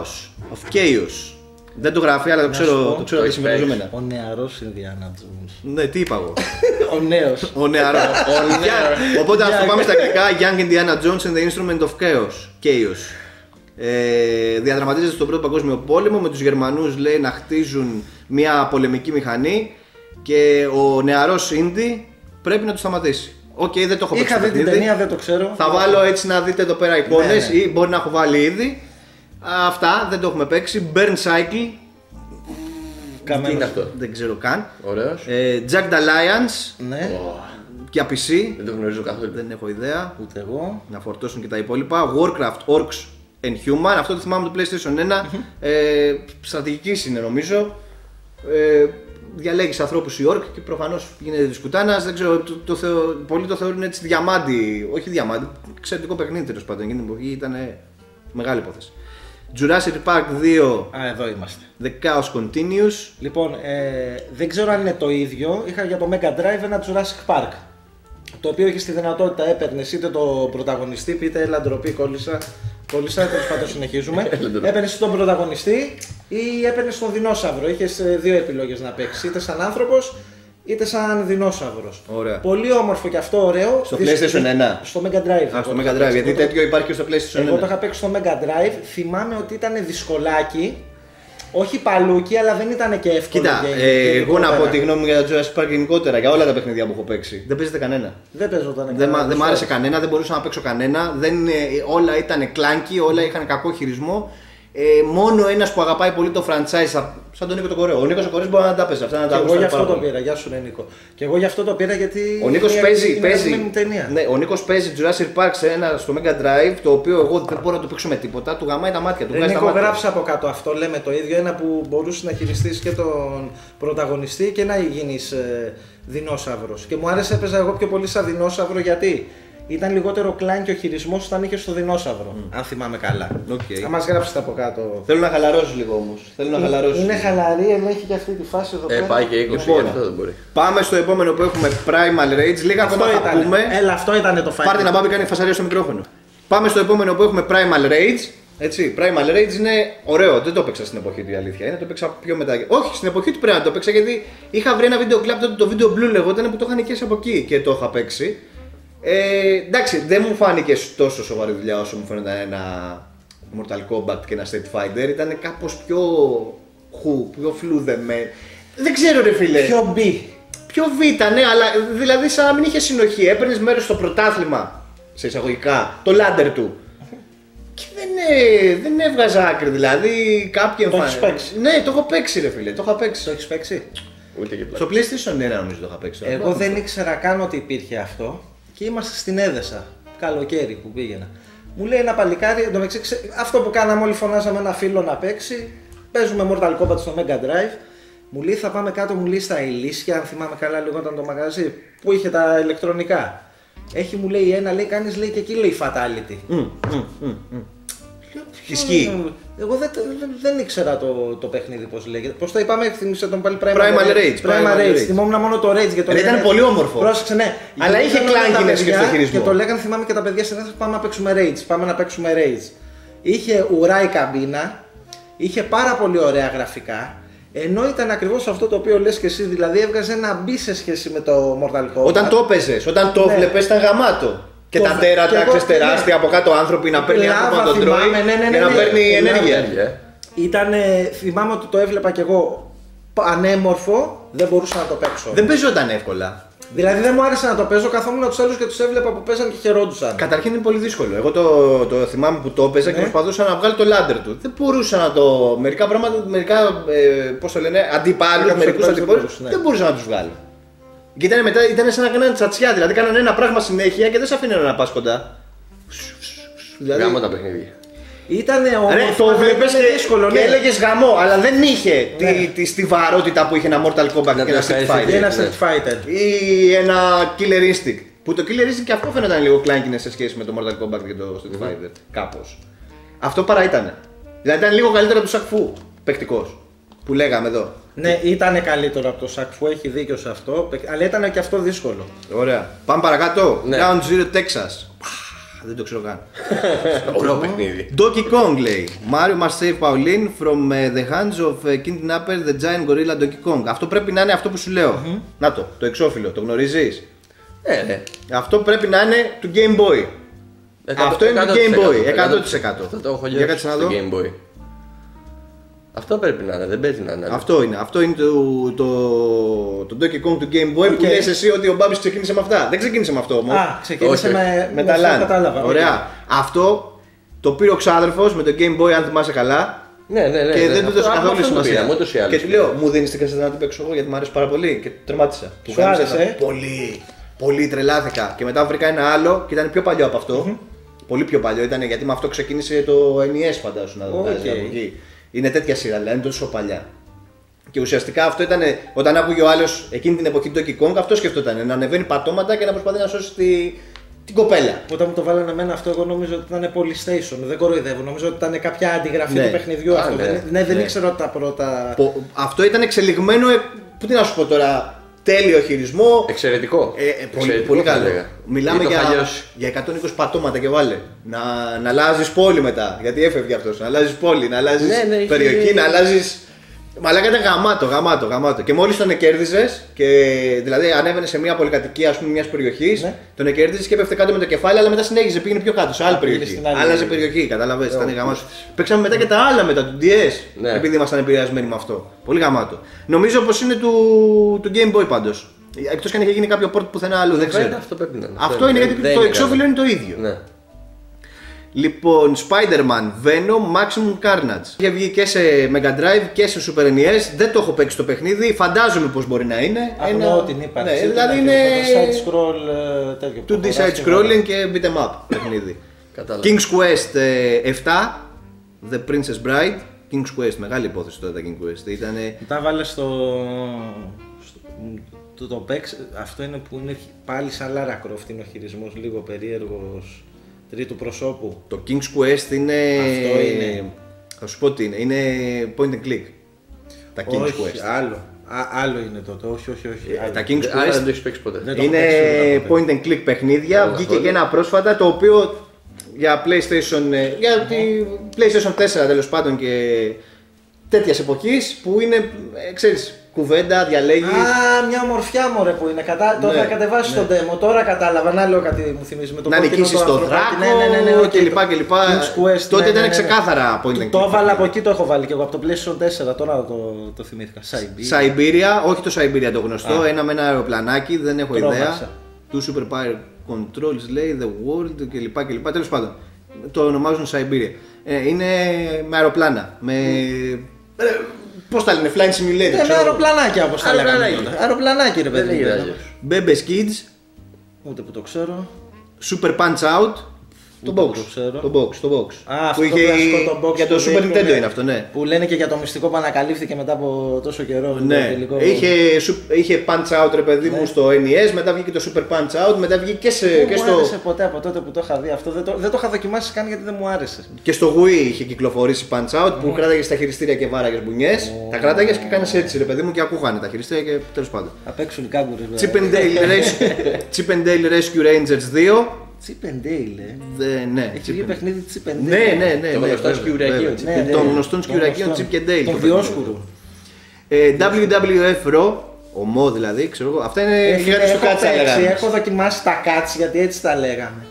Chaos. Δεν το γράφει, αλλά το ξέρω τα συμμετοχόμενα. Ο νεαρός Indiana Jones. Ναι, τι είπα εγώ. Ο νέος. Ο νεαρός. Οπότε αυτό πάμε στα αγγλικά. Young Indiana Jones and the Instrument of Chaos. Διαδραματίζεται στον Πρώτο Παγκόσμιο Πόλεμο με τους Γερμανούς, λέει, να χτίζουν μια πολεμική μηχανή και ο νεαρός Indy πρέπει να το σταματήσει. Οκ, δεν το έχω παίξει. Είχα δει την ταινία, δεν το ξέρω. Θα βάλω έτσι να δείτε εδώ πέρα εικόνες ή μπορεί να έχω βάλει ήδη. Αυτά δεν το έχουμε παίξει. Burn Cycle. Τι είναι αυτό? Δεν ξέρω καν. Ωραίος. Jagged Alliance. Ναι. Για PC. Δεν το γνωρίζω καθόλου. Δεν έχω ιδέα. Ούτε εγώ. Να φορτώσουν και τα υπόλοιπα. Warcraft Orcs and Human. Αυτό το θυμάμαι το PlayStation 1. Στρατηγικής είναι νομίζω. Διαλέγεις ανθρώπους οι Orc και προφανώς γίνεται της κουτάνας. Δεν ξέρω, πολλοί το θεωρούν έτσι διαμάντι. Όχι διαμάντι. Εξαιρετικό παιχνίδι τέλος πάντων. Εκείνη την εποχή ήταν μεγάλη υπόθεση. Jurassic Park 2. Εδώ είμαστε. The Chaos Continues. Λοιπόν, δεν ξέρω αν είναι το ίδιο. Είχα για το Mega Drive ένα Jurassic Park. Το οποίο έχει τη δυνατότητα έπαιρνε είτε το πρωταγωνιστή, είτε έλα ντροπή κόλλησα. Πολύ σαν τέλος πάντων συνεχίζουμε. Έπαιρνες τον πρωταγωνιστή ή έπαιρνες τον δεινόσαυρο. Είχες δύο επιλογές να παίξεις, είτε σαν άνθρωπος είτε σαν δεινόσαυρος. Πολύ όμορφο και αυτό ωραίο. Στο PlayStation 1. Στο Mega Drive. Στο Mega Drive, γιατί τέτοιο υπάρχει και στο PlayStation 1. Εγώ το είχα παίξει στο Mega Drive. Θυμάμαι ότι ήταν δυσκολάκι. Όχι παλούκι, αλλά δεν ήταν και εύκολο. Κοίτα, εγώ να πω τη γνώμη μου για το Jurassic Park γενικότερα, για όλα τα παιχνίδια που έχω παίξει. Δεν παίζεται κανένα. Δεν παίζονταν κανένα. Δεν μ' άρεσε κανένα, δεν μπορούσα να παίξω κανένα. Όλα ήταν κλάνκι, όλα είχαν κακό χειρισμό. Μόνο ένας που αγαπάει πολύ το franchise, σαν τον Νίκο τον Κορέο. Ο Νίκος ο Κορέος μπορεί να τα παίζει αυτά. Και εγώ γι' αυτό το πήρα. Γεια σου, Νίκο. Και εγώ γι' αυτό το πήρα γιατί. Ο Νίκος παίζει. Ναι, ο Νίκος παίζει Jurassic Park στο Mega Drive, το οποίο εγώ δεν μπορώ να το παίξω με τίποτα. Του γαμάει τα μάτια του. Νίκο, γράψε από κάτω αυτό. Λέμε το ίδιο. Ένα που μπορούσε να χειριστείς και τον πρωταγωνιστή και να γίνεις δεινόσαυρος. Και μου άρεσε, έπαιζα εγώ πιο πολύ σαν δεινόσαυρο γιατί. Ήταν λιγότερο κλάνκι ο χειρισμός όταν είχε στο δεινόσαυρο. Αν θυμάμαι καλά. Θα μας γράψετε από κάτω. Θέλω να χαλαρώσει λίγο όμως. Είναι χαλαρή, ενώ έχει και αυτή τη φάση εδώ πέρα. Πάει και 20, λοιπόν, αυτό δεν μπορεί. Πάμε στο επόμενο που έχουμε Primal Rage. Λίγα ακόμα θα πούμε. Έλα, αυτό ήταν το fight. Πάρτε να πάμε κάνει φασαρία στο μικρόφωνο. Πάμε στο επόμενο που έχουμε Primal Rage. Έτσι, Primal Rage είναι ωραίο. Δεν το έπαιξα στην εποχή του, η αλήθεια είναι. Το έπαιξα πιο μετά. Όχι, στην εποχή του πρέπει να το έπαιξα γιατί είχα βρει ένα βίντεο κλαμπ τότε, το Video Blue λεγόταν, που το είχαν και από εκεί και το είχα παίξει. Εντάξει, δεν μου φάνηκε τόσο σοβαρή δουλειά όσο μου φαίνονταν ένα Mortal Kombat και ένα Street Fighter. Ήταν κάπως πιο φλούδεμένο. Δεν ξέρω ρε φίλε. Πιο B. Πιο Β, ναι, αλλά δηλαδή σαν να μην είχε συνοχή. Έπαιρνες μέρος στο πρωτάθλημα, σε εισαγωγικά, το ladder του. Και δεν έβγαζα άκρη, δηλαδή κάποιοι εμφανίζονται. Το έχεις παίξει? Ναι, το έχω παίξει ρε φίλε, το είχα παίξει. Το έχεις παίξει? Ούτε και στο PlayStation 1 νομίζω το είχα παίξει. Εγώ δεν ήξερα καν ότι υπήρχε αυτό και είμαστε στην Έδεσα, καλοκαίρι που πήγαινα. Μου λέει ένα παλικάρι, εντωμεταξύ, αυτό που κάναμε όλοι, φωνάζαμε ένα φίλο να παίξει. Παίζουμε Mortal Kombat στο Mega Drive. Μου λέει θα πάμε κάτω, μου λέει στα Ηλίσια, αν θυμάμαι καλά λίγο ήταν το μαγαζί που είχε τα ηλεκτρονικά. Έχει μου λέει ένα, λέει κάνεις λέει και εκεί λέει Fatality. Ισχύει. Εγώ δεν ήξερα το παιχνίδι πώς λέγεται. Πώς το είπαμε, θυμίσε τον πάλι Primal Rage. Primal Rage. Θυμόμουν μόνο το Rage. Ήταν πολύ όμορφο. Πρόσεξε, ναι. Αλλά είχε κλάνκινες και στο χειρισμό. Και το λέγανε, θυμάμαι και τα παιδιά στην Ελλάδα, πάμε να παίξουμε Rage. Πάμε να παίξουμε Rage. Είχε ουρά η καμπίνα, είχε πάρα πολύ ωραία γραφικά. Ενώ ήταν ακριβώς αυτό το οποίο λες και εσύ, δηλαδή έβγαζε ένα μπι σε σχέση με το Mortal Kombat. Όταν το έπαιζες, όταν το βλέπες ήταν γαμάτο. Και τα τέρατα, ξέρεις, τεράστια από κάτω άνθρωποι να παίρνει άνθρωπο να τον τρώει και να παίρνει ενέργεια. Θυμάμαι ότι το έβλεπα κι εγώ πανέμορφο, δεν μπορούσα να το παίξω. Δεν παίζονταν εύκολα. Δηλαδή δεν μου άρεσε να το παίζω, καθόμουν τους άλλους και τους έβλεπα που παίζαν και χαιρόντουσαν. Καταρχήν είναι πολύ δύσκολο. Εγώ το θυμάμαι που το έπαιζα και προσπαθούσα να βγάλει το ladder του. Δεν μπορούσα να το. Μερικά πράγματα, πώς το λένε, αντιπάλους, μερικούς αντιπάλους, δεν μπορούσα να τους βγάλω. Και ήταν σαν να κάνανε τσατσιά, δηλαδή κάνανε ένα πράγμα συνέχεια και δεν σε αφήνανε να πας κοντά. Γάμο τα παιχνίδια. Ήτανε όμως το βλέπεις και έλεγες γαμό, αλλά δεν είχε τη στιβαρότητα που είχε ένα Mortal Kombat και ένα Street Fighter. Ή ένα Killer Instinct. Που το Killer Instinct και αυτό φαίνονταν λίγο κλάνκινες σε σχέση με το Mortal Kombat και το Street Fighter. Κάπως. Αυτό παρά ήταν. Δηλαδή ήταν λίγο καλύτερο από το Σακφού, παικτικός. Που λέγαμε εδώ. Ναι, ήταν καλύτερο από το Σακφού, έχει δίκιο σε αυτό, αλλά ήταν και αυτό δύσκολο. Ωραία. Πάμε παρακάτω. Ground Zero Texas. Δεν το ξέρω καν. Ωραίο παιχνίδι. Donkey Kong λέει. Mario must save Pauline from the hands of kidnapper the giant gorilla Donkey Kong. Αυτό πρέπει να είναι αυτό που σου λέω. Να το εξώφυλλο, το γνωρίζεις? Ναι. Αυτό πρέπει να είναι του Game Boy. Αυτό είναι του Game Boy, 100%. Αυτό το έχω γεύσει στο Game Boy. Αυτό πρέπει να είναι, δεν πρέπει να είναι. Αυτό είναι το Donkey Kong του Game Boy που λες εσύ ότι ο Μπάμπης ξεκίνησε με αυτά. Δεν ξεκίνησε με αυτό όμως. Ξεκίνησε με τα LAN. Κατάλαβα. Ωραία. Αυτό το πήρε ο ξάδερφος με το Game Boy, αν θυμάσαι καλά. Ναι. Και δεν του έδωσε καθόλου σημασία. Και του λέω, μου δίνεις την κασέτα να την παίξω εγώ γιατί μου άρεσε πάρα πολύ. Και τερμάτισα. Σου άρεσε? Πολύ τρελάθηκα. Και μετά βρήκα ένα άλλο και ήταν πιο παλιό από αυτό. Πολύ πιο παλιό ήταν γιατί με αυτό ξεκίνησε το NES, φαντάσου να το βγάζει από εκεί. Είναι τέτοια σειρά, δηλαδή είναι τόσο παλιά. Και ουσιαστικά αυτό ήταν όταν άκουγε ο άλλος εκείνη την εποχή του Donkey Kong, αυτό σκεφτόταν. Να ανεβαίνει πατώματα και να προσπαθεί να σώσει την κοπέλα. Όταν μου το βάλανε εμένα αυτό, εγώ νόμιζα ότι ήταν PlayStation. Δεν κοροϊδεύω. Νομίζω ότι ήταν κάποια αντιγραφή του παιχνιδιού αυτό. Δεν ήξερα ότι τα πρώτα. Αυτό ήταν εξελιγμένο. Πού τι να σου πω τώρα. 3 τέλειο χειρισμό. Εξαιρετικό. Πολύ καλό. Μιλάμε για 120 πατώματα και βάλε. Να αλλάζει πόλη μετά. Γιατί έφευγε αυτό. Να αλλάζει πόλη, να αλλάζει περιοχή, να αλλάζει. Μαλάκα ήταν γαμάτο. Και μόλις τον εκέρδιζες, δηλαδή ανέβαινε σε μια πολυκατοικία μια περιοχή, τον εκέρδιζες και έπεφτε κάτω με το κεφάλι, αλλά μετά συνέχιζε, πήγαινε πιο κάτω σε άλλη περιοχή. Άλλαζε περιοχή, καταλαβαίνεις, ήταν γαμάτο. Παίξαμε μετά και τα άλλα μετά, του DS, επειδή ήμασταν επηρεασμένοι με αυτό. Πολύ γαμάτο. Νομίζω πως είναι του Game Boy πάντως. Εκτός και αν είχε γίνει κάποιο port πουθενά αλλού, δεν ξέρω. Αυτό είναι γιατί το εξώφυλλο είναι το ίδιο. Λοιπόν, Spider-Man, Venom, Maximum Carnage. Είχε βγει και σε Mega Drive και σε Super NES. Δεν το έχω παίξει το παιχνίδι, φαντάζομαι πως μπορεί να είναι. Αγνοώ την ύπαρξη. Δηλαδή είναι side-scroll τέτοιο. 2D side-scrolling και beat'em up παιχνίδι. King's Quest 7, The Princess Bride. King's Quest, μεγάλη υπόθεση τότε τα King's Quest. Τα βάλε το παίξ, αυτό είναι που είναι πάλι σαν Lara Croft, είναι ο χειρισμός λίγο περίεργος. Τρίτου προσώπου. Το King's Quest είναι. Αυτό είναι. Θα σου πω τι είναι. Είναι point and click. Τα King's Quest. Άλλο είναι τότε. Όχι. Τα King's Quest δεν το έχεις παίξει ποτέ. Είναι point and click παιχνίδια. Βγήκε και ένα πρόσφατα το οποίο για PlayStation. Για τη PlayStation 4 τέλος πάντων και τέτοιας εποχής που είναι. Ξέρεις. Κουβέντα, διαλέγει. Μια ομορφιά μωρέ που είναι. Το είχα κατεβάσει στο demo. Τώρα κατάλαβα. Να λέω κάτι μου θυμίζει με το να νικήσει το δράκο κλπ. Τότε ήταν ξεκάθαρα point and click. Το έβαλα από εκεί, το έχω βάλει και εγώ από το PlayStation 4. Τώρα το θυμήθηκα. Siberia, όχι το Siberia το γνωστό. Ένα με ένα αεροπλανάκι, δεν έχω ιδέα. Two Super Power Controls λέει, The World κλπ. Τέλος πάντων. Το ονομάζουν Siberia. Είναι με αεροπλάνα. Πώς τα λένε, Flying Simulator. Με αεροπλανάκια όπως τα λέγανε. Αεροπλανάκι ρε παιδί. Bebe's Kids. Ούτε που το ξέρω. Super Punch Out. Το box. Το box. Που είχε για το Super Nintendo είναι αυτό, ναι. Που λένε και για το μυστικό που ανακαλύφθηκε μετά από τόσο καιρό. Ναι. Είχε Punch Out ρε παιδί μου στο NES, μετά βγήκε το Super Punch Out, μετά βγήκε και στο. Δεν μου άρεσε ποτέ από τότε που το είχα δει αυτό. Δεν το είχα δοκιμάσει καν γιατί δεν μου άρεσε. Και στο Wii είχε κυκλοφορήσει Punch Out που κράταγε στα χειριστήρια και βάραγε μπουνιές. Τα κράταγε και έκανε έτσι ρε παιδί μου και ακούγανε τα χειριστήρια και τέλος πάντων. Απ' έξω οι κάγκουρες. Chip and Dale Rescue Rangers 2. Chip and Dale, ναι. Έχει βγει παιχνίδι Chip and Dale. Ναι. Των γνωστών σκιουρακίων. Των γνωστών σκιουρακίων Chip and Dale. Τον Διόσκουρου. WWF Raw, ομό δηλαδή, ξέρω εγώ. Αυτά είναι γιγάντες στο κάτσα λέγαμε. Έχω δοκιμάσει τα κάτς γιατί έτσι τα λέγαμε.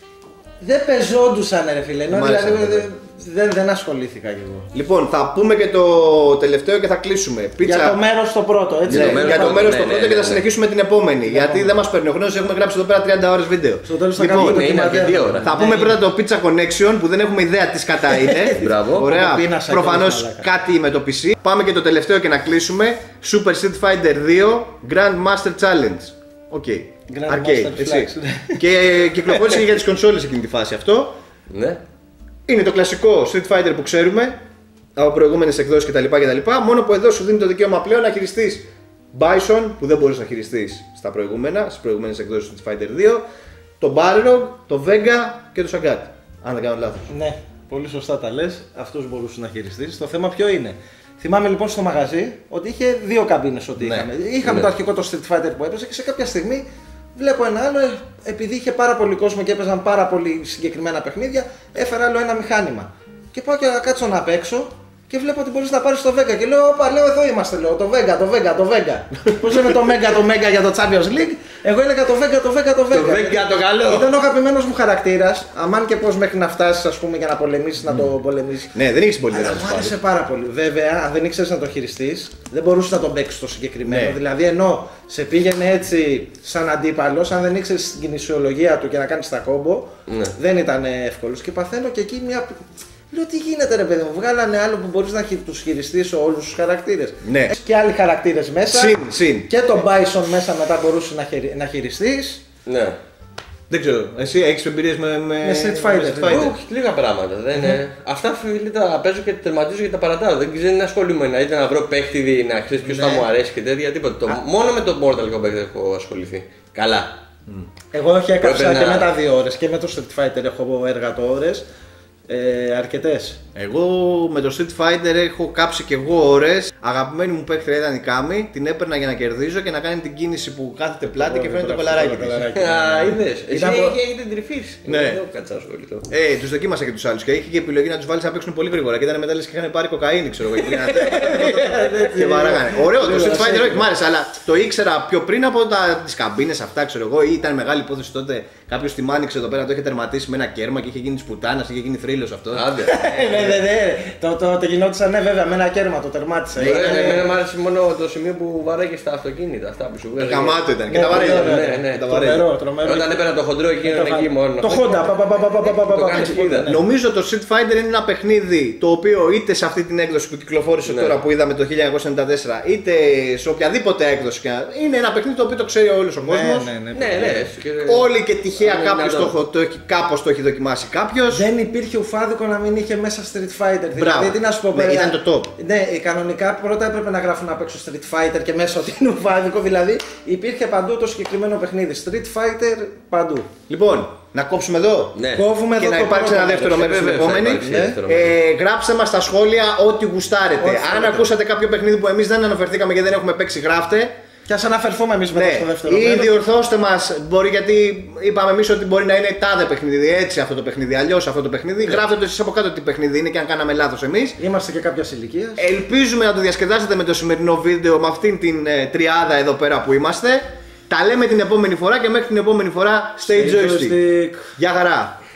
Δεν πεζόντουσαν ρε φίλε, δηλαδή δεν ασχολήθηκα κι εγώ. Λοιπόν, θα πούμε και το τελευταίο και θα κλείσουμε. Πίτσα... Για το μέρος το πρώτο, έτσι. Για το μέρος το πρώτο και θα συνεχίσουμε την επόμενη. Γιατί δεν μας παίρνει ο χρόνος, έχουμε γράψει εδώ πέρα 30 ώρες βίντεο. Στο τέλος θα κάνουμε θα πούμε πρώτα το Pizza Connection που δεν έχουμε ιδέα τι κατά είναι. Μπράβο. Ωραία. Προφανώς κάτι με το PC. Πάμε και το τελευταίο και να κλείσουμε. Super Street Fighter 2 Grand Master Challenge. Οκ. Arcade, έτσι. Και κυκλοφόρησε και για τις κονσόλες εκείνη τη φάση αυτό. Ναι. Είναι το κλασικό Street Fighter που ξέρουμε από προηγούμενες εκδόσεις κτλ. Μόνο που εδώ σου δίνει το δικαίωμα πλέον να χειριστείς Bison που δεν μπορείς να χειριστείς στις προηγούμενες εκδόσεις Street Fighter 2, το Balrog, το Vega και το Sagat. Αν δεν κάνω λάθος. Ναι, πολύ σωστά τα λες. Αυτούς μπορούσε να χειριστείς. Το θέμα ποιο είναι. Θυμάμαι λοιπόν στο μαγαζί ότι είχε δύο καμπίνες. Είχαμε το αρχικό το Street Fighter που έπαιζε και σε κάποια στιγμή βλέπω ένα άλλο, επειδή είχε πάρα πολύ κόσμο και έπαιζαν πάρα πολύ συγκεκριμένα παιχνίδια, έφερα άλλο ένα μηχάνημα. Και πάω και να κάτσω να παίξω και βλέπω ότι μπορείς να πάρεις το Vega. Και λέω, όπα, λέω εδώ είμαστε, λέω, το Vega. Πώς λέμε το Mega για το Champions League, εγώ έλεγα το Vega. Το Vega το καλό. Ήταν ο αγαπημένος μου χαρακτήρας, αμάν και πώς μέχρι να φτάσεις, ας πούμε, για να πολεμήσεις, να το πολεμήσεις. Ναι, δεν έχεις πολύ να μου άρεσε πάρα πολύ. Βέβαια, αν δεν ήξερες να το χειριστείς, δεν μπορούσες να τον παίξεις το συγκεκριμένο. Ναι. Δηλαδή, ενώ σε πήγαινε έτσι σαν αντίπαλος, αν δεν ήξερες την κινησιολογία του και να κάνεις τα κόμπο, δεν ήταν εύκολος. Και παθαίνω και εκεί μια. Λέω τι γίνεται ρε παιδί μου, βγάλανε άλλο που μπορείς να τους χειριστείς όλους τους χαρακτήρες. Ναι. Έχεις και άλλοι χαρακτήρες μέσα. Συν. Και τον Bison μέσα μετά μπορούσες να χειριστείς. Ναι. Δεν ξέρω, εσύ έχεις εμπειρίες με Street Fighter. Λίγα πράγματα. Αυτά τα παίζω και τερματίζω και τα παρατάω. Δεν είναι ασχολούμαι είτε να βρω παίχτη, να ξέρεις ποιος θα μου αρέσει και τέτοια τίποτα. Μόνο με το Mortal Kombat έχω ασχοληθεί. Καλά. Εγώ όχι έκαψα και με τα 2 ώρες και με το Street Fighter έχω έργα το ώρες. Αρκετές. Εγώ με το Street Fighter έχω κάψει και εγώ ώρες. Αγαπημένη μου παίκτρια ήταν η Κάμι. Την έπαιρνα για να κερδίζω και να κάνει την κίνηση που κάθεται πλάτη και φαίνεται το κολαράκι της. Είδες. Εσύ έχετε την τρυφή. Ναι. Τους δοκίμασα και τους άλλους και είχε και επιλογή να τους βάλεις να παίξουν πολύ γρήγορα. Και ήταν μετά λες και είχαν πάρει κοκαίνη, ξέρω εγώ. Και βαράγανε. Ωραίο το Street Fighter, όχι μ' άρεσε, αλλά το ήξερα πιο πριν από τις καμπίνες αυτά, ξέρω εγώ. Ή ήταν μεγάλη υπόθεση τότε. Κάποιος τη μάνιξε εδώ πέρα, το είχε τερματίσει με ένα κέρμα και είχε γίνει τη πουτάνα, είχε γίνει θρύλος αυτό. Το γινόντουσαν, ναι, βέβαια, με ένα κέρμα το τερμάτισε. Εμένα μου άρεσε μόνο το σημείο που βάραγε στα αυτοκίνητα. Αυτά που σου βγάζανε. Καμάτο ήταν. Και τα βαρέλια. Όταν έπαιρνα το χοντρό εκείνο εκεί μόνο. Το Honda. Νομίζω το Street Fighter είναι ένα παιχνίδι το οποίο είτε σε αυτή την έκδοση που κυκλοφόρησε τώρα που είδαμε το 1994, είτε σε οποιαδήποτε έκδοση. Είναι ένα παιχνίδι το οποίο το ξέρει όλος ο κόσμος. Όλοι και τυχαία κάπως το έχει δοκιμάσει κάποιος. Δεν υπήρχε ουφάδικο να μην είχε μέσα Street Fighter. Δηλαδή, τι να σου πω, ναι, ήταν το top. Ναι, κανονικά πρώτα έπρεπε να γράφουν απ' έξω Street Fighter και μέσα ότι είναι ουφάδικο. Δηλαδή, υπήρχε παντού το συγκεκριμένο παιχνίδι. Street Fighter παντού. Λοιπόν, να κόψουμε εδώ. Ναι. Κόβουμε και εδώ να υπάρξει ένα δεύτερο μέρος στην επόμενη. Γράψτε μας στα σχόλια ό,τι γουστάρετε. Αν ακούσατε κάποιο παιχνίδι που εμείς δεν αναφερθήκαμε και δεν έχουμε παίξει, γράφτε. Και ας αναφερθούμε εμείς μετά στο δεύτερο μέρος. Ή διορθώστε μας, μπορεί, γιατί είπαμε εμείς ότι μπορεί να είναι τάδε παιχνίδι, έτσι αυτό το παιχνίδι, αλλιώς αυτό το παιχνίδι. Γράφτε το εσείς από κάτω τι παιχνίδι είναι και αν κάναμε λάθος εμείς. Είμαστε και κάποια ηλικία. Ελπίζουμε να το διασκεδάσετε με το σημερινό βίντεο, με αυτήν την τριάδα εδώ πέρα που είμαστε. Τα λέμε την επόμενη φορά και μέχρι την επόμενη φορά stay joystick. Γεια χαρά.